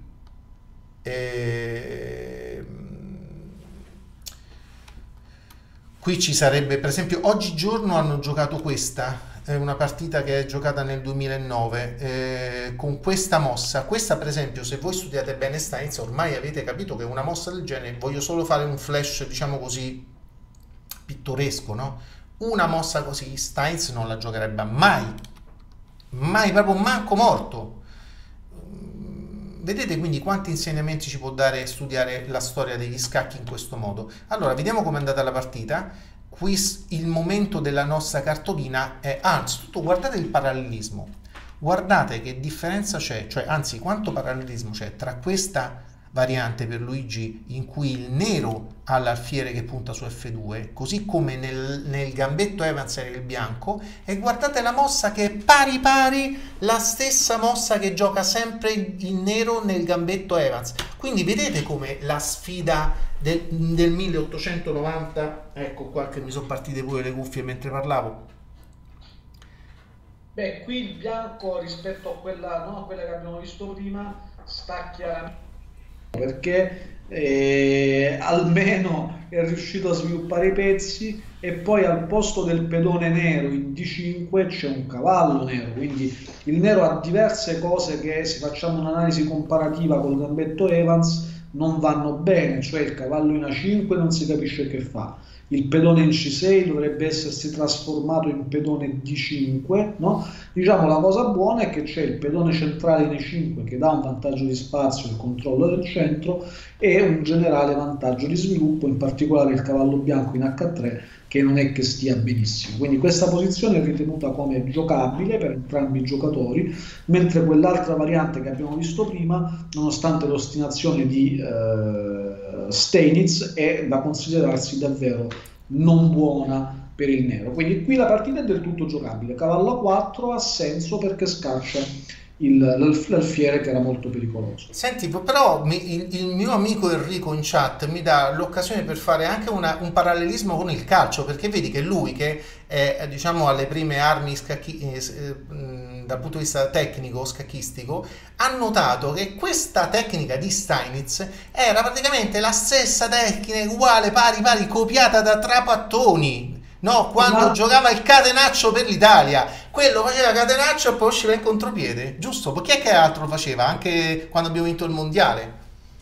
[SPEAKER 1] qui ci sarebbe, per esempio, oggigiorno hanno giocato questa, è una partita che è giocata nel 2009 con questa mossa. Questa, per esempio, se voi studiate bene Steins, ormai avete capito che una mossa del genere, voglio solo fare un flash, diciamo così, pittoresco, no? Una mossa così Steins non la giocherebbe mai, mai, proprio manco morto. Vedete quindi quanti insegnamenti ci può dare studiare la storia degli scacchi in questo modo. Allora, vediamo com'è andata la partita. Qui il momento della nostra cartolina è, anzitutto guardate il parallelismo, guardate che differenza c'è, cioè anzi quanto parallelismo c'è tra questa variante per Luigi in cui il nero ha l'alfiere che punta su F2, così come nel gambetto Evans era il bianco, e guardate la mossa che è pari pari la stessa mossa che gioca sempre il nero nel gambetto Evans. Quindi vedete come la sfida del 1890, ecco qua che mi sono partite pure le cuffie mentre parlavo.
[SPEAKER 2] Beh, qui il bianco rispetto a quella, no, a quella che abbiamo visto prima sta chiaramente, perché almeno è riuscito a sviluppare i pezzi, e poi al posto del pedone nero in D5 c'è un cavallo nero, quindi il nero ha diverse cose che, se facciamo un'analisi comparativa col gambetto Evans, non vanno bene, cioè il cavallo in A5 non si capisce che fa, il pedone in C6 dovrebbe essersi trasformato in pedone D5, no? Diciamo, la cosa buona è che c'è il pedone centrale in E5 che dà un vantaggio di spazio, il controllo del centro, e un generale vantaggio di sviluppo, in particolare il cavallo bianco in H3 che non è che stia benissimo. Quindi questa posizione è ritenuta come giocabile per entrambi i giocatori, mentre quell'altra variante che abbiamo visto prima, nonostante l'ostinazione di Steinitz, è da considerarsi davvero non buona per il nero. Quindi qui la partita è del tutto giocabile. Cavallo a 4 ha senso perché scaccia l'alfiere che era molto pericoloso.
[SPEAKER 1] Senti, però il mio amico Enrico in chat mi dà l'occasione per fare anche un parallelismo con il calcio, perché vedi che lui, che è diciamo alle prime armi dal punto di vista tecnico scacchistico, ha notato che questa tecnica di Steinitz era praticamente la stessa tecnica, uguale, pari pari, copiata da Trapattoni. No, quando giocava il catenaccio per l'Italia, quello faceva catenaccio e poi usciva in contropiede, giusto? Perché che altro faceva anche quando abbiamo vinto il mondiale?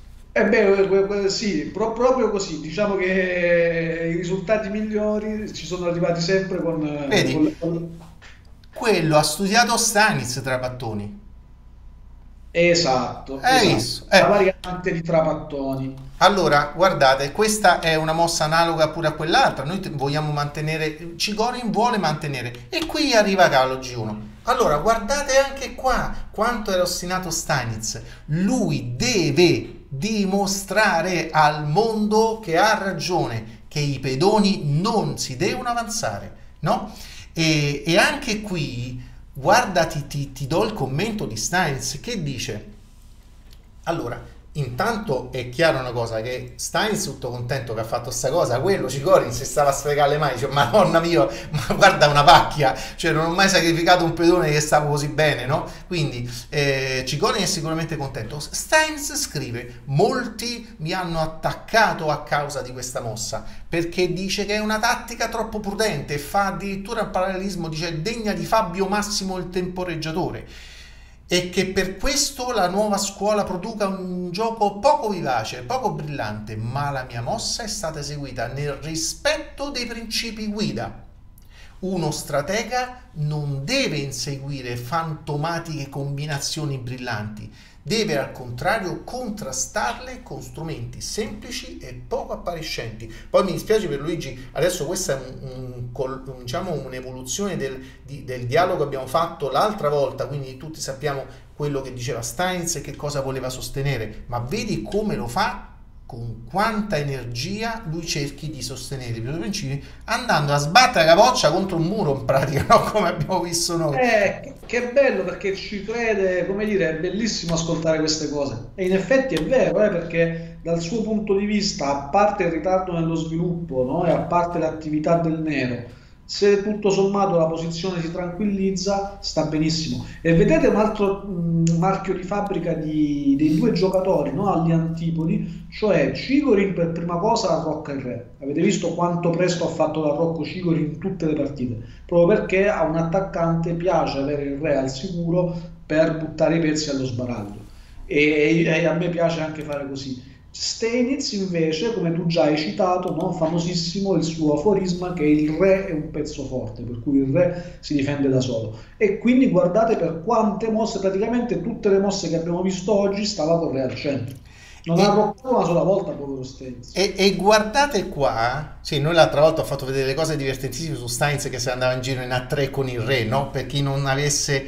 [SPEAKER 2] Sì, proprio così. Diciamo che i risultati migliori ci sono arrivati sempre
[SPEAKER 1] Vedi, quello ha studiato Steinitz Trapattoni.
[SPEAKER 2] Esatto, la variante di Trapattoni.
[SPEAKER 1] Allora, guardate, questa è una mossa analoga pure a quell'altra. Noi vogliamo mantenere, Cigorin vuole mantenere, e qui arriva cavallo G1. Allora, guardate anche qua quanto era ostinato Steinitz. Lui deve dimostrare al mondo che ha ragione, che i pedoni non si devono avanzare, no? E anche qui, guarda, ti do il commento di Steinitz che dice: allora, intanto è chiaro una cosa, che Steinitz tutto contento che ha fatto sta cosa, quello Cicorin si stava a sfregare le mani, dice, madonna mia, ma guarda una pacchia, cioè non ho mai sacrificato un pedone che stavo così bene, no? Quindi Cicorin è sicuramente contento. Steinitz scrive: molti mi hanno attaccato a causa di questa mossa, perché dice che è una tattica troppo prudente, e fa addirittura un parallelismo, dice degna di Fabio Massimo il temporeggiatore, e che per questo la nuova scuola produca un gioco poco vivace, poco brillante, ma la mia mossa è stata eseguita nel rispetto dei principi guida. Uno stratega non deve inseguire fantomatiche combinazioni brillanti, deve al contrario contrastarle con strumenti semplici e poco appariscenti. Poi mi dispiace per Luigi, adesso questa è diciamo un'evoluzione del dialogo che abbiamo fatto l'altra volta, quindi tutti sappiamo quello che diceva Steins e che cosa voleva sostenere, ma vedi come lo fa, con quanta energia lui cerchi di sostenere i propri principi, andando a sbattere la capoccia contro un muro in pratica, no? Come abbiamo visto noi.
[SPEAKER 2] Che bello perché ci crede, come dire, è bellissimo ascoltare queste cose. E in effetti è vero, perché dal suo punto di vista, a parte il ritardo nello sviluppo, no? E a parte l'attività del nero, se tutto sommato la posizione si tranquillizza, sta benissimo. E vedete un altro marchio di fabbrica dei due giocatori, no? Agli antipodi, cioè Cigorin per prima cosa Rocca il Re. Avete visto quanto presto ha fatto da Rocco Cigorin in tutte le partite, proprio perché a un attaccante piace avere il Re al sicuro per buttare i pezzi allo sbaraglio. E a me piace anche fare così. Steinitz invece, come tu già hai citato, no? Famosissimo il suo aforisma che il re è un pezzo forte, per cui il re si difende da solo. E quindi guardate per quante mosse, praticamente tutte le mosse che abbiamo visto oggi stava con il re al centro. Non ha rotto una sola volta povero Steins.
[SPEAKER 1] E guardate qua, sì, noi l'altra volta ho fatto vedere le cose divertentissime su Steins che si andava in giro in A3 con il re, no? Per chi non avesse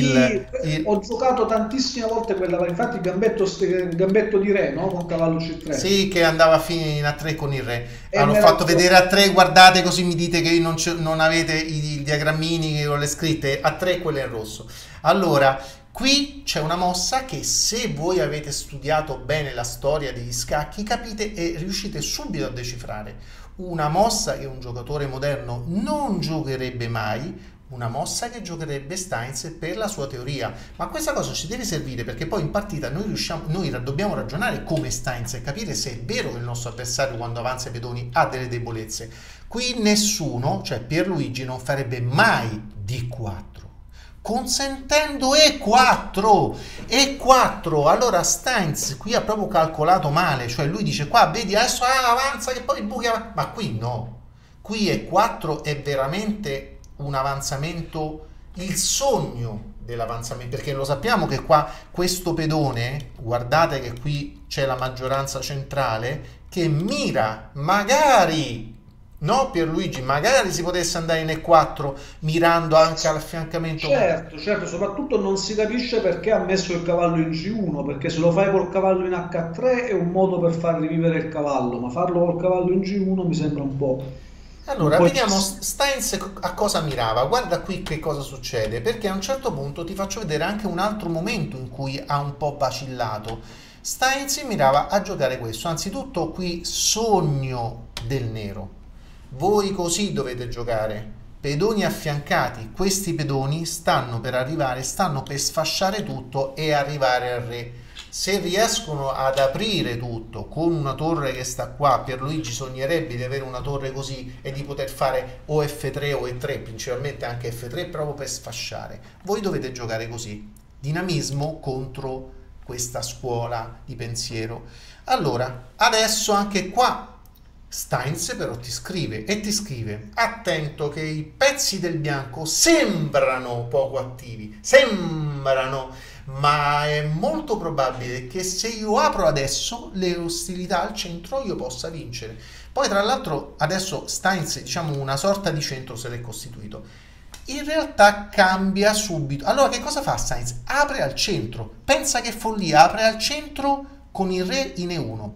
[SPEAKER 2] ho giocato tantissime volte quella, infatti il gambetto di re, no? Con cavallo C3.
[SPEAKER 1] Sì, che andava a fine in A3 con il re.
[SPEAKER 2] Hanno
[SPEAKER 1] fatto vedere A3, guardate così mi dite che non avete i diagrammini con le scritte, A3 quello è in rosso. Allora, qui c'è una mossa che se voi avete studiato bene la storia degli scacchi capite e riuscite subito a decifrare. Una mossa che un giocatore moderno non giocherebbe mai, una mossa che giocherebbe Steins per la sua teoria. Ma questa cosa ci deve servire perché poi in partita noi dobbiamo ragionare come Steins e capire se è vero che il nostro avversario quando avanza i pedoni ha delle debolezze. Qui nessuno, cioè Pierluigi, non farebbe mai D4 consentendo E4. Allora Steins qui ha proprio calcolato male, cioè lui dice qua vedi adesso avanza che poi buchi avanti. Ma qui no, qui E4 è veramente un avanzamento, il sogno dell'avanzamento, perché lo sappiamo che qua questo pedone, guardate che qui c'è la maggioranza centrale che mira, magari no Pierluigi, magari si potesse andare in E4 mirando anche all'affiancamento.
[SPEAKER 2] Certo, soprattutto non si capisce perché ha messo il cavallo in G1, perché se lo fai col cavallo in H3 è un modo per far rivivere il cavallo, ma farlo col cavallo in G1 mi sembra un po'.
[SPEAKER 1] Allora, vediamo Steins a cosa mirava. Guarda qui che cosa succede, perché a un certo punto ti faccio vedere anche un altro momento in cui ha un po' vacillato. Steins mirava a giocare questo, anzitutto qui sogno del nero. Voi così dovete giocare, pedoni affiancati, questi pedoni stanno per arrivare, stanno per sfasciare tutto e arrivare al re. Se riescono ad aprire tutto con una torre che sta qua, Pierluigi sognerebbe di avere una torre così e di poter fare o F3 o E3, principalmente anche F3 proprio per sfasciare. Voi dovete giocare così, dinamismo contro questa scuola di pensiero. Allora, adesso anche qua Steins però ti scrive attento che i pezzi del bianco sembrano poco attivi, ma è molto probabile che se io apro adesso le ostilità al centro io possa vincere. Poi tra l'altro adesso Steins, diciamo, una sorta di centro se l'è costituito, in realtà cambia subito. Allora che cosa fa Steins? Apre al centro, pensa che follia, apre al centro con il re in E1.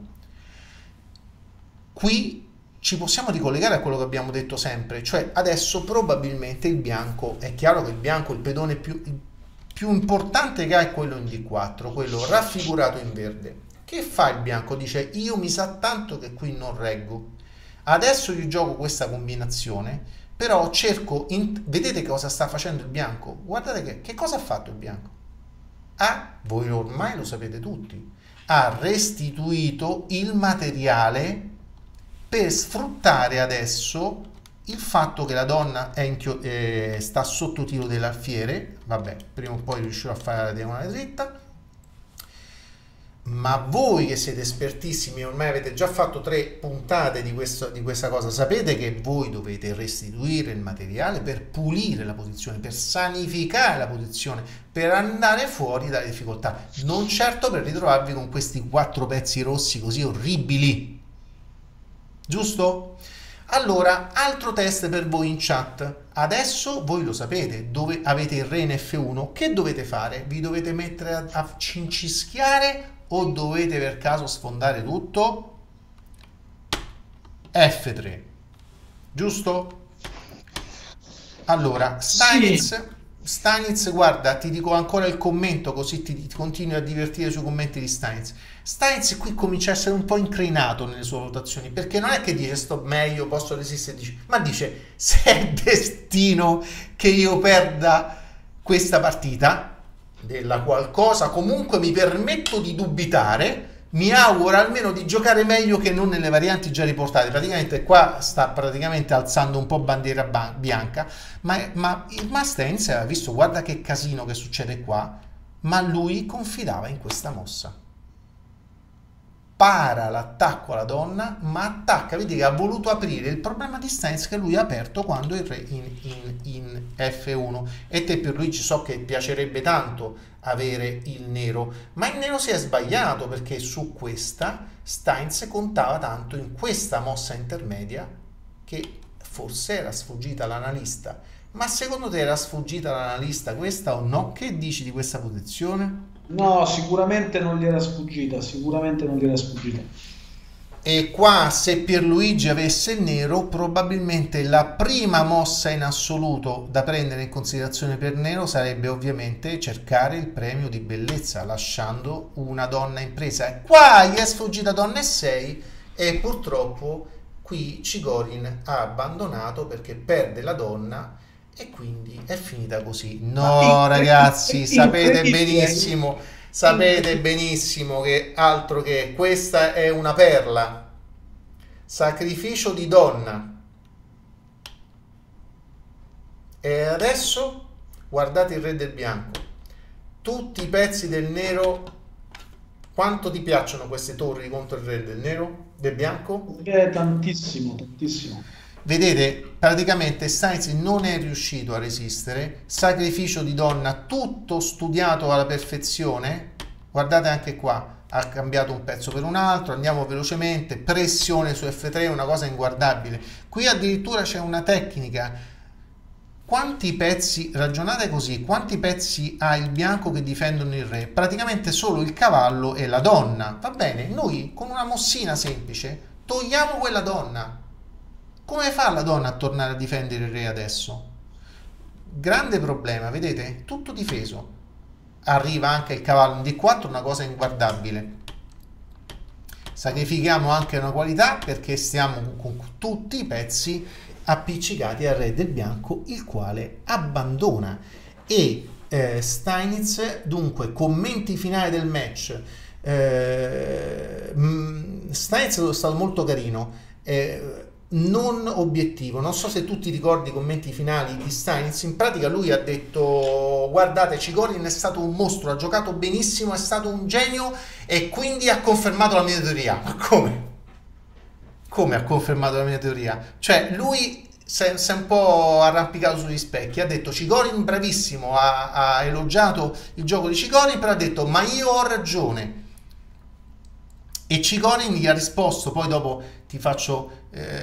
[SPEAKER 1] Qui ci possiamo ricollegare a quello che abbiamo detto sempre, cioè adesso probabilmente il bianco, è chiaro che il bianco, il pedone più importante che ha è quello in D4, quello raffigurato in verde. Che fa il bianco? Dice io mi sa tanto che qui non reggo, adesso io gioco questa combinazione, però cerco, vedete cosa sta facendo il bianco? Guardate che cosa ha fatto il bianco? Voi ormai lo sapete tutti, ha restituito il materiale per sfruttare adesso il fatto che la donna sta sotto tiro dell'alfiere. Vabbè, prima o poi riuscirò a fare la diagonale dritta. Ma voi che siete espertissimi, ormai avete già fatto 3 puntate di questa cosa, sapete che voi dovete restituire il materiale per pulire la posizione, per sanificare la posizione, per andare fuori dalle difficoltà, non certo per ritrovarvi con questi 4 pezzi rossi così orribili. Giusto? Allora, altro test per voi in chat. Adesso voi lo sapete, dove avete il re in F1, che dovete fare? Vi dovete mettere a cincischiare o dovete per caso sfondare tutto? F3, giusto? Allora, Steinitz, guarda, ti dico ancora il commento così ti continui a divertire sui commenti di Steinitz. Steinitz qui comincia a essere un po' inclinato nelle sue valutazioni, perché non è che dice sto meglio, posso resistere, ma dice se è destino che io perda questa partita, della qualcosa comunque mi permetto di dubitare, mi auguro almeno di giocare meglio che non nelle varianti già riportate. Praticamente qua sta praticamente alzando un po' bandiera bianca, ma Steinitz aveva visto, guarda che casino che succede qua, ma lui confidava in questa mossa. Para l'attacco alla donna, ma attacca, vedi che ha voluto aprire il problema di Steinitz che lui ha aperto quando il re in F1. E te Pierluigi so che piacerebbe tanto avere il nero, ma il nero si è sbagliato, perché su questa Steinitz contava tanto in questa mossa intermedia che forse era sfuggita all'analista. Ma secondo te era sfuggita all'analista questa o no? Che dici di questa posizione?
[SPEAKER 2] No, sicuramente non gli era sfuggita, sicuramente non gli era sfuggita.
[SPEAKER 1] E qua se Pierluigi avesse il nero, probabilmente la prima mossa in assoluto da prendere in considerazione per nero sarebbe ovviamente cercare il premio di bellezza, lasciando una donna in presa. E qua gli è sfuggita donna e 6 e purtroppo qui Chigorin ha abbandonato perché perde la donna e quindi è finita così. No ragazzi, sapete benissimo che altro che questa è una perla. Sacrificio di donna. E adesso guardate il re del bianco. Tutti i pezzi del nero. Quanto ti piacciono queste torri contro il re del nero? Del bianco?
[SPEAKER 2] Tantissimo, tantissimo.
[SPEAKER 1] Vedete, praticamente Steinitz non è riuscito a resistere. Sacrificio di donna, tutto studiato alla perfezione. Guardate anche qua, ha cambiato un pezzo per un altro. Andiamo velocemente, pressione su F3, una cosa inguardabile. Qui addirittura c'è una tecnica. Quanti pezzi, ragionate così, quanti pezzi ha il bianco che difendono il re? Praticamente solo il cavallo e la donna. Va bene, noi con una mossina semplice togliamo quella donna. Come fa la donna a tornare a difendere il re adesso? Grande problema, vedete? Tutto difeso. Arriva anche il cavallo in D4, una cosa inguardabile. Sacrifichiamo anche una qualità perché stiamo con tutti i pezzi appiccicati al re del bianco, il quale abbandona. E Steinitz, dunque, commenti finali del match. Steinitz è stato molto carino. Non obiettivo, non so se tu ti ricordi i commenti finali di Steinitz. In pratica lui ha detto: guardate, Chigorin è stato un mostro, ha giocato benissimo, è stato un genio e quindi ha confermato la mia teoria. Ma come ha confermato la mia teoria? Cioè lui si è un po' arrampicato sugli specchi, ha detto Chigorin bravissimo, ha elogiato il gioco di Chigorin, però ha detto ma io ho ragione. E Chigorin gli ha risposto, poi dopo ti faccio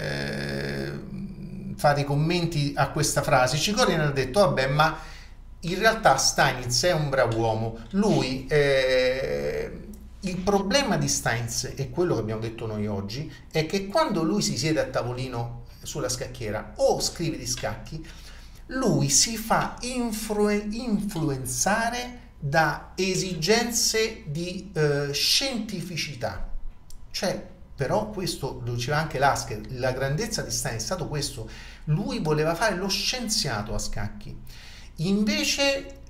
[SPEAKER 1] fare i commenti a questa frase. Chigorin ha detto vabbè, ma in realtà Steinitz è un bravo uomo, lui il problema di Steinitz è quello che abbiamo detto noi oggi, è che quando lui si siede a tavolino sulla scacchiera o scrive di scacchi, lui si fa influenzare da esigenze di scientificità. Cioè, però questo lo diceva anche Lasker, la grandezza di Stein è stato questo: lui voleva fare lo scienziato a scacchi. Invece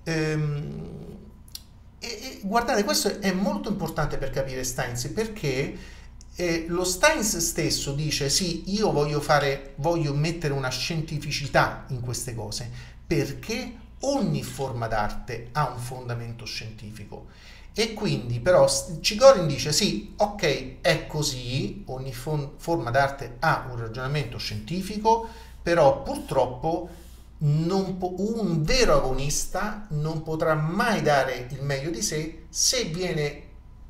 [SPEAKER 1] guardate, questo è molto importante per capire Steins, perché lo Steins stesso dice sì, io voglio mettere una scientificità in queste cose, perché ogni forma d'arte ha un fondamento scientifico. E quindi però Chigorin dice sì, ok, è così, ogni forma d'arte ha un ragionamento scientifico, però purtroppo un vero agonista non potrà mai dare il meglio di sé se viene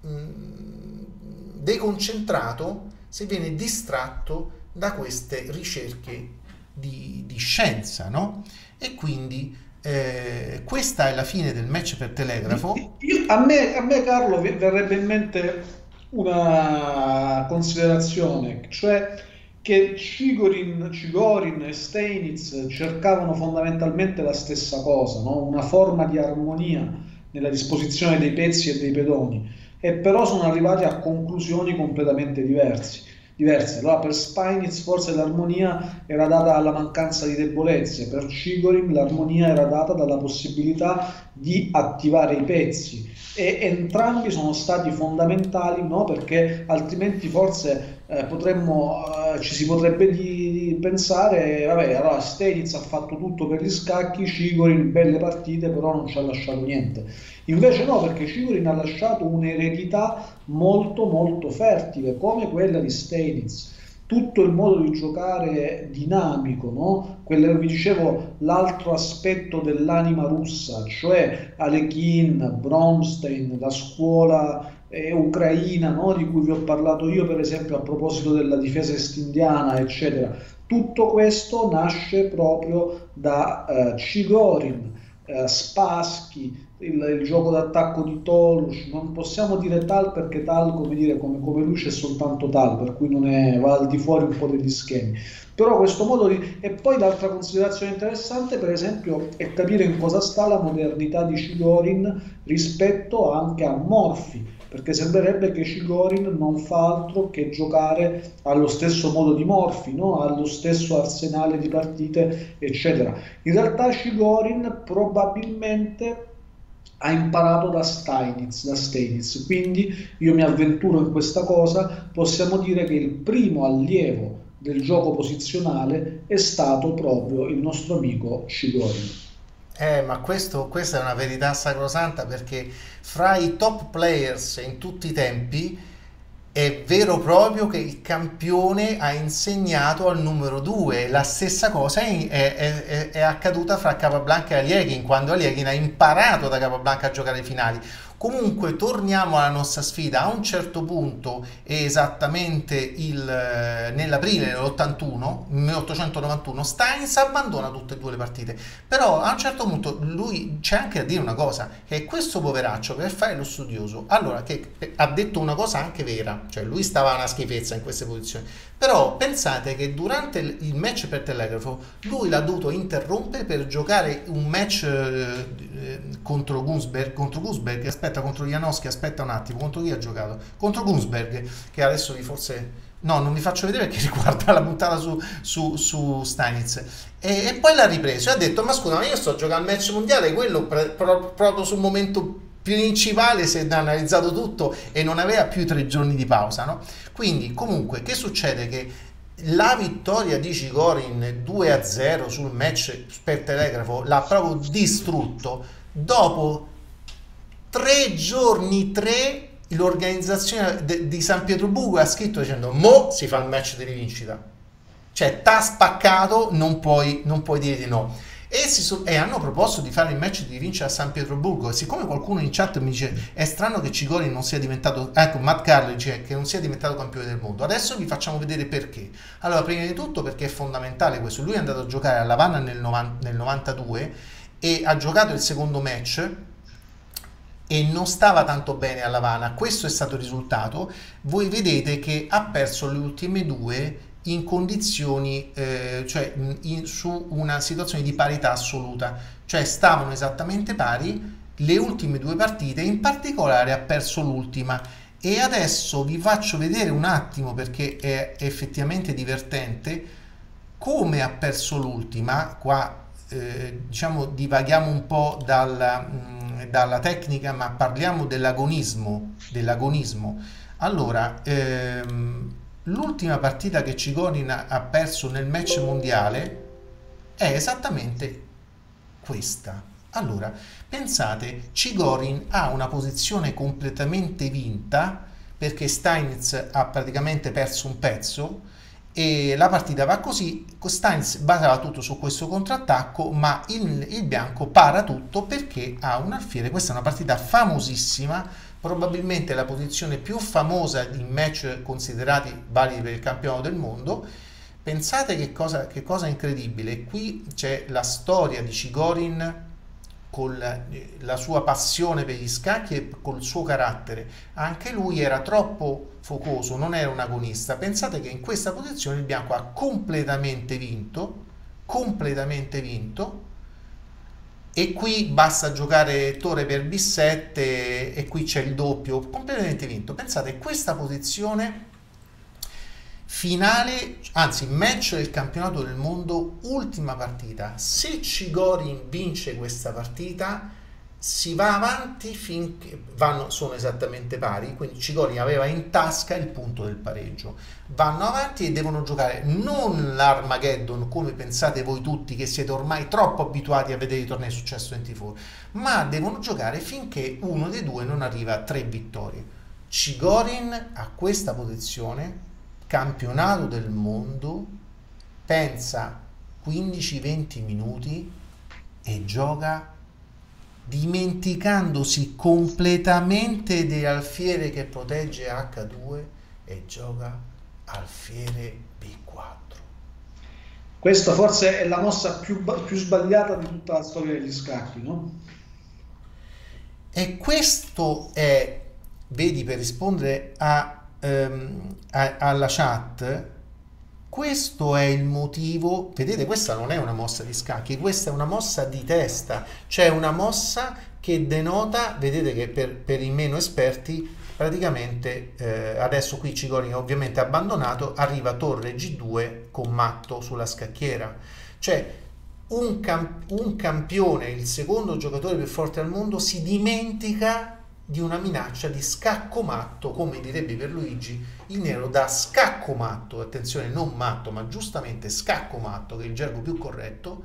[SPEAKER 1] deconcentrato, se viene distratto da queste ricerche di scienza, no? E quindi questa è la fine del match per telegrafo.
[SPEAKER 2] A me, Carlo, verrebbe in mente una considerazione, cioè che Chigorin e Steinitz cercavano fondamentalmente la stessa cosa, no? Una forma di armonia nella disposizione dei pezzi e dei pedoni, e però sono arrivati a conclusioni completamente diverse. Allora, per Steinitz forse l'armonia era data dalla mancanza di debolezze, per Chigorin l'armonia era data dalla possibilità di attivare i pezzi, e entrambi sono stati fondamentali, no? Perché altrimenti forse ci si potrebbe pensare, vabbè, allora Steinitz ha fatto tutto per gli scacchi, Chigorin belle partite, però non ci ha lasciato niente. Invece no, perché Chigorin ha lasciato un'eredità molto molto fertile, come quella di Steinitz. Tutto il modo di giocare dinamico, no? Quello che vi dicevo, l'altro aspetto dell'anima russa, cioè Alekhine, Bronstein, la scuola ucraina, no? Di cui vi ho parlato io, per esempio, a proposito della difesa est-indiana, eccetera. Tutto questo nasce proprio da Chigorin, Spassky, il gioco d'attacco di Tolush. Non possiamo dire tal perché tal, come dire, come lui c'è soltanto tal, per cui non è, va al di fuori un po' degli schemi. Però questo modo di... E poi l'altra considerazione interessante, per esempio, è capire in cosa sta la modernità di Chigorin rispetto anche a Morphy, perché sembrerebbe che Chigorin non fa altro che giocare allo stesso modo di Morphy, no? Allo stesso arsenale di partite, eccetera. In realtà Chigorin probabilmente ha imparato da Steinitz, quindi io mi avventuro in questa cosa, possiamo dire che il primo allievo del gioco posizionale è stato proprio il nostro amico Chigorin.
[SPEAKER 1] Ma questa è una verità sacrosanta perché fra i top players in tutti i tempi è vero proprio che il campione ha insegnato al numero 2. La stessa cosa è accaduta fra Capablanca e Alieghin, quando Alieghin ha imparato da Capablanca a giocare i finali. Comunque torniamo alla nostra sfida. A un certo punto, esattamente nell'aprile dell'81, 1891, Steins abbandona tutte e due le partite. Però a un certo punto lui c'è anche da dire una cosa, che questo poveraccio per fare lo studioso, allora che ha detto una cosa anche vera, cioè lui stava una schifezza in queste posizioni. Però pensate che durante il match per telegrafo lui l'ha dovuto interrompere per giocare un match contro Gunsberg, aspetta, contro Janowski, aspetta un attimo, contro chi ha giocato? Contro Gunsberg, che adesso vi forse... No, non vi faccio vedere perché riguarda la puntata su Steinitz. E poi l'ha ripreso e ha detto, ma scusa, ma io sto giocando al match mondiale, quello proprio sul momento principale si è analizzato tutto e non aveva più i 3 giorni di pausa, no? Quindi comunque che succede? Che la vittoria di Chigorin 2-0 sul match per telegrafo l'ha proprio distrutto. Dopo 3 giorni, l'organizzazione di San Pietroburgo ha scritto dicendo mo si fa il match di rivincita, cioè t'ha spaccato, non puoi dire di no. E hanno proposto di fare il match di rivincita a San Pietroburgo, e siccome qualcuno in chat mi dice è strano che Chigorin non sia diventato, ecco, Matt Carlo dice che non sia diventato campione del mondo, adesso vi facciamo vedere perché. Allora, prima di tutto perché è fondamentale questo. Lui è andato a giocare a Havana nel 92 e ha giocato il secondo match e non stava tanto bene a Havana. Questo è stato il risultato. Voi vedete che ha perso le ultime due in condizioni, su una situazione di parità assoluta, cioè stavano esattamente pari le ultime due partite, in particolare ha perso l'ultima. E adesso vi faccio vedere un attimo, perché è effettivamente divertente, come ha perso l'ultima. Qua diciamo divaghiamo un po' dalla tecnica, ma parliamo dell'agonismo. Allora, l'ultima partita che Chigorin ha perso nel match mondiale è esattamente questa. Allora, pensate, Chigorin ha una posizione completamente vinta perché Steinitz ha praticamente perso un pezzo e la partita va così. Steinitz basava tutto su questo contrattacco, ma il bianco para tutto perché ha un alfiere. Questa è una partita famosissima, probabilmente la posizione più famosa in match considerati validi per il campionato del mondo. Pensate che cosa incredibile. Qui c'è la storia di Chigorin con la sua passione per gli scacchi e col suo carattere. Anche lui era troppo focoso, non era un agonista. Pensate che in questa posizione il bianco ha completamente vinto, e qui basta giocare torre per B7 e qui c'è il doppio, completamente vinto. Pensate, questa posizione finale, anzi match del campionato del mondo, ultima partita. Se Chigorin vince questa partita si va avanti finché sono esattamente pari, quindi Chigorin aveva in tasca il punto del pareggio. Vanno avanti e devono giocare non l'Armageddon come pensate voi tutti che siete ormai troppo abituati a vedere i tornei Successo 24, ma devono giocare finché uno dei due non arriva a 3 vittorie. Chigorin a questa posizione, campionato del mondo, pensa 15-20 minuti e gioca dimenticandosi completamente dell'alfiere che protegge H2 e gioca alfiere B4.
[SPEAKER 2] Questa forse è la mossa più sbagliata di tutta la storia degli scacchi, no?
[SPEAKER 1] E questo è, vedi, per rispondere alla chat, questo è il motivo. Vedete, questa non è una mossa di scacchi, questa è una mossa di testa, cioè una mossa che denota, vedete che per i meno esperti praticamente adesso qui Chigorin ovviamente abbandonato, arriva torre G2 con matto sulla scacchiera, cioè un campione, il secondo giocatore più forte al mondo, si dimentica di una minaccia di scacco matto, come direbbe Pierluigi, il nero da scacco matto, attenzione, non matto, ma giustamente scacco matto, che è il gergo più corretto,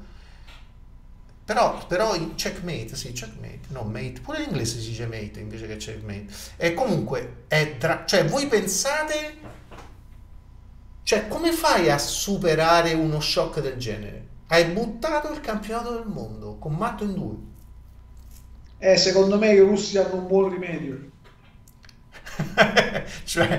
[SPEAKER 1] però in checkmate, sì, checkmate, no mate, pure in inglese si dice mate invece che checkmate, e comunque, cioè voi pensate, cioè come fai a superare uno shock del genere? Hai buttato il campionato del mondo con matto in due.
[SPEAKER 2] Secondo me i russi hanno un buon rimedio.
[SPEAKER 1] Cioè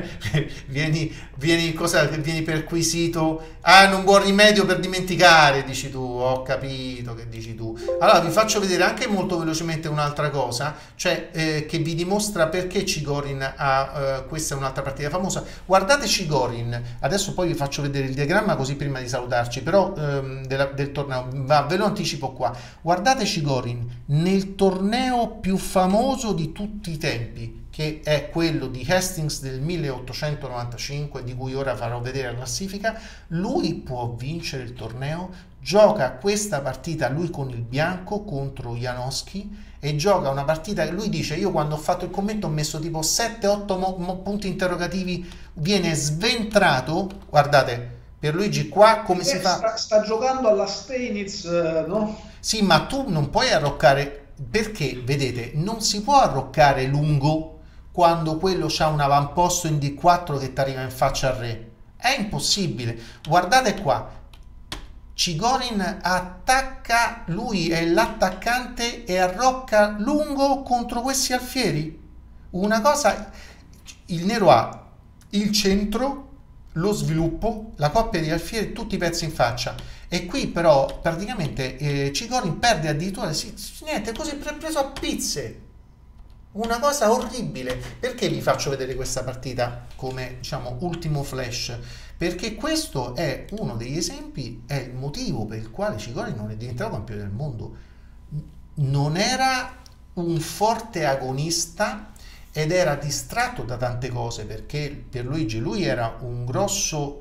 [SPEAKER 1] vieni perquisito, hanno un buon rimedio per dimenticare, dici tu. Ho capito che dici tu. Allora vi faccio vedere anche molto velocemente un'altra cosa, cioè che vi dimostra perché Chigorin ha questa è un'altra partita famosa. Guardate Chigorin, adesso poi vi faccio vedere il diagramma così prima di salutarci, però del torneo, ve lo anticipo qua. Guardate Chigorin nel torneo più famoso di tutti i tempi, che è quello di Hastings del 1895, di cui ora farò vedere la classifica. Lui può vincere il torneo, gioca questa partita lui con il bianco contro Janowski e gioca una partita che lui dice: io quando ho fatto il commento ho messo tipo 7-8 punti interrogativi, viene sventrato. Guardate Pierluigi qua come si fa,
[SPEAKER 2] sta giocando alla Steinitz, no?
[SPEAKER 1] sì, ma tu non puoi arroccare, perché vedete non si può arroccare lungo quando quello c'ha un avamposto in D4 che ti arriva in faccia al re, è impossibile. Guardate qua, Chigorin attacca, lui è l'attaccante e arrocca lungo contro questi alfieri. Una cosa, il nero ha il centro, lo sviluppo, la coppia di alfieri, tutti i pezzi in faccia, e qui però praticamente Chigorin perde addirittura, niente, così preso a pizze. Una cosa orribile. Perché vi faccio vedere questa partita come, diciamo, ultimo flash? Perché questo è uno degli esempi, è il motivo per il quale Chigorin non è diventato campione del mondo. Non era un forte agonista ed era distratto da tante cose, perché Pierluigi, lui era un grosso,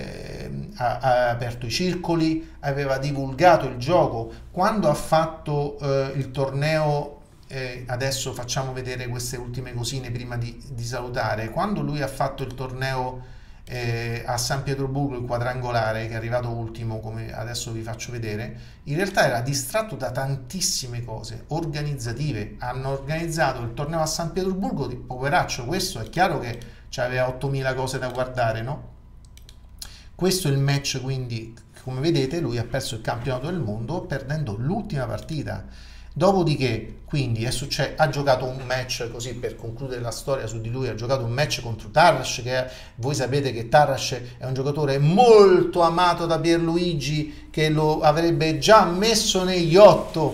[SPEAKER 1] ha aperto i circoli, aveva divulgato il gioco. Quando ha fatto il torneo, adesso facciamo vedere queste ultime cosine prima di salutare. Quando lui ha fatto il torneo a San Pietroburgo, il quadrangolare che è arrivato ultimo, come adesso vi faccio vedere, in realtà era distratto da tantissime cose organizzative. Hanno organizzato il torneo a San Pietroburgo, poveraccio, questo è chiaro che aveva 8000 cose da guardare, no? Questo è il match, quindi come vedete lui ha perso il campionato del mondo perdendo l'ultima partita. Dopodiché, quindi ha giocato un match, così per concludere la storia su di lui, ha giocato un match contro Tarrasch, voi sapete che Tarrasch è un giocatore molto amato da Pierluigi, che lo avrebbe già messo negli 8.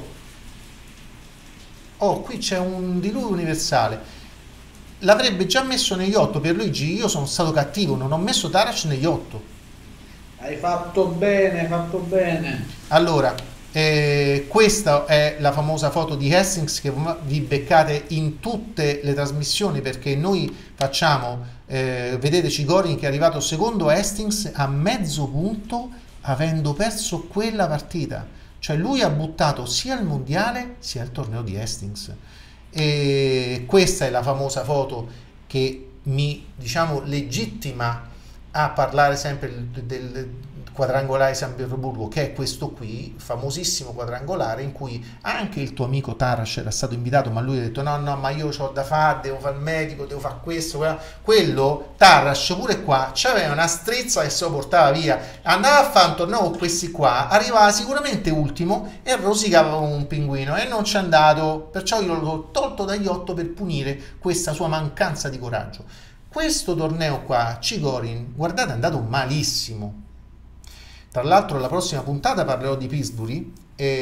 [SPEAKER 1] Oh, qui c'è un di lui universale. L'avrebbe già messo negli 8 Pierluigi, io sono stato cattivo, non ho messo Tarrasch negli 8.
[SPEAKER 2] Hai fatto bene, hai fatto bene.
[SPEAKER 1] Allora, questa è la famosa foto di Hastings che vi beccate in tutte le trasmissioni, perché noi facciamo, vedete Chigorin che è arrivato secondo Hastings a mezzo punto avendo perso quella partita, cioè lui ha buttato sia il mondiale sia il torneo di Hastings. E questa è la famosa foto che mi, diciamo, legittima a parlare sempre del quadrangolare San Pietroburgo, che è questo qui, famosissimo quadrangolare in cui anche il tuo amico Tarrasch era stato invitato, ma lui ha detto no, ma io ho da fare, devo fare il medico, devo fare questo, quello. Tarrasch pure qua c'aveva una strizza e se lo portava via, andava a fare un torneo con questi qua, arrivava sicuramente ultimo e rosicava un pinguino e non c'è andato, perciò io l'ho tolto dagli 8 per punire questa sua mancanza di coraggio. Questo torneo qua, Chigorin, guardate, è andato malissimo. Tra l'altro la prossima puntata parlerò di Pillsbury,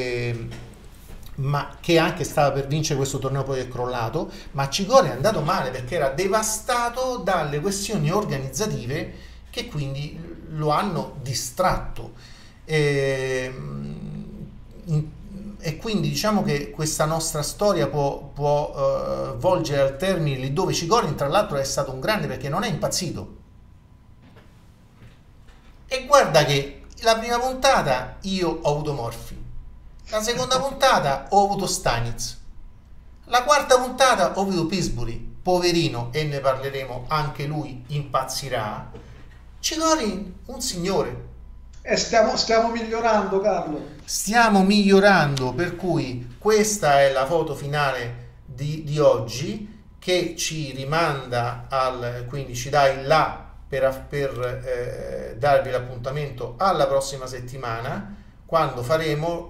[SPEAKER 1] ma che anche stava per vincere questo torneo, poi è crollato, ma Chigorin è andato male perché era devastato dalle questioni organizzative che quindi lo hanno distratto. E quindi diciamo che questa nostra storia può volgere al termine lì dove Chigorin tra l'altro è stato un grande perché non è impazzito. E guarda che la prima puntata io ho avuto Morphy, la seconda puntata ho avuto Stanitz, la quarta puntata ho avuto Pillsbury, poverino, e ne parleremo, anche lui impazzirà. Chigorin, un signore.
[SPEAKER 2] E stiamo migliorando, Carlo.
[SPEAKER 1] Stiamo migliorando, per cui questa è la foto finale di oggi, che ci rimanda quindi ci dà il là per darvi l'appuntamento alla prossima settimana, quando faremo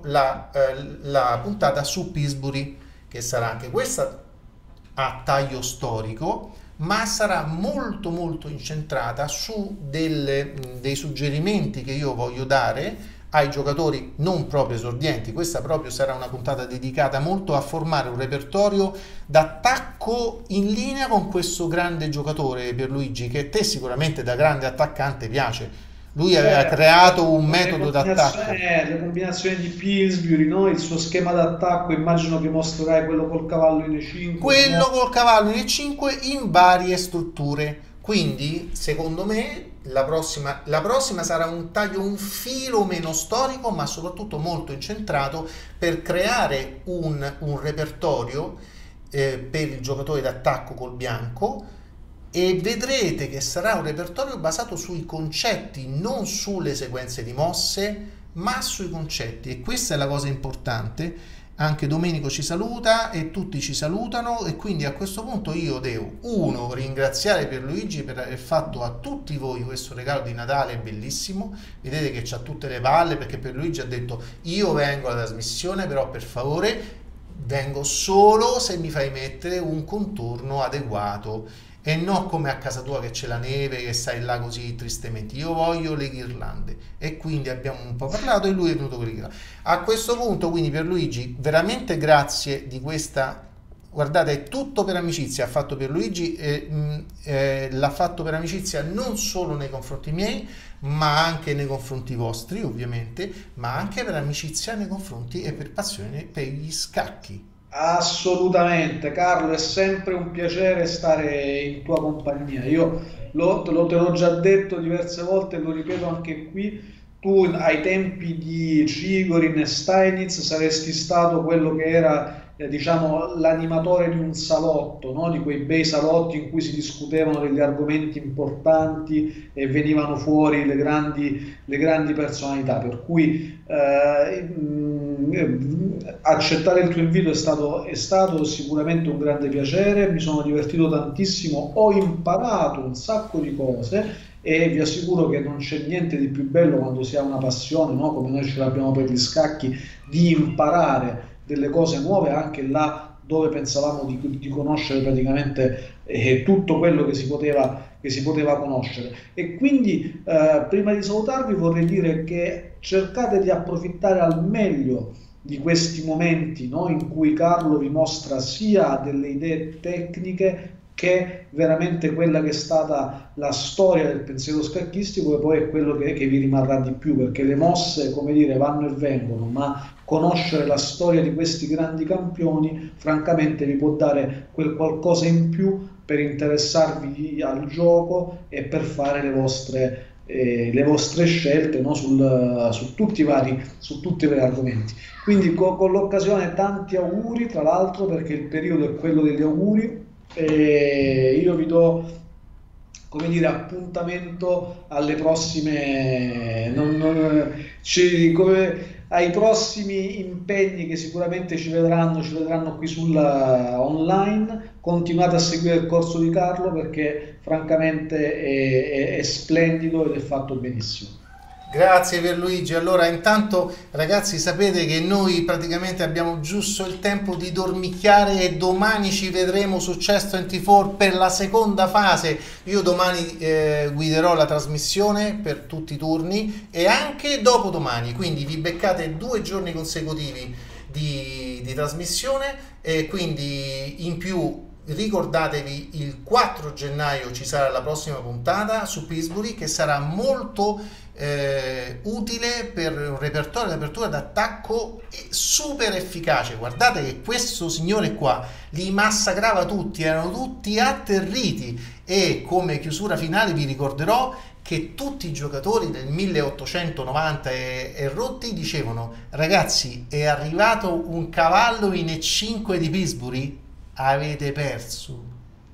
[SPEAKER 1] la puntata su Pillsbury, che sarà anche questa a taglio storico, ma sarà molto molto incentrata su dei suggerimenti che io voglio dare ai giocatori non proprio esordienti. Questa proprio sarà una puntata dedicata molto a formare un repertorio d'attacco in linea con questo grande giocatore Pierluigi, che a te sicuramente da grande attaccante piace. Lui aveva creato un metodo d'attacco.
[SPEAKER 2] Le combinazioni di Pillsbury, no? Il suo schema d'attacco, immagino che mostrerai quello col cavallo in E5.
[SPEAKER 1] Quello col cavallo in E5 in varie strutture. Quindi, secondo me, la prossima sarà un taglio un filo meno storico, ma soprattutto molto incentrato per creare un repertorio per il giocatore d'attacco col bianco, e vedrete che sarà un repertorio basato sui concetti, non sulle sequenze di mosse, ma sui concetti. E questa è la cosa importante. Anche Domenico ci saluta e tutti ci salutano, e quindi a questo punto io devo ringraziare Pierluigi per aver fatto a tutti voi questo regalo di Natale bellissimo. Vedete che c'ha tutte le palle, perché Pierluigi ha detto io vengo alla trasmissione, però per favore vengo solo se mi fai mettere un contorno adeguato, e non come a casa tua che c'è la neve, che stai là così tristemente. Io voglio le ghirlande, e quindi abbiamo un po' parlato e lui è venuto con le ghirlande. A questo punto, quindi, Pierluigi, veramente grazie di questa, guardate, è tutto per amicizia ha fatto Pierluigi, l'ha fatto per amicizia non solo nei confronti miei, ma anche nei confronti vostri, ovviamente, ma anche per amicizia nei confronti e per passione per gli scacchi.
[SPEAKER 2] Assolutamente, Carlo, è sempre un piacere stare in tua compagnia. Io te l'ho già detto diverse volte, lo ripeto anche qui, tu ai tempi di Trigorin e Steinitz saresti stato quello che era, diciamo, l'animatore di un salotto, no? Di quei bei salotti in cui si discutevano degli argomenti importanti e venivano fuori le grandi personalità. Per cui accettare il tuo invito è stato sicuramente un grande piacere, mi sono divertito tantissimo, ho imparato un sacco di cose e vi assicuro che non c'è niente di più bello quando si ha una passione, no? Come noi ce l'abbiamo per gli scacchi, di imparare delle cose nuove anche là dove pensavamo di conoscere praticamente tutto quello che si poteva conoscere. E quindi prima di salutarvi vorrei dire che cercate di approfittare al meglio di questi momenti, no? In cui Carlo vi mostra sia delle idee tecniche che veramente quella che è stata la storia del pensiero scacchistico, e poi è quello che vi rimarrà di più, perché le mosse, come dire, vanno e vengono, ma conoscere la storia di questi grandi campioni francamente vi può dare quel qualcosa in più per interessarvi al gioco e per fare le vostre scelte, no? Su tutti i vari argomenti. Quindi con l'occasione tanti auguri, tra l'altro, perché il periodo è quello degli auguri, e io vi do, come dire, appuntamento alle prossime, ai prossimi impegni che sicuramente ci vedranno qui sulla online. Continuate a seguire il corso di Carlo perché francamente è splendido ed è fatto benissimo.
[SPEAKER 1] Grazie Pierluigi. Allora, intanto ragazzi, sapete che noi praticamente abbiamo giusto il tempo di dormicchiare e domani ci vedremo su Chess24 per la seconda fase. Io domani guiderò la trasmissione per tutti i turni e anche dopodomani, quindi vi beccate 2 giorni consecutivi di trasmissione, e quindi in più ricordatevi il 4 gennaio ci sarà la prossima puntata su Pillsbury, che sarà molto utile per un repertorio di apertura d'attacco super efficace. Guardate che questo signore qua li massacrava tutti, erano tutti atterriti, e come chiusura finale vi ricorderò che tutti i giocatori del 1890 e rotti dicevano: ragazzi, è arrivato un cavallo in E5 di Pillsbury, avete perso.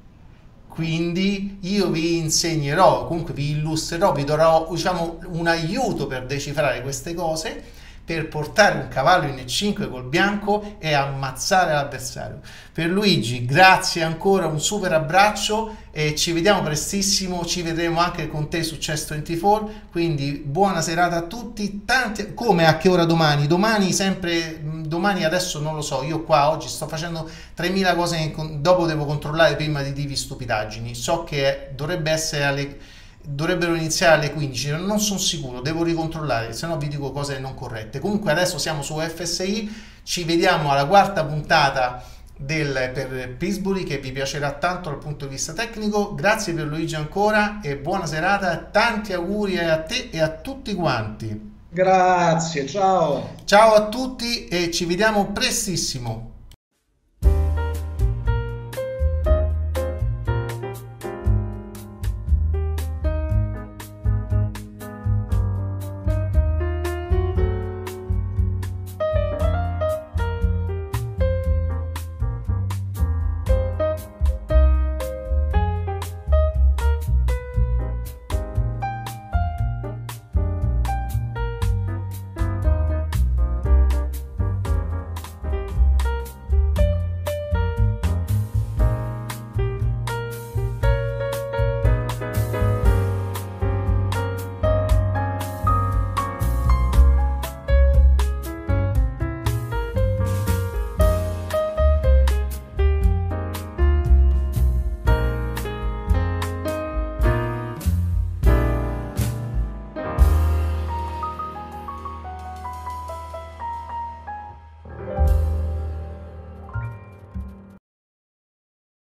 [SPEAKER 1] Quindi io vi insegnerò, comunque vi illustrerò, vi darò, diciamo, un aiuto per decifrare queste cose, per portare un cavallo in E5 col bianco e ammazzare l'avversario. Pierluigi, grazie ancora, un super abbraccio e ci vediamo prestissimo, ci vedremo anche con te su Chess24, quindi buona serata a tutti. Come a che ora domani? Domani sempre, domani adesso non lo so, io qua oggi sto facendo 3000 cose che dopo devo controllare prima di dirvi stupidaggini. So che dovrebbero iniziare alle 15, non sono sicuro, devo ricontrollare, se no vi dico cose non corrette. Comunque adesso siamo su FSI, ci vediamo alla quarta puntata per Pillsbury, che vi piacerà tanto dal punto di vista tecnico. Grazie per Luigi ancora e buona serata, tanti auguri a te e a tutti quanti.
[SPEAKER 2] Grazie, ciao.
[SPEAKER 1] Ciao a tutti e ci vediamo prestissimo.